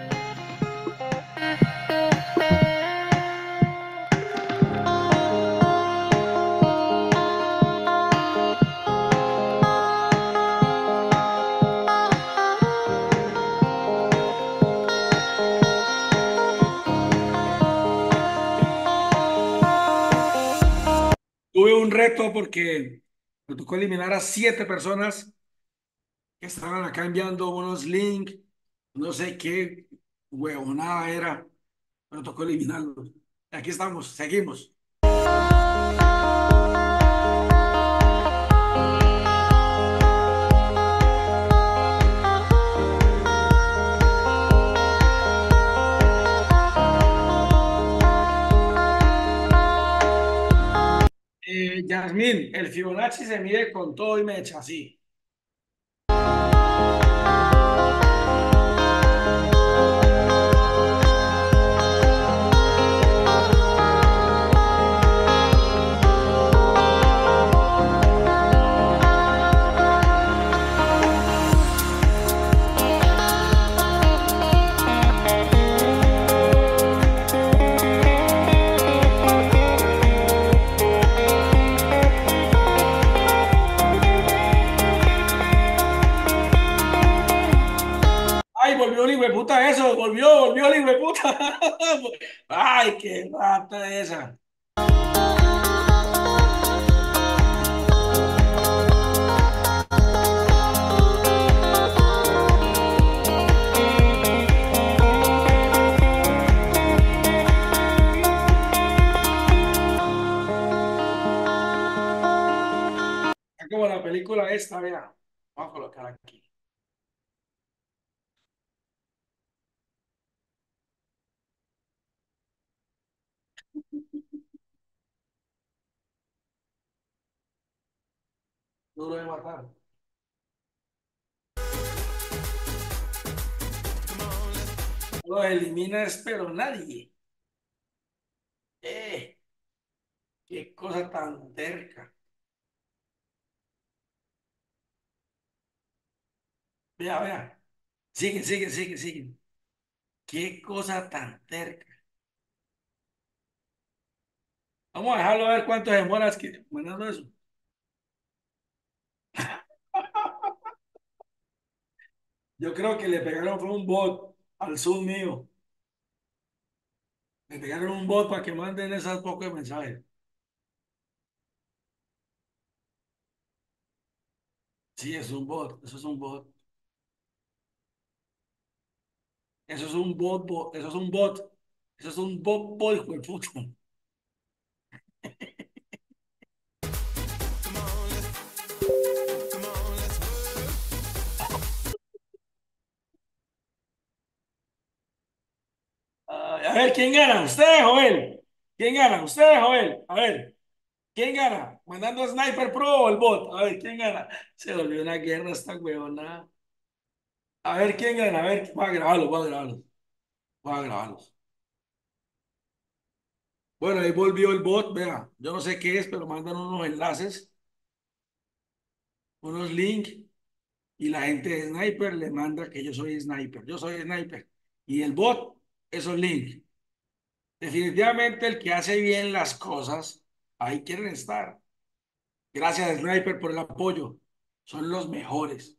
Tuve un reto porque me tocó eliminar a 7 personas que estaban acá enviando unos links. No sé qué huevonada era. Me tocó eliminarlos. Aquí estamos, seguimos. Yasmín, el Fibonacci se mide con todo y mecha, así. Ay, volvió el hijueputa eso, volvió el hijueputa. Ay, qué rata esa. Es como la película esta, vea. Vamos a colocar aquí. Duro de matar. No lo eliminas, pero nadie. Eh, qué cosa tan terca. Vea, vea. Sigue. Qué cosa tan terca. Vamos a dejarlo a ver cuánto demoras mandando eso. Yo creo que le pegaron fue un bot al Zoom mío. Le pegaron un bot para que manden esas pocos mensajes. Sí, es un bot, eso es un bot. Eso es un bot, eso es un bot. Eso es un bot, hijo de puta. Ay, a ver, ¿quién gana? ¿Usted, Joel? ¿Quién gana? ¿Usted, Joel? A ver, ¿quién gana? ¿Mandando a Sniper Pro o el bot? A ver, ¿quién gana? Se volvió una guerra esta huevona. A ver, ¿quién gana? A ver, voy a grabarlo, voy a grabarlo. Voy a grabarlos. Bueno, ahí volvió el bot, vea. Yo no sé qué es, pero mandan unos enlaces, unos links, y la gente de Sniper le manda que yo soy Sniper. Yo soy Sniper. Y el bot, esos links. Definitivamente el que hace bien las cosas, ahí quieren estar. Gracias, Sniper, por el apoyo. Son los mejores.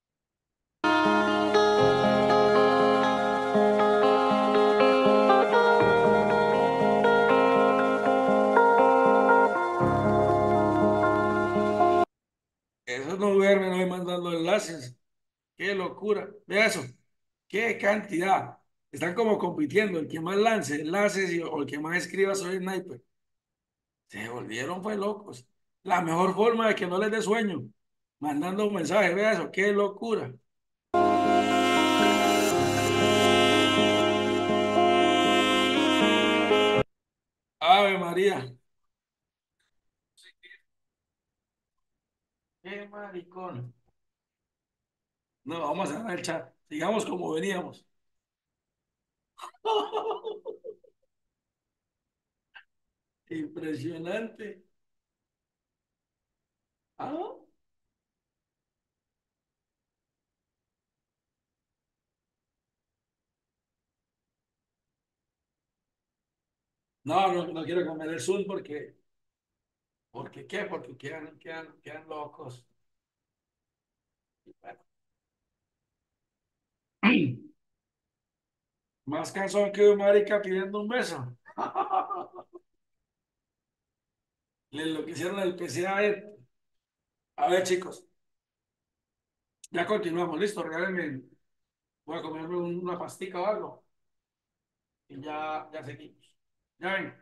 Esos no duermen hoy mandando enlaces. Qué locura. Vea eso. Qué cantidad. Están como compitiendo. El que más lance enlaces o el que más escriba soy Sniper. Se volvieron fue locos. La mejor forma de que no les dé sueño. Mandando un mensaje. Vea eso. Qué locura. María. Qué maricón. No, vamos a cerrar el chat. Sigamos como veníamos. Impresionante. Ah, no, no, no quiero cambiar el Zoom porque ¿qué? Porque quedan locos. Y bueno, más cansón que un marica pidiendo un beso. Le enloquecieron el PCA. A ver, chicos, ya continuamos. Listo, regálenme. Voy a comerme una pastica o algo. Y ya seguimos. Ya ven.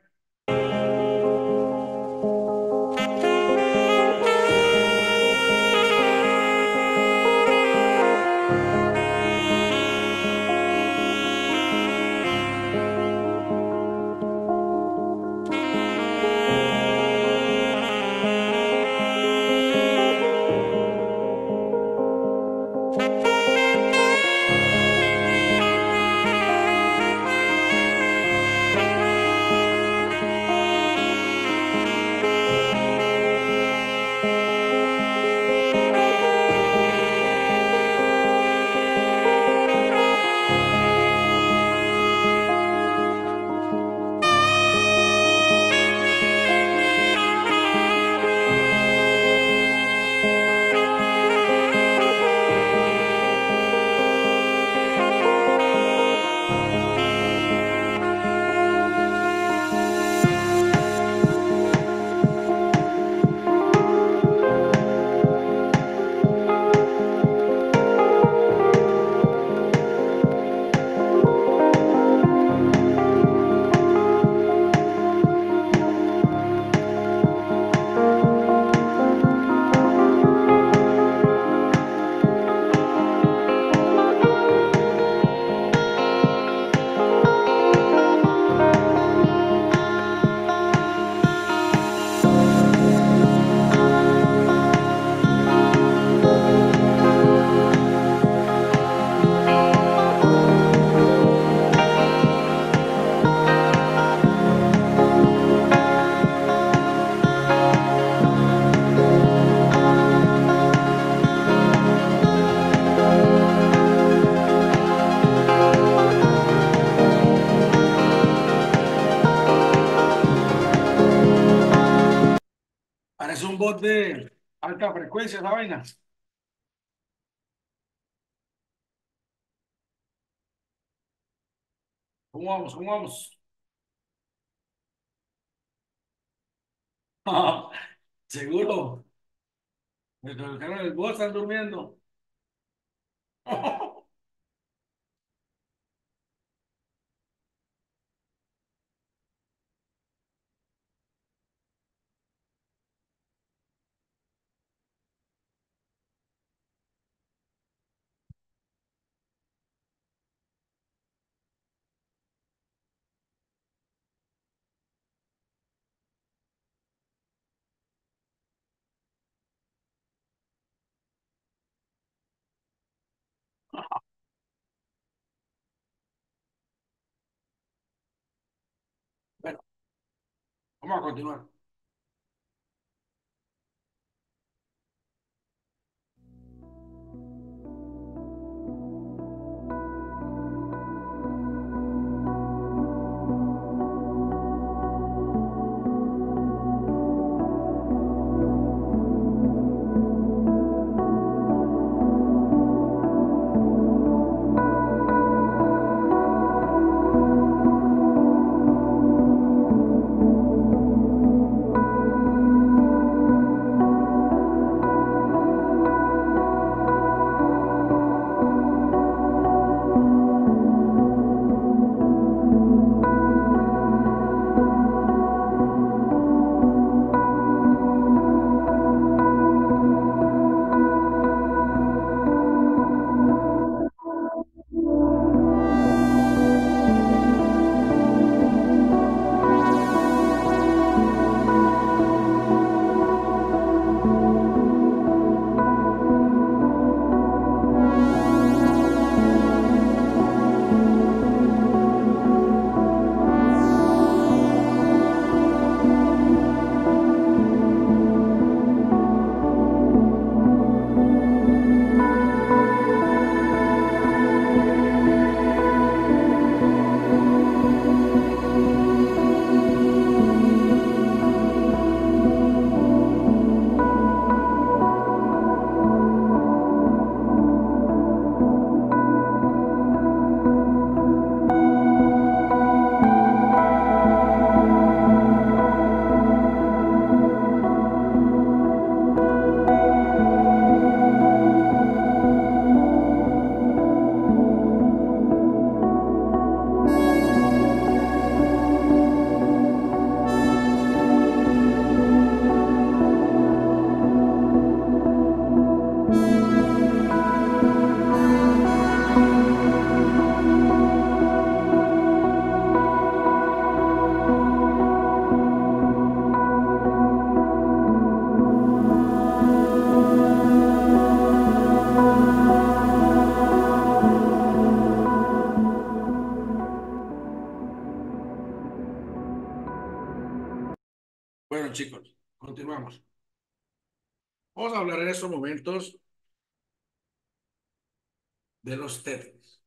Parece un bot de alta frecuencia esa vaina. ¿Cómo vamos? ¿Cómo vamos? Seguro. Me colocaron el bot, están durmiendo. Bueno, vamos a continuar. Bueno, chicos, continuamos. Vamos a hablar en estos momentos de los Tetris.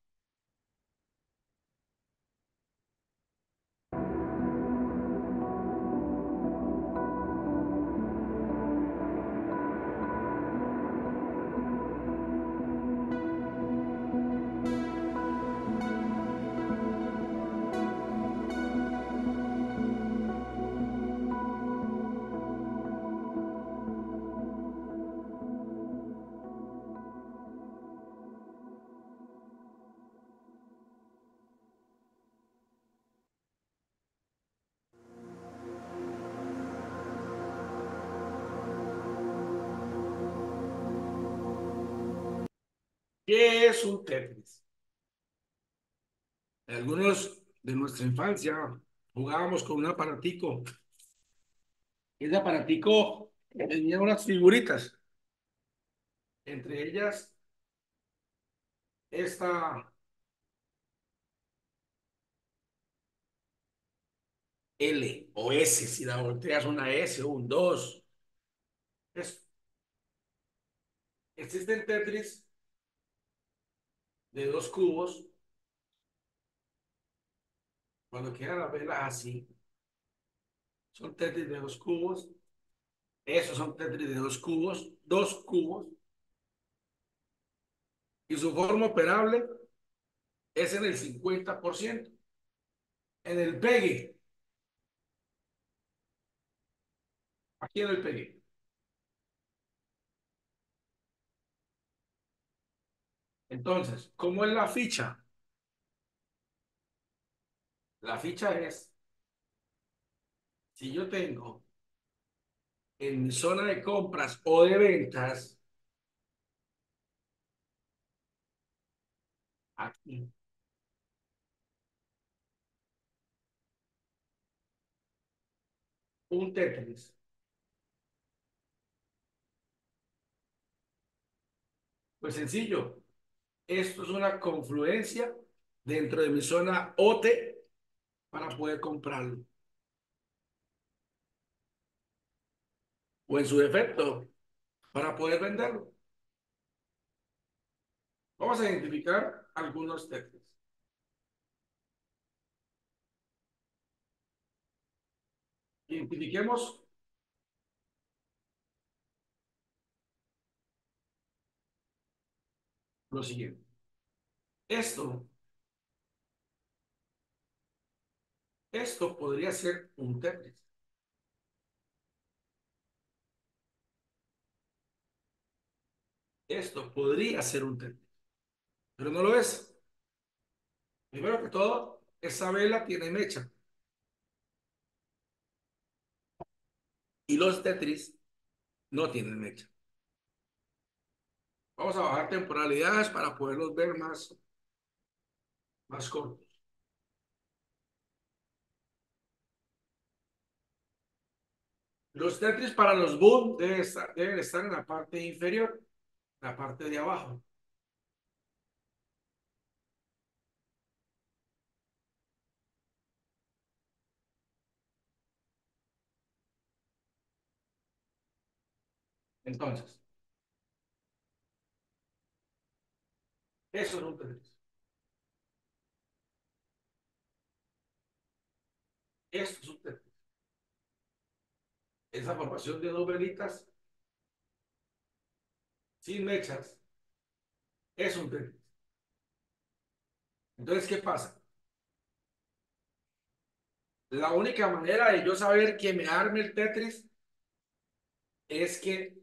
¿Qué es un Tetris? Algunos de nuestra infancia jugábamos con un aparatico. Ese aparatico tenía unas figuritas, entre ellas esta L o S, si la volteas una S o un 2. Es- Existen Tetris de dos cubos, cuando quedan las velas así, son Tetris de dos cubos. Esos son Tetris de dos cubos, y su forma operable es en el 50%. En el pegue, aquí en el pegue. Entonces, ¿cómo es la ficha? La ficha es, si yo tengo en mi zona de compras o de ventas, aquí, un Tetris, pues sencillo, esto es una confluencia dentro de mi zona OT para poder comprarlo. O en su defecto, para poder venderlo. Vamos a identificar algunos Tetris. Identifiquemos lo siguiente. Esto, esto podría ser un Tetris. Esto podría ser un Tetris, pero no lo es. Primero que todo, esa vela tiene mecha y los Tetris no tienen mecha. Vamos a bajar temporalidades para poderlos ver más cortos. Los Tetris para los boom deben estar en la parte inferior, la parte de abajo. Entonces, eso es un Tetris. Esto es un Tetris. Esa formación de dos velitas sin mechas es un Tetris. Entonces, ¿qué pasa? La única manera de yo saber que me arme el Tetris es que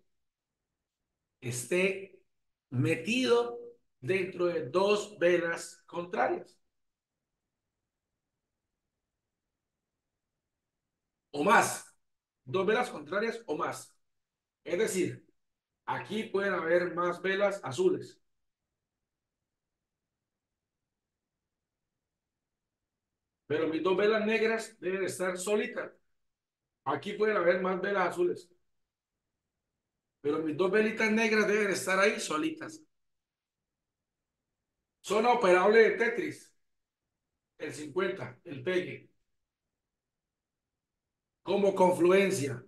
esté metido dentro de dos velas contrarias o más, dos velas contrarias o más. Es decir, aquí pueden haber más velas azules, pero mis dos velas negras deben estar solitas. Aquí pueden haber más velas azules, pero mis dos velitas negras deben estar ahí solitas. Zona operable de Tetris, el 50, el pegue. como confluencia.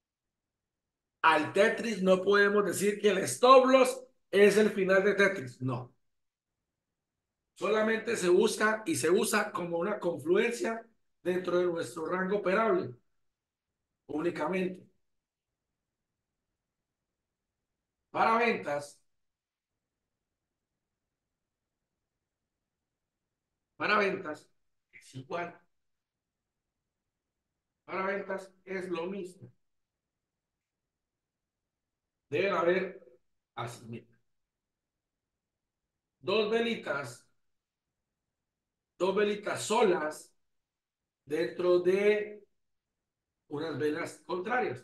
Al Tetris no podemos decir que el stop loss es el final de Tetris. No. Solamente se busca y se usa como una confluencia dentro de nuestro rango operable. Únicamente. Para ventas, para ventas es igual. Para ventas es lo mismo. Deben haber así, mira, dos velitas, dos velitas solas dentro de unas velas contrarias.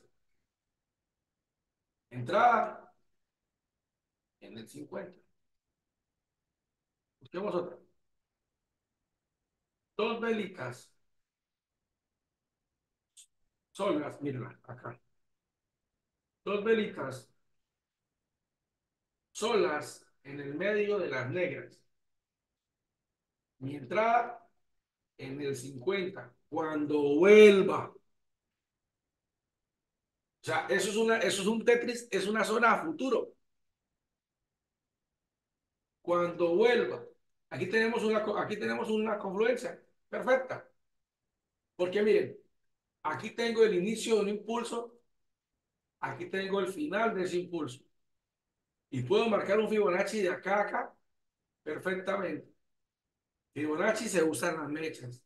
Entrada en el 50. Busquemos otra. Dos velitas solas, mírala acá. Dos velitas solas en el medio de las negras. Mi entrada en el 50. Cuando vuelva. O sea, eso es un Tetris, es una zona a futuro. Cuando vuelva. Aquí tenemos una confluencia perfecta. Porque miren, aquí tengo el inicio de un impulso, aquí tengo el final de ese impulso. Y puedo marcar un Fibonacci de acá a acá perfectamente. Fibonacci se usa en las mechas.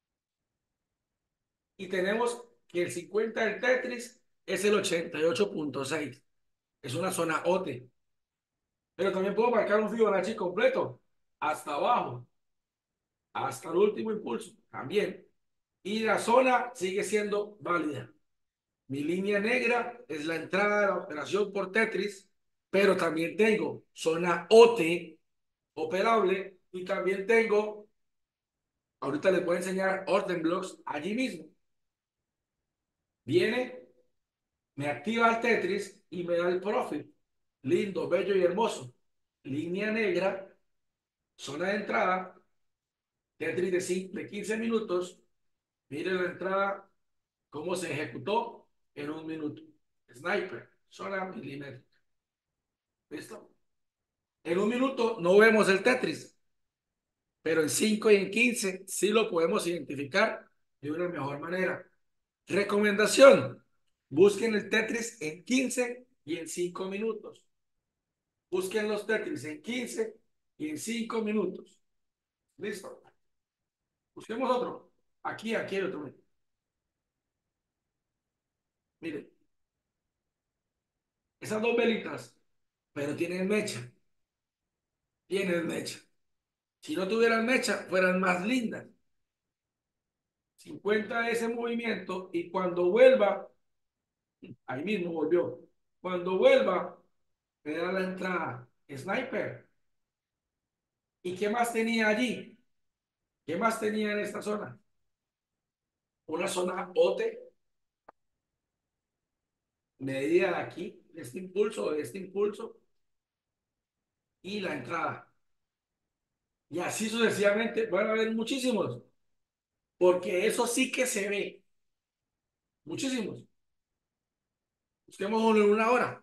Y tenemos que el 50 del Tetris es el 88.6. Es una zona OTE. Pero también puedo marcar un Fibonacci completo, hasta abajo, hasta el último impulso, también. Y la zona sigue siendo válida. Mi línea negra es la entrada de la operación por Tetris, pero también tengo zona OT operable y también tengo, ahorita les voy a enseñar Orden Blocks allí mismo. Viene, me activa el Tetris y me da el profit. Lindo, bello y hermoso. Línea negra, zona de entrada, Tetris de 15 minutos. Mire la entrada, cómo se ejecutó en un minuto. Sniper, zona milimétrica. ¿Listo? En un minuto no vemos el Tetris, pero en 5 y en 15 sí lo podemos identificar de una mejor manera. Recomendación, busquen el Tetris en 15 y en 5 minutos. Busquen los Tetris en 15 y en 5 minutos. Listo. Busquemos otro. Aquí hay otro. Miren, esas dos velitas, pero tienen mecha. Tienen mecha. Si no tuvieran mecha, fueran más lindas. 50 de ese movimiento y cuando vuelva, ahí mismo volvió. Cuando vuelva, me da la entrada. Sniper. ¿Y qué más tenía allí? ¿Qué más tenía en esta zona? Una zona OTE, medida de aquí, de este impulso, y la entrada. Y así sucesivamente van a haber muchísimos, porque eso sí que se ve. Muchísimos. Busquemos uno en una hora.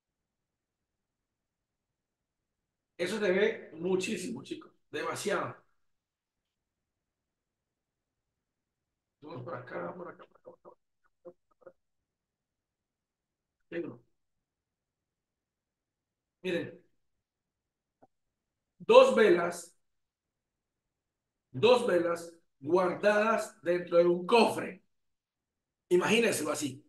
Eso se ve muchísimo, chicos. Demasiado. Vamos por acá, por acá, por acá. Tengo. Miren, dos velas, dos velas guardadas dentro de un cofre. Imagínense así.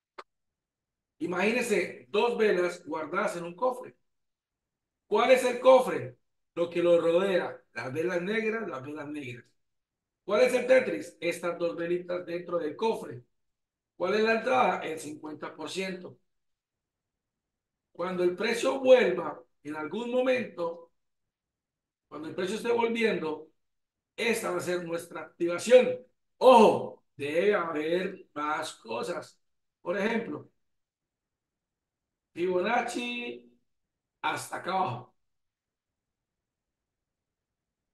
Imagínense dos velas guardadas en un cofre. ¿Cuál es el cofre? Lo que lo rodea. Las velas negras, las velas negras. ¿Cuál es el Tetris? Estas dos velitas dentro del cofre. ¿Cuál es la entrada? El 50%. Cuando el precio vuelva, en algún momento, cuando el precio esté volviendo, esta va a ser nuestra activación. Ojo, debe haber más cosas. Por ejemplo, Fibonacci hasta acá abajo.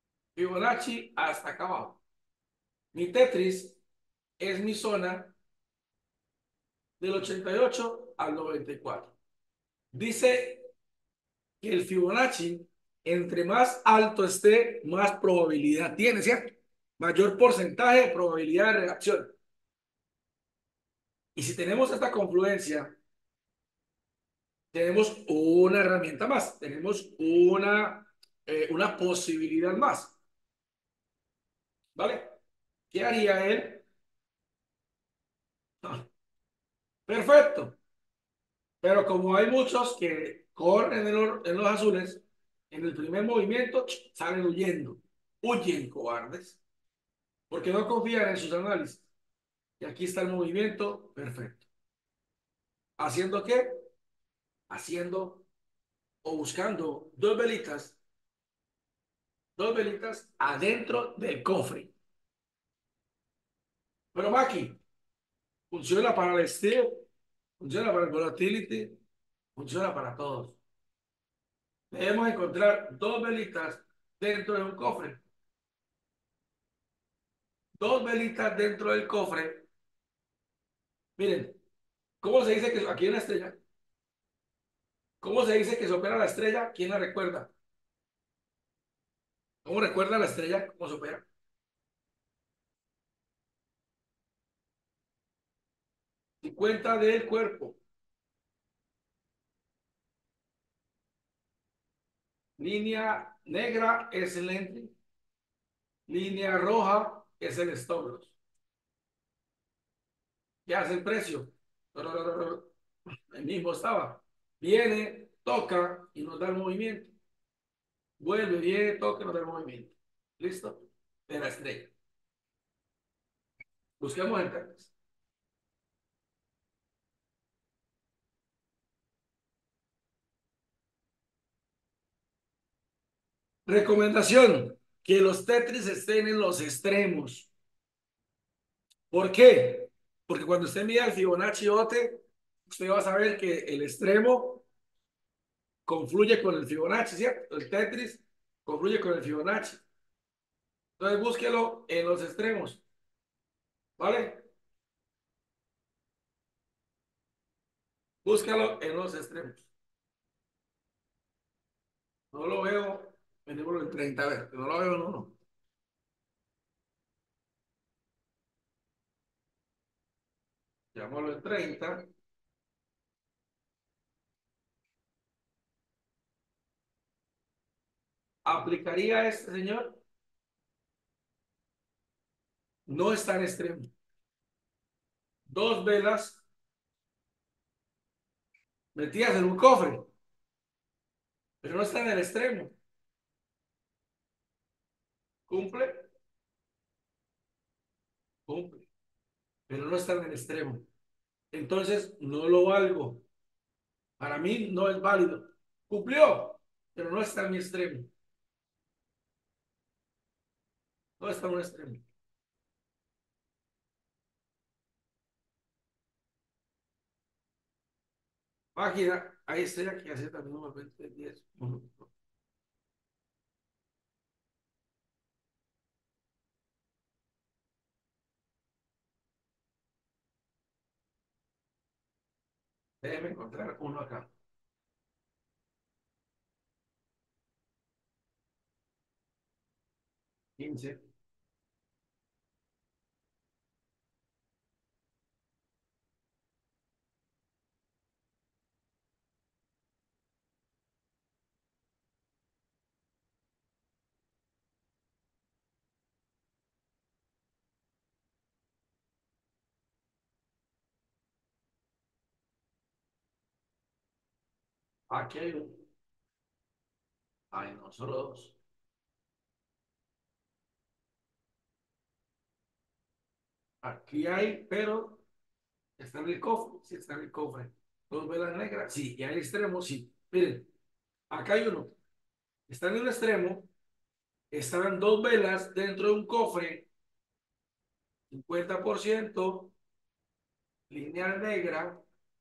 Fibonacci hasta acá abajo. Mi Tetris es mi zona del 88 al 94. Dice que el Fibonacci, entre más alto esté, más probabilidad tiene, ¿cierto? Mayor porcentaje de probabilidad de reacción. Y si tenemos esta confluencia, tenemos una herramienta más, tenemos una posibilidad más, ¿vale? ¿Qué haría él? Ah, perfecto. Pero como hay muchos que corren en los azules, en el primer movimiento salen huyendo. Huyen, cobardes, porque no confían en sus análisis. Y aquí está el movimiento perfecto. ¿Haciendo qué? Haciendo o buscando dos velitas adentro del cofre. Pero Maki, funciona para el steel, funciona para el volatility, funciona para todos. Debemos encontrar dos velitas dentro de un cofre. Dos velitas dentro del cofre. Miren, ¿cómo se dice que aquí hay una estrella? ¿Cómo se dice que se opera la estrella? ¿Quién la recuerda? ¿Cómo recuerda la estrella? ¿Cómo se opera? 50 del cuerpo. Línea negra es el entry. Línea roja es el stop loss. ¿Qué hace el precio? El mismo estaba. Viene, toca y nos da el movimiento. Vuelve, viene, toca y nos da el movimiento. ¿Listo? De la estrella. Busquemos el text. Recomendación, que los Tetris estén en los extremos. ¿Por qué? Porque cuando usted mira el Fibonacci OTE, usted va a saber que el extremo confluye con el Fibonacci, ¿cierto? El Tetris confluye con el Fibonacci. Entonces búsquelo en los extremos, ¿vale? Búscalo en los extremos. No lo veo, vendémoslo en 30, a ver, no lo veo, no, no. Llamémoslo en 30. ¿Aplicaría este señor? No está en extremo. Dos velas metidas en un cofre, pero no está en el extremo. ¿Cumple? Cumple, pero no está en el extremo. Entonces, no lo valgo. Para mí no es válido. Cumplió, pero no está en mi extremo. No está en un extremo. Página, ahí está que hace también nuevamente 10. Déjeme encontrar uno acá. 15. Aquí hay uno. Ay, no, solo dos. Aquí hay, pero está en el cofre. Sí, está en el cofre. Dos velas negras. Sí, y al extremo, sí. Miren, acá hay uno. Está en el extremo. Están dos velas dentro de un cofre. 50% lineal negra.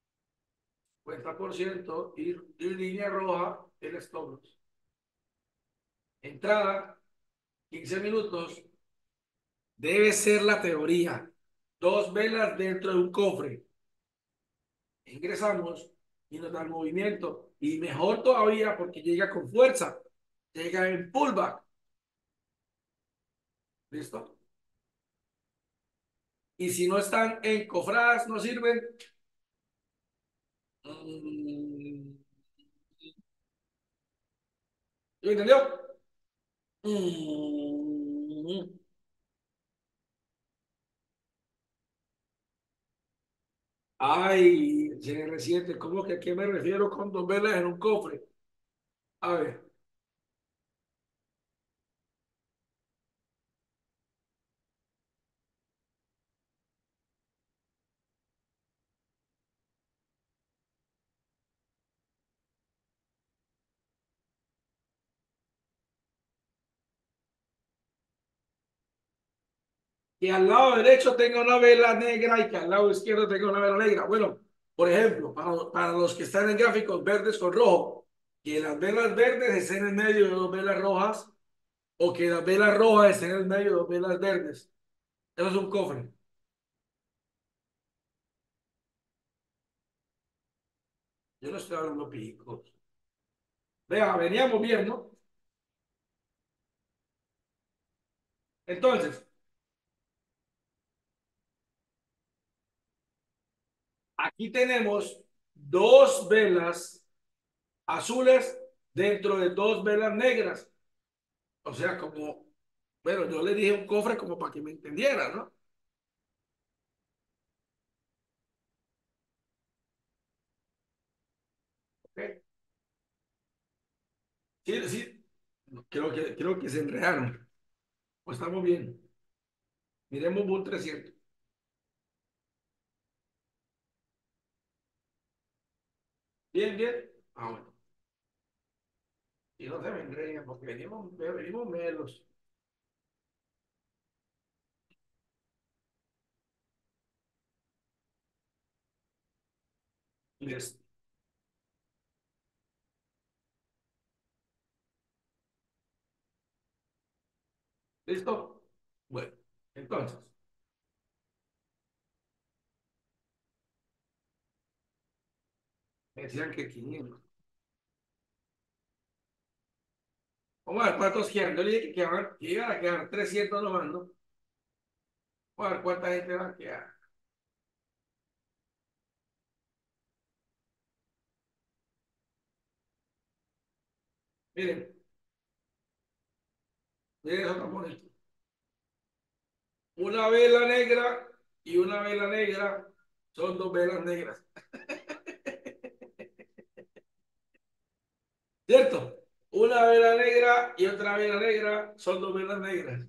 50% y línea roja, el stop loss. Entrada, 15 minutos. Debe ser la teoría. Dos velas dentro de un cofre. ingresamos y nos da el movimiento. Y mejor todavía porque llega con fuerza, llega en pullback. ¿Listo? Y si no están encofradas, no sirven. Mm, ¿lo entendió? Mm, ay, se reciente, ¿cómo que a qué me refiero con dos velas en un cofre? A ver, que al lado derecho tenga una vela negra y que al lado izquierdo tenga una vela negra. Bueno, por ejemplo, para los que están en gráficos verdes con rojo, que las velas verdes estén en medio de dos velas rojas o que las velas rojas estén en medio de dos velas verdes. Eso es un cofre. Yo no estoy hablando picos. Vea, veníamos bien, ¿no? Entonces, aquí tenemos dos velas azules dentro de dos velas negras. O sea, como, bueno, yo le dije un cofre como para que me entendiera, ¿no? ¿Ok? Sí, sí, creo que se enredaron. Pues estamos bien. Miremos Bull 300. Bien, bien. Ah, bueno. Y no se me enreden porque venimos melos. Listo. ¿Listo? Bueno, entonces, me decían que 500. Vamos a ver cuántos quieren. Yo le dije que iban a quedar 300 nomás, ¿no? Vamos a ver cuánta gente va a quedar. Miren, miren eso tan bonito. Una vela negra y una vela negra son dos velas negras. ¿Cierto? Una vela negra y otra vela negra son dos velas negras.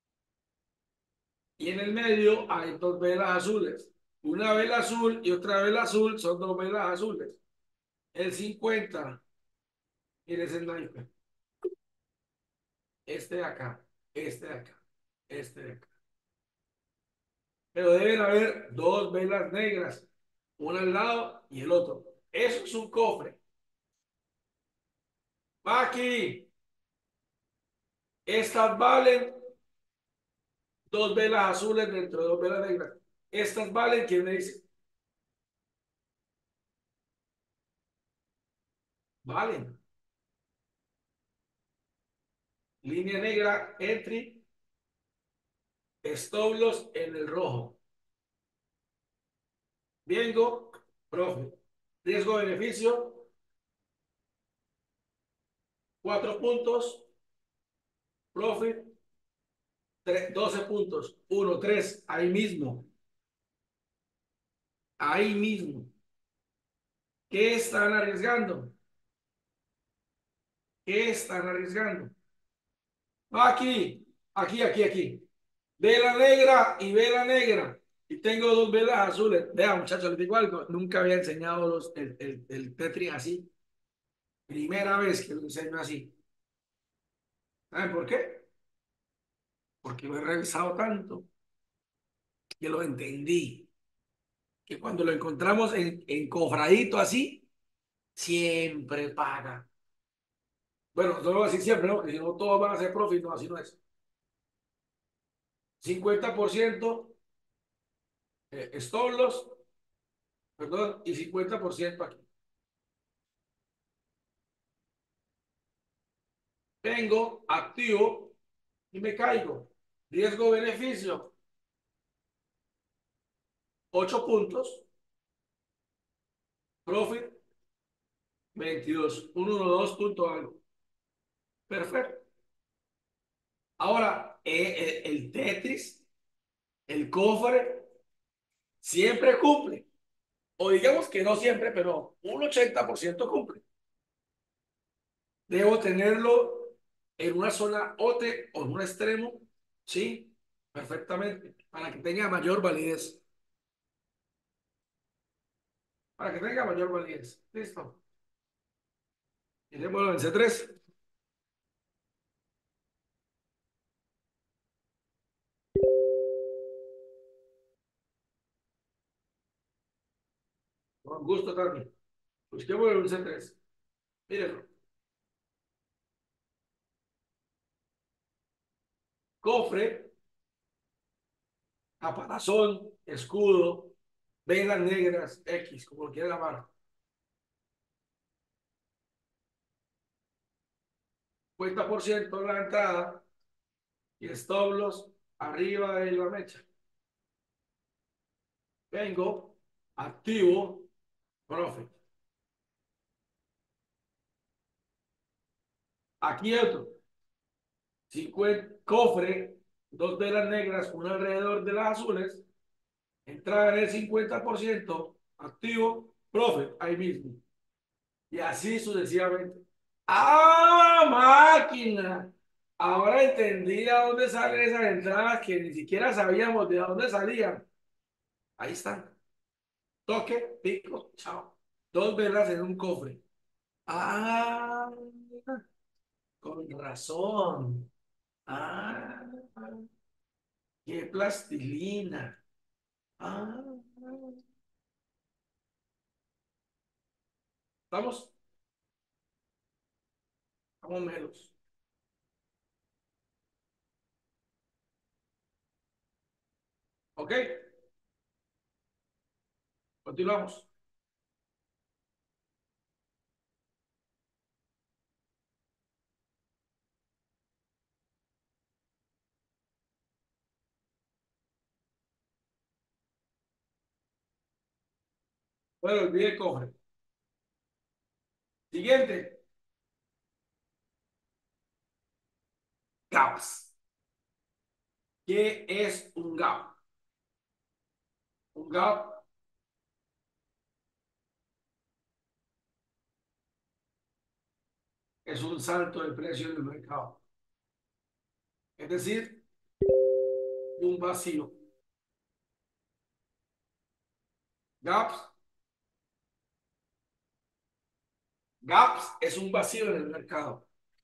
Y en el medio hay dos velas azules. Una vela azul y otra vela azul son dos velas azules. El 50, mire ese naipe. Este de acá, este de acá, este de acá. Pero deben haber dos velas negras, una al lado y el otro. Eso es un cofre. Aquí, estas valen dos velas azules dentro de dos velas negras. Estas valen, ¿quién me dice? Valen. Línea negra, entry, stop loss en el rojo. Vengo, profe. Riesgo-beneficio, 4 puntos. Profit, 12 puntos. 1, 3, ahí mismo. Ahí mismo. ¿Qué están arriesgando? ¿Qué están arriesgando? Aquí. Vela negra y vela negra. Y tengo dos velas azules. Vean, muchachos, les digo algo. Nunca había enseñado el Tetris así. Primera vez que lo enseño así. ¿Saben por qué? Porque lo he revisado tanto que lo entendí. Que cuando lo encontramos encofradito así, siempre paga. Bueno, no lo voy a decir siempre, ¿no? Porque si no, todos van a hacer profit. No, así no es. 50% stop loss perdón, y 50% aquí. Vengo, activo y me caigo. Riesgo-beneficio, 8 puntos. Profit, 22. 112 punto algo. Perfecto. Ahora, el Tetris, el cofre, siempre cumple. O digamos que no siempre, pero un 80% cumple. Debo tenerlo en una zona OTE o en un extremo, sí, perfectamente, para que tenga mayor validez. Para que tenga mayor validez. Listo. Miremoslo en C3. Con gusto también. Busquémoslo en C3. Mírenlo. Cofre, caparazón, escudo, velas negras, X, como lo quiera llamar. 50% de la entrada y stop loss arriba de la mecha. Vengo, activo, profit. Aquí otro. 50, cofre, dos velas negras, una alrededor de las azules. Entrada en el 50%, activo, profit, ahí mismo. Y así sucesivamente. ¡Ah, máquina! Ahora entendí a dónde salen esas entradas que ni siquiera sabíamos de dónde salían. Ahí están. Toque, pico, chao. Dos velas en un cofre. Ah, con razón. Ah, qué plastilina. Ah, vamos, vamos menos. ¿Ok? Continuamos. Bueno, olvidé el cofre. Siguiente. GAPS. ¿Qué es un gap? Un gap es un salto de precio del mercado. Es decir, un vacío. Gaps, gaps es un vacío en el mercado.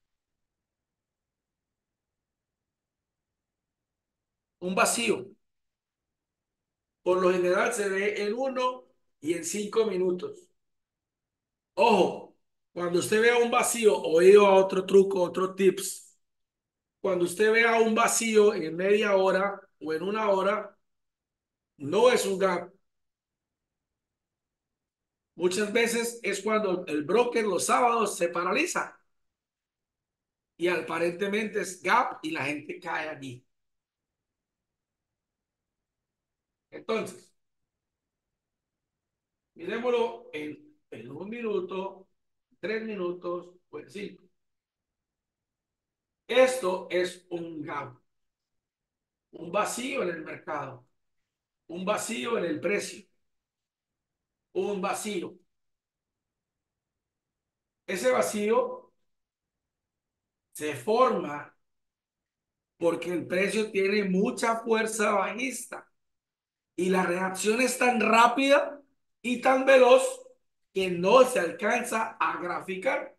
Un vacío. Por lo general se ve en 1 y en 5 minutos. Ojo, cuando usted vea un vacío, oído a otro truco, otro tips. Cuando usted vea un vacío en media hora o en una hora, no es un gap. Muchas veces es cuando el broker los sábados se paraliza y aparentemente es gap y la gente cae allí. Entonces, miremoslo en 1 minuto, 3 minutos o en 5. Esto es un gap, un vacío en el mercado, un vacío en el precio, un vacío. Ese vacío se forma porque el precio tiene mucha fuerza bajista y la reacción es tan rápida y tan veloz que no se alcanza a graficar.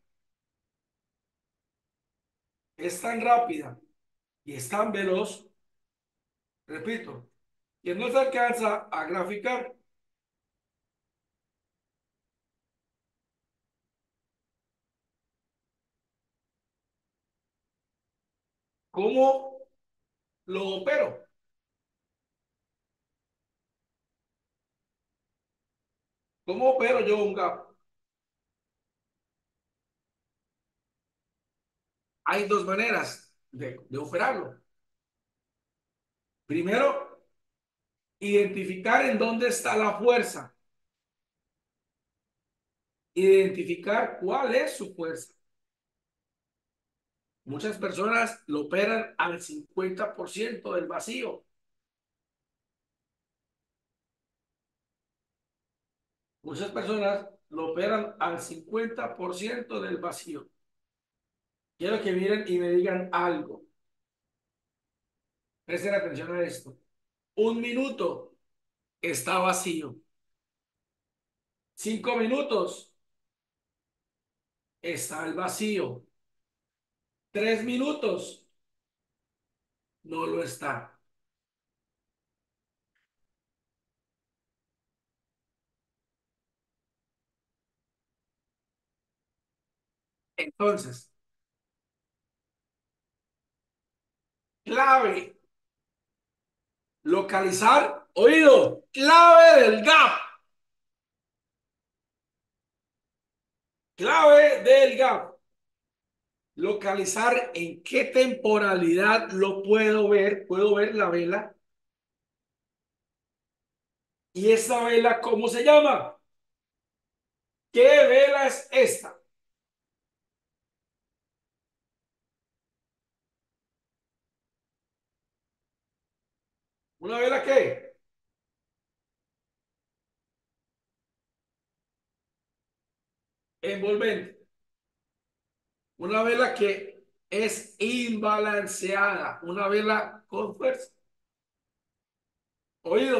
Es tan rápida y es tan veloz, repito, que no se alcanza a graficar. ¿Cómo lo opero? ¿Cómo opero yo un gap? Hay dos maneras de operarlo. Primero, identificar en dónde está la fuerza. Identificar cuál es su fuerza. Muchas personas lo operan al 50% del vacío. Muchas personas lo operan al 50% del vacío. Quiero que miren y me digan algo. Presten atención a esto. Un minuto está vacío. 5 minutos está el vacío. 3 minutos no lo está. Entonces, clave, localizar, oído, clave del gap. Clave del gap. Localizar en qué temporalidad lo puedo ver. Puedo ver la vela. ¿Y esta vela cómo se llama? ¿Qué vela es esta? ¿Una vela qué? Envolvente. Una vela que es imbalanceada. Una vela con fuerza. Oído,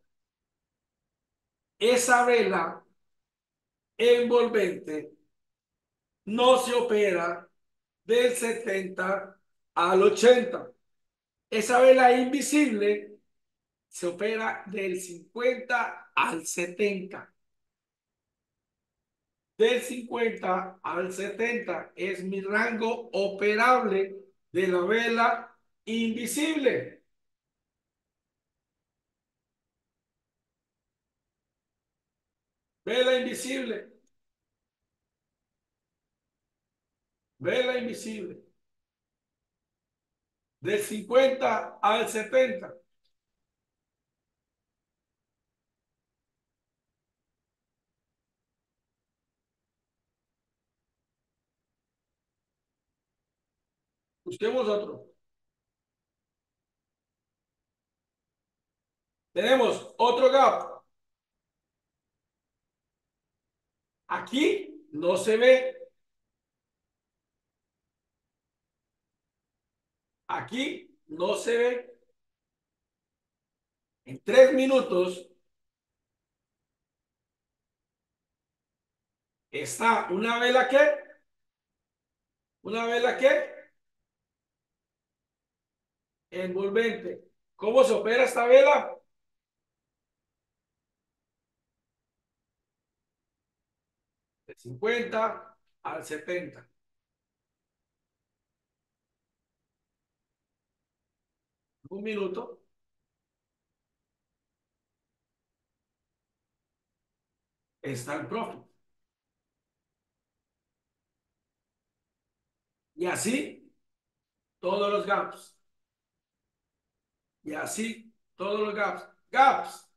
esa vela envolvente no se opera del 70 al 80. Esa vela invisible se opera del 50 al 70. Del 50 al 70 es mi rango operable de la vela invisible. Vela invisible. Vela invisible. Del 50 al 70. Busquemos otro. Tenemos otro gap. Aquí no se ve. Aquí no se ve. En 3 minutos está una vela que, una vela que envolvente. ¿Cómo se opera esta vela? De 50 al 70. Un minuto está el profit. Y así todos los gaps. Y así todos los gaps. Gaps.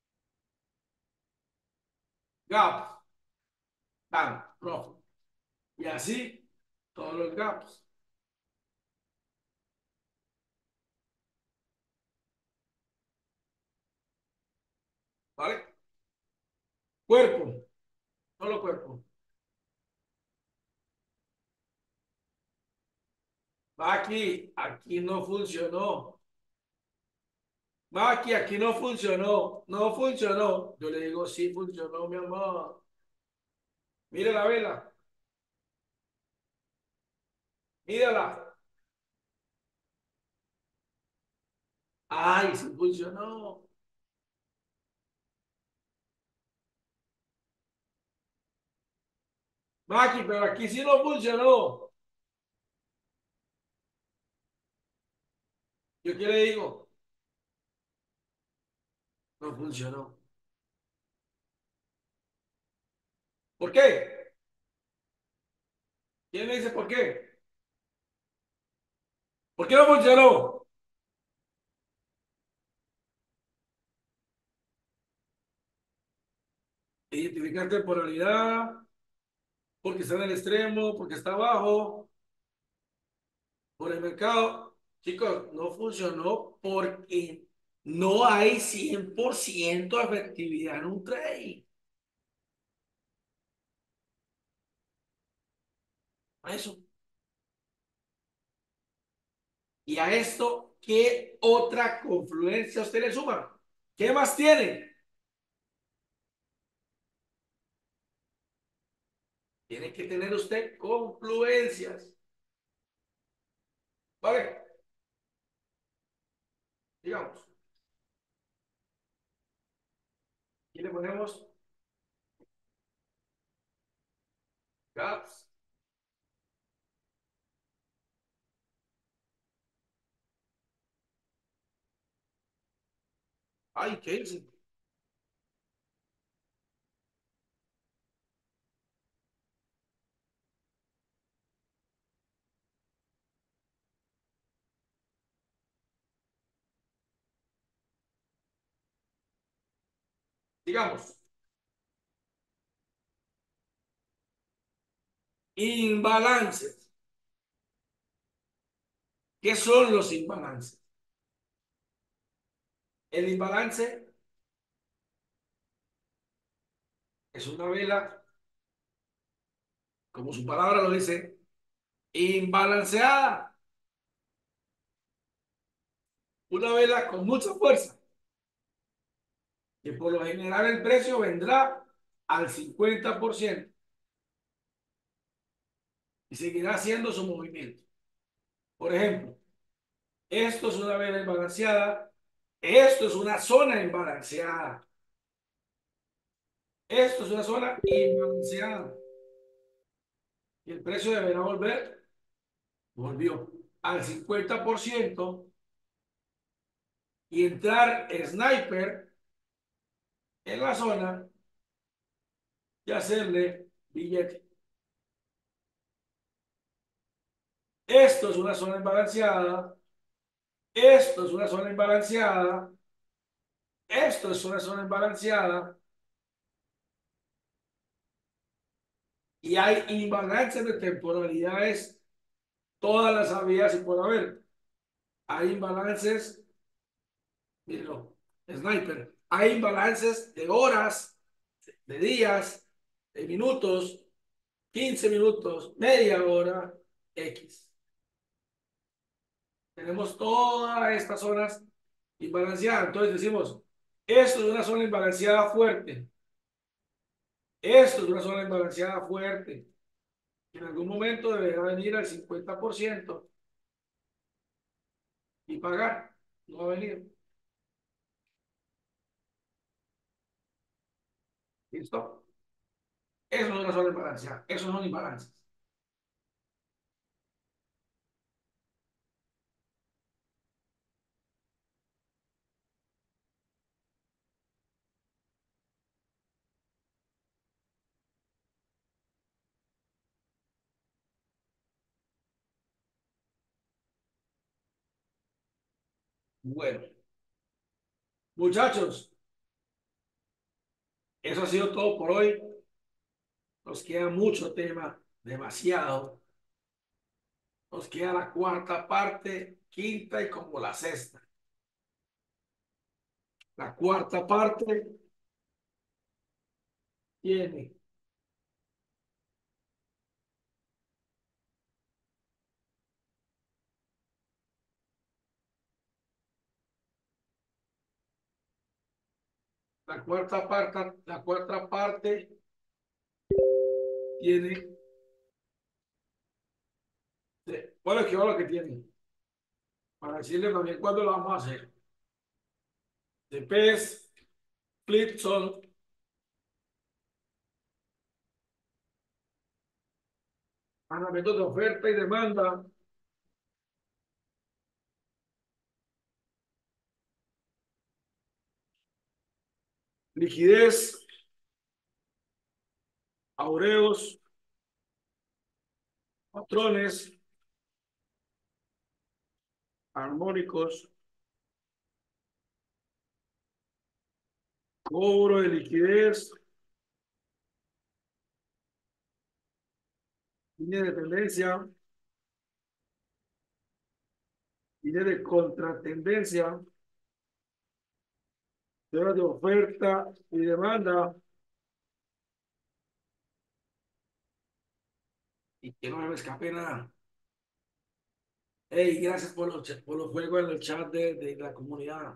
Gaps. Bam. Profit. Y así todos los gaps. ¿Vale? Cuerpo. Solo cuerpo. Va aquí. Aquí no funcionó. Maki, aquí no funcionó, no funcionó. Yo le digo, sí funcionó, mi amor. Mire la vela, mírala. Ay, sí funcionó. Maki, pero aquí sí no funcionó. ¿Yo qué le digo? No funcionó. ¿Por qué? ¿Quién me dice por qué? ¿Por qué no funcionó? Identificar temporalidad, porque está en el extremo, porque está abajo, por el mercado. Chicos, no funcionó porque no hay 100% de efectividad en un trade. Eso. Y a esto, ¿qué otra confluencia usted le suma? ¿Qué más tiene? Tiene que tener usted confluencias. ¿Vale? Digamos. Aquí le ponemos gaps. Ay, ¿qué hice? Digamos, imbalances. ¿Qué son los imbalances? El imbalance es una vela, como su palabra lo dice, imbalanceada. Una vela con mucha fuerza, que por lo general el precio vendrá al 50% y seguirá haciendo su movimiento. Por ejemplo, esto es una vela imbalanceada, esto es una zona imbalanceada, esto es una zona imbalanceada. Y el precio deberá volvió al 50% y entrar sniper en la zona y hacerle billete. Esto es una zona imbalanceada, esto es una zona imbalanceada, esto es una zona imbalanceada y hay imbalances de temporalidades, todas las habidas y por haber. Hay imbalances, míralo, sniper, hay imbalances de horas, de días, de minutos, 15 minutos, media hora, X. Tenemos todas estas zonas imbalanceadas. Entonces decimos, esto es una zona imbalanceada fuerte. Esto es una zona imbalanceada fuerte. En algún momento deberá venir al 50% y pagar. No va a venir. ¿Listo? Eso es una zona imbalanceada. Esos son imbalances. Bueno, muchachos, eso ha sido todo por hoy. Nos queda mucho tema, demasiado. Nos queda la cuarta parte, quinta y como la sexta. La cuarta parte tiene la cuarta parte tiene, bueno, que lo que tiene, para decirle también cuándo lo vamos a hacer. De PES, Flipson, mandamientos de oferta y demanda, liquidez, aureos, patrones, armónicos, cobro de liquidez, línea de tendencia, línea de contratendencia, teoría de oferta y demanda, y que no me escape nada. Hey, gracias por los juegos en el chat de la comunidad.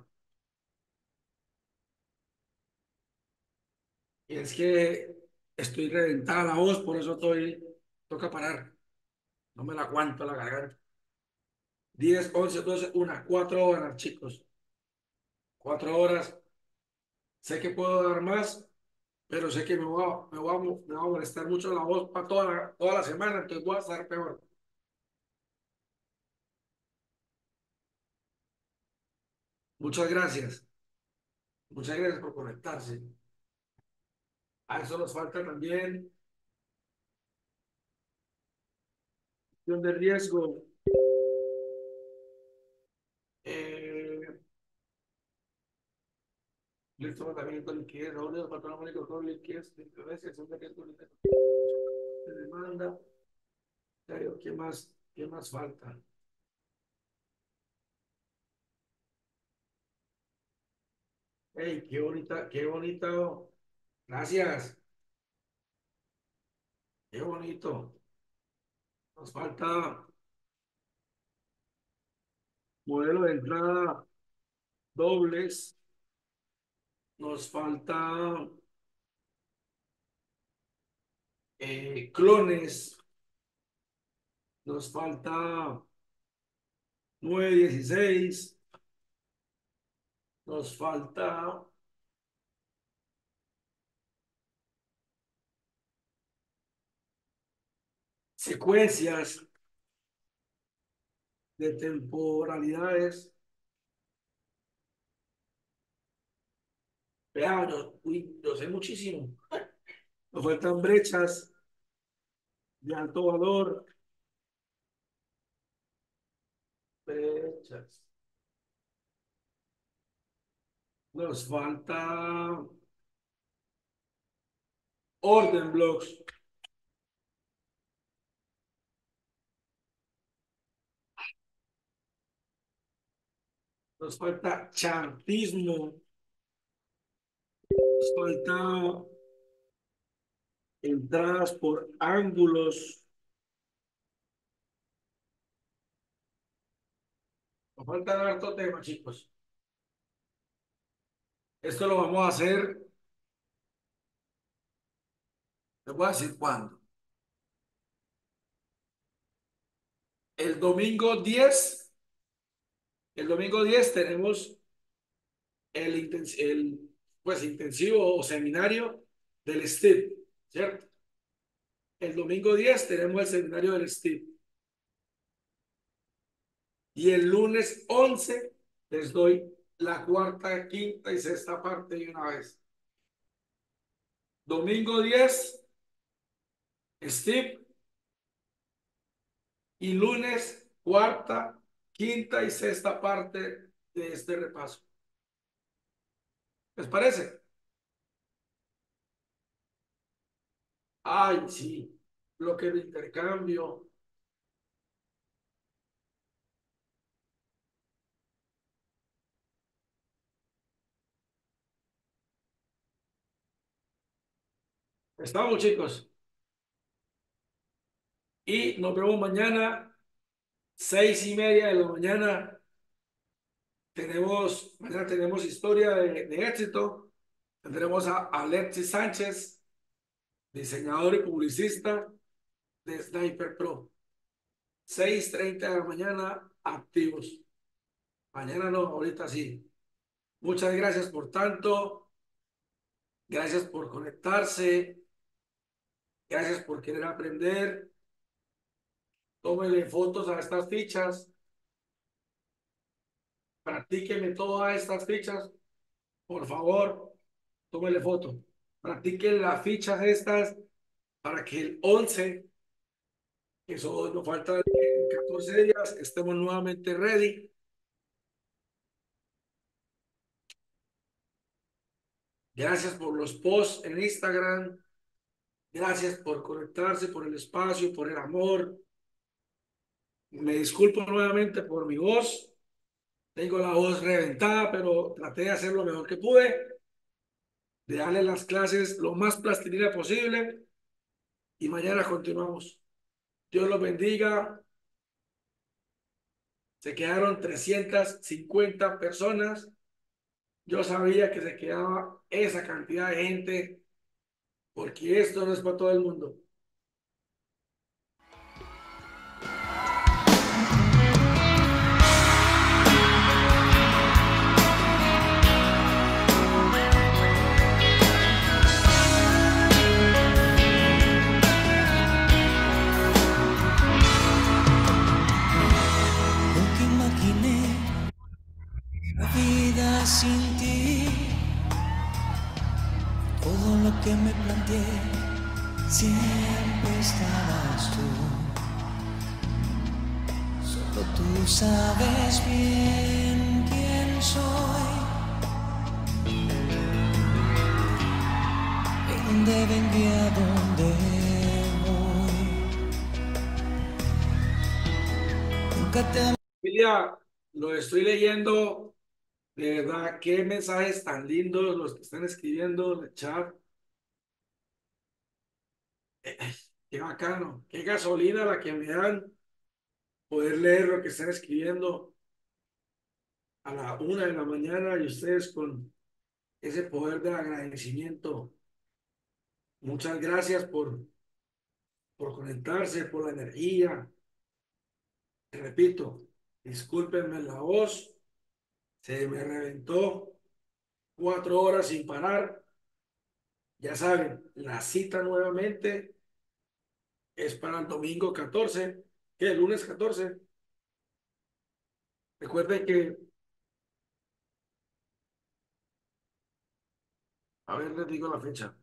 Y es que estoy reventada la voz, por eso toca parar. No me la aguanto la garganta. 10, 11, 12, 1, 4 horas, chicos. 4 horas. Sé que puedo dar más, pero sé que me va a molestar mucho la voz para toda la semana, entonces voy a estar peor. Muchas gracias. Muchas gracias por conectarse. A eso nos falta también gestión de riesgo. Eh, Listo, tratamiento de liquidez, reunión, patrón único, con liquidez, de gestión de riesgo, de demanda. ¿Qué más falta? Hey, qué bonita, qué bonito. Gracias, qué bonito. Nos falta modelo de entrada dobles. Nos falta clones. Nos falta 916. Nos falta secuencias de temporalidades. Vean, yo sé muchísimo. Nos faltan brechas de alto valor. Brechas. Nos falta orden blocks. Nos falta chartismo. Nos falta entradas por ángulos. Nos falta harto tema, chicos. Esto lo vamos a hacer, les voy a decir cuándo. El domingo 10, el domingo 10 tenemos pues, intensivo o seminario del STIP, ¿cierto? El domingo 10 tenemos el seminario del STIP. Y el lunes 11 les doy la cuarta, quinta y sexta parte de una vez. Domingo 10, STIP. Y lunes, cuarta, quinta y sexta parte de este repaso. ¿Les parece? Ay, sí, bloque de intercambio. Estamos, chicos. Y nos vemos mañana, 6:30 de la mañana. Mañana tenemos historia de éxito. Tendremos a Alexis Sánchez, diseñador y publicista de Sniper Pro. 6:30 de la mañana, activos. Mañana no, ahorita sí. Muchas gracias por tanto. Gracias por conectarse. Gracias por querer aprender. Tómenle fotos a estas fichas. Practíquenme todas estas fichas. Por favor, tómenle foto. Practiquen las fichas estas para que el 11, que eso nos falta 14 días, estemos nuevamente ready. Gracias por los posts en Instagram. Gracias por conectarse, por el espacio, por el amor. Me disculpo nuevamente por mi voz. Tengo la voz reventada, pero traté de hacer lo mejor que pude, de darle las clases lo más plastilina posible y mañana continuamos. Dios los bendiga. Se quedaron 350 personas. Yo sabía que se quedaba esa cantidad de gente porque esto no es para todo el mundo. Nunca imaginé la vida sin ti. Todo lo que me planteé, siempre estabas tú. Solo tú sabes bien quién soy, de dónde vengo y a dónde voy. Nunca te Familia, lo estoy leyendo. De verdad, qué mensajes tan lindos los que están escribiendo en el chat. Qué bacano, qué gasolina la que me dan poder leer lo que están escribiendo a la 1 de la mañana y ustedes con ese poder de agradecimiento. Muchas gracias por conectarse, por la energía. Te repito, discúlpenme la voz, se me reventó 4 horas sin parar. Ya saben, la cita nuevamente es para el domingo 14, que el lunes 14. Recuerden que, a ver, les digo la fecha.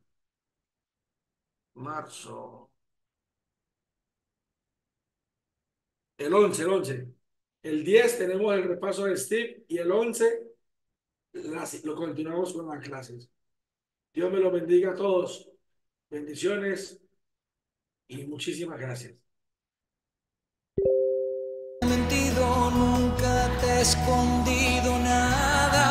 Marzo. El 11. El 10 tenemos el repaso de Steve y el 11 lo continuamos con las clases. Dios me lo bendiga a todos. Bendiciones y muchísimas gracias. he mentido, nunca te he escondido nada.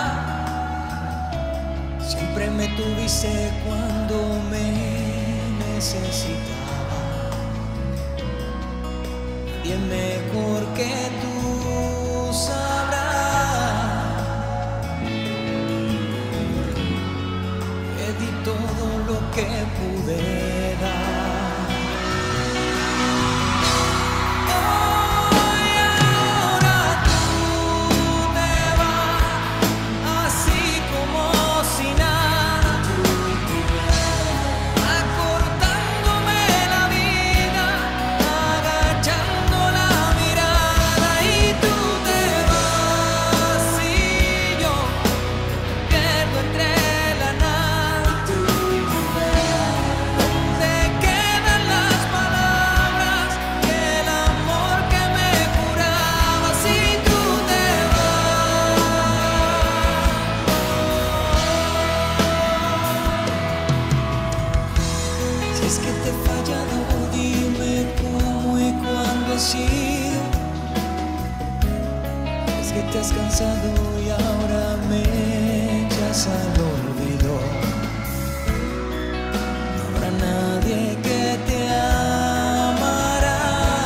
Siempre me tuviste cuando me necesitaba. Nadie mejor que tú sabrá que di todo lo que pude dar. Hoy ahora tú te vas, así como si nada, acortándome la vida, agachando la mirada, y tú te vas y yo quedo entre la nada. ¿Dónde quedan las palabras y el amor que me curaba si tú te vas? Si es que te he fallado, dime cómo y cuándo ha sido. Es que te has cansado y ahora me echas al olvido. No habrá nadie que te amará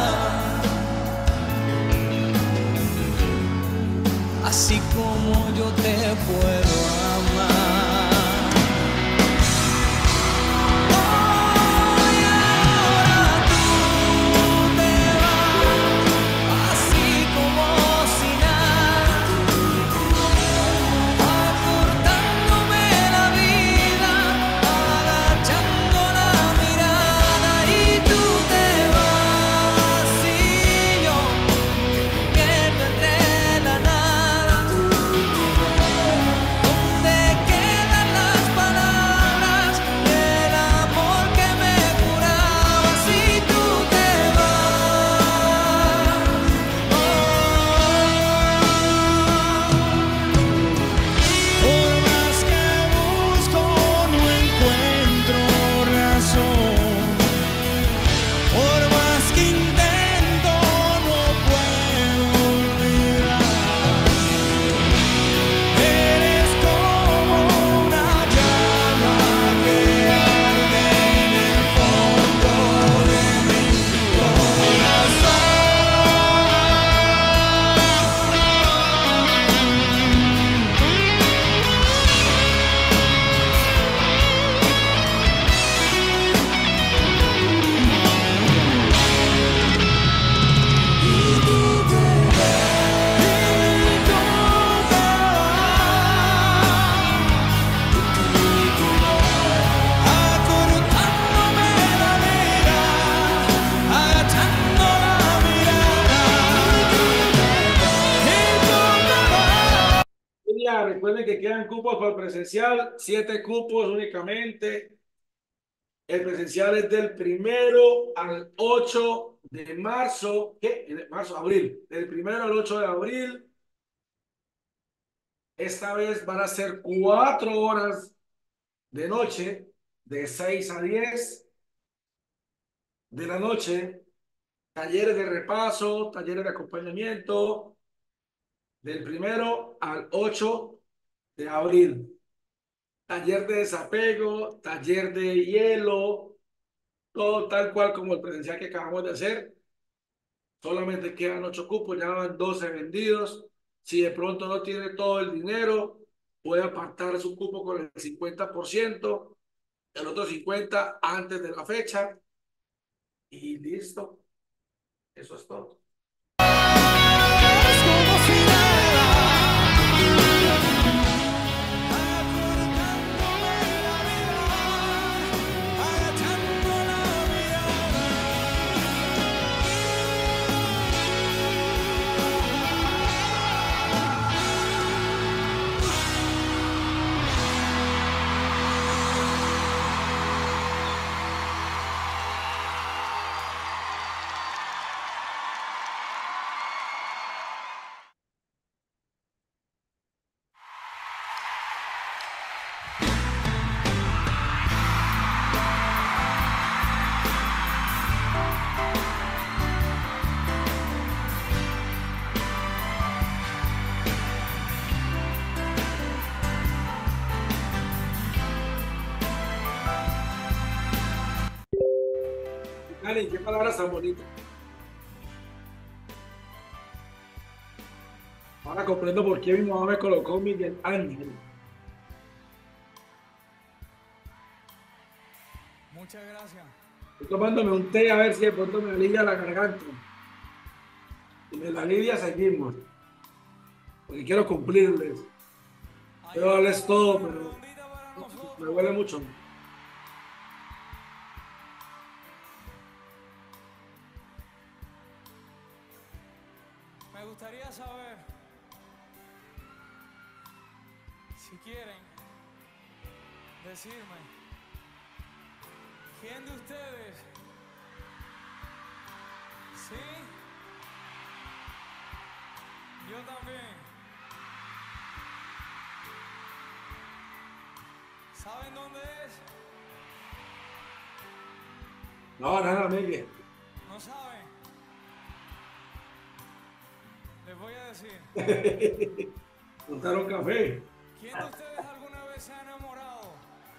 así como yo te puedo amar. Hoy ahora tú te vas, así como si nada, acortándome la vida, agachando la mirada, y tú te vas y yo quedo entre la nada. ¿Dónde recuerden que quedan cupos por presencial, 7 cupos únicamente. El presencial es del 1 al 8 de marzo. ¿Qué? Marzo, abril. Del 1 al 8 de abril. Esta vez van a ser 4 horas de noche, de 6 a 10 de la noche. Talleres de repaso, talleres de acompañamiento, del 1 al 8 de abril. Taller de desapego, taller de hielo, todo tal cual como el presencial que acabamos de hacer. Solamente quedan 8 cupos, ya van 12 vendidos. Si de pronto no tiene todo el dinero, puede apartar su cupo con el 50%, el otro 50% antes de la fecha. Y listo. Eso es todo. Es como si nada, acordándome la vida, agachando la mirada. Dani, qué palabras tan bonitas. Ahora comprendo por qué mi mamá me colocó Miguel Ángel. Muchas gracias. Estoy tomándome un té a ver si de pronto me alivia la garganta. Si me la alivia, seguimos. Porque quiero cumplirles. Quiero darles todo, pero me duele mucho. Me gustaría saber si quieren decirme quién de ustedes, sí, yo también, ¿saben dónde es? No, nada, Miguel. ¿No saben? Les voy a decir. Montaron café. ¿Quién de ustedes alguna vez se ha enamorado?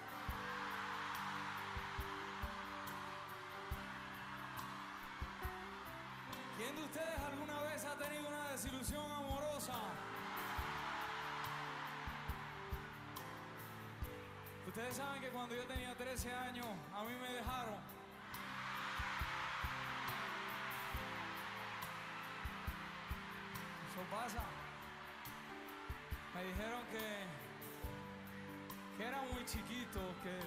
¿Quién de ustedes alguna vez ha tenido una desilusión amorosa? Ustedes saben que cuando yo tenía 13 años, a mí me dejaron. Eso pasa. Me dijeron que era muy chiquito, que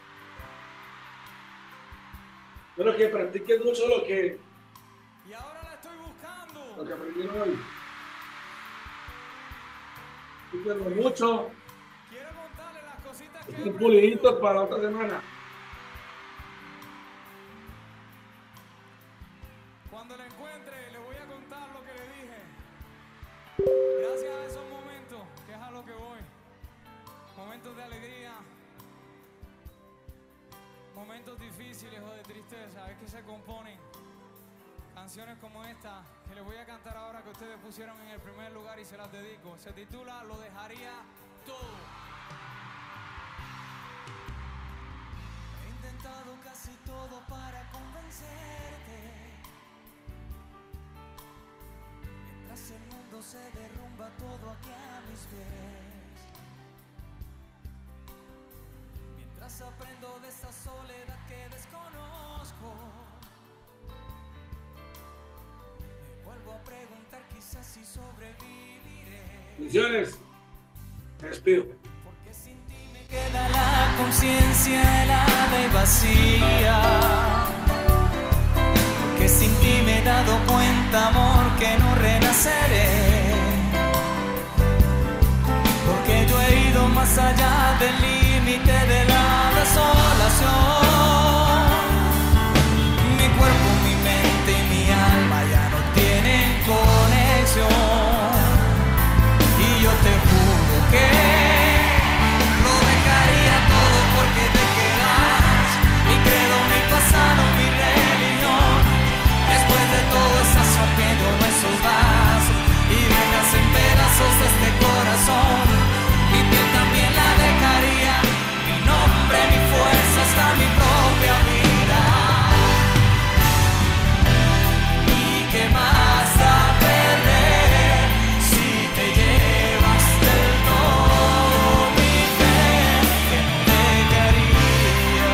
Pero que practiquen mucho y ahora la estoy lo buscando. que aprendieron hoy. Practiquenlo mucho. Quiero contarle las cositas que he Estén puliditos aprendido. para la otra semana. Cuando la encuentre, le voy a contar lo que le dije. Gracias a esos momentos, que es a lo que voy. Momentos de alegría, momentos difíciles o de tristeza, es que se componen canciones como esta, que les voy a cantar ahora, que ustedes pusieron en el primer lugar y se las dedico. Se titula Lo dejaría todo. He intentado casi todo para convencerte. Mientras el mundo se derrumba todo aquí a mis pies. Mientras aprendo de esta soledad que desconozco. Me vuelvo a preguntar quizás si sobreviviré. Bendiciones. Me despido. Porque sin ti me queda la conciencia helada y vacía. Porque sin ti me he dado cuenta, amor, que no renaceré. Porque yo más allá del límite de la desolación. Mi cuerpo, mi mente y mi alma ya no tienen conexión. Y yo te juro que lo dejaría todo porque te quedas. Mi credo, mi pasado, mi religión. Después de todo estás rompiendo nuestros vasos y dejas en pedazos este corazón. Mi piel también la dejaría, mi nombre, mi fuerza, hasta mi propia vida. ¿Y qué más da perder si te llevas del todo mi fe que no dejaría?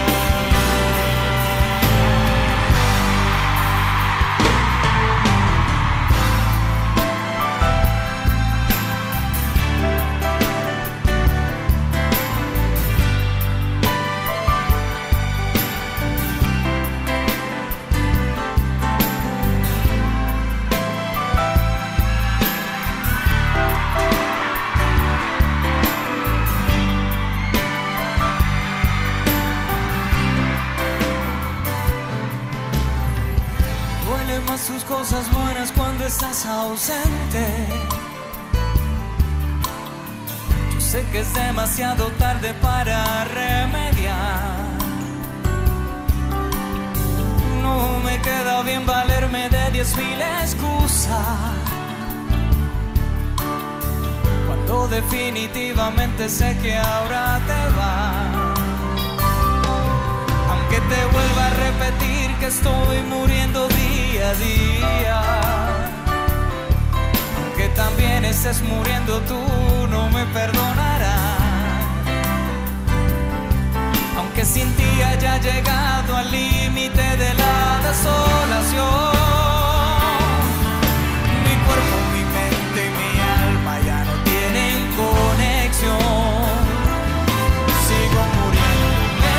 Duelen más sus cosas buenas cuando estás ausente. Yo sé que es demasiado tarde para remediar. No me queda bien valerme de 10,000 excusas, cuando definitivamente sé que ahora te vas. Aunque te vuelva a repetir que estoy muriendo día a día, aunque también estés muriendo tú, no me perdonarás. Aunque sin ti haya llegado al límite de la desolación, mi cuerpo, mi mente y mi alma ya no tienen conexión. Sigo muriéndome.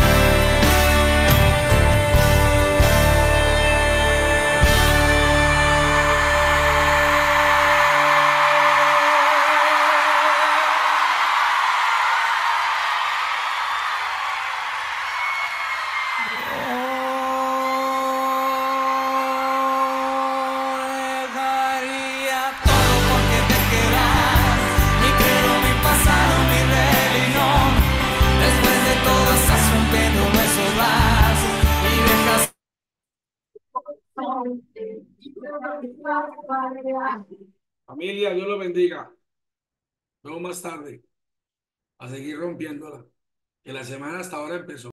Dejaría todo porque te quedas. Mi credo, mi pasado, mi religión. Después de todo estás rompiendo nuestros lazos y dejas. Familia, Dios lo bendiga. Luego más tarde, a seguir rompiéndola. Que la semana hasta ahora empezó.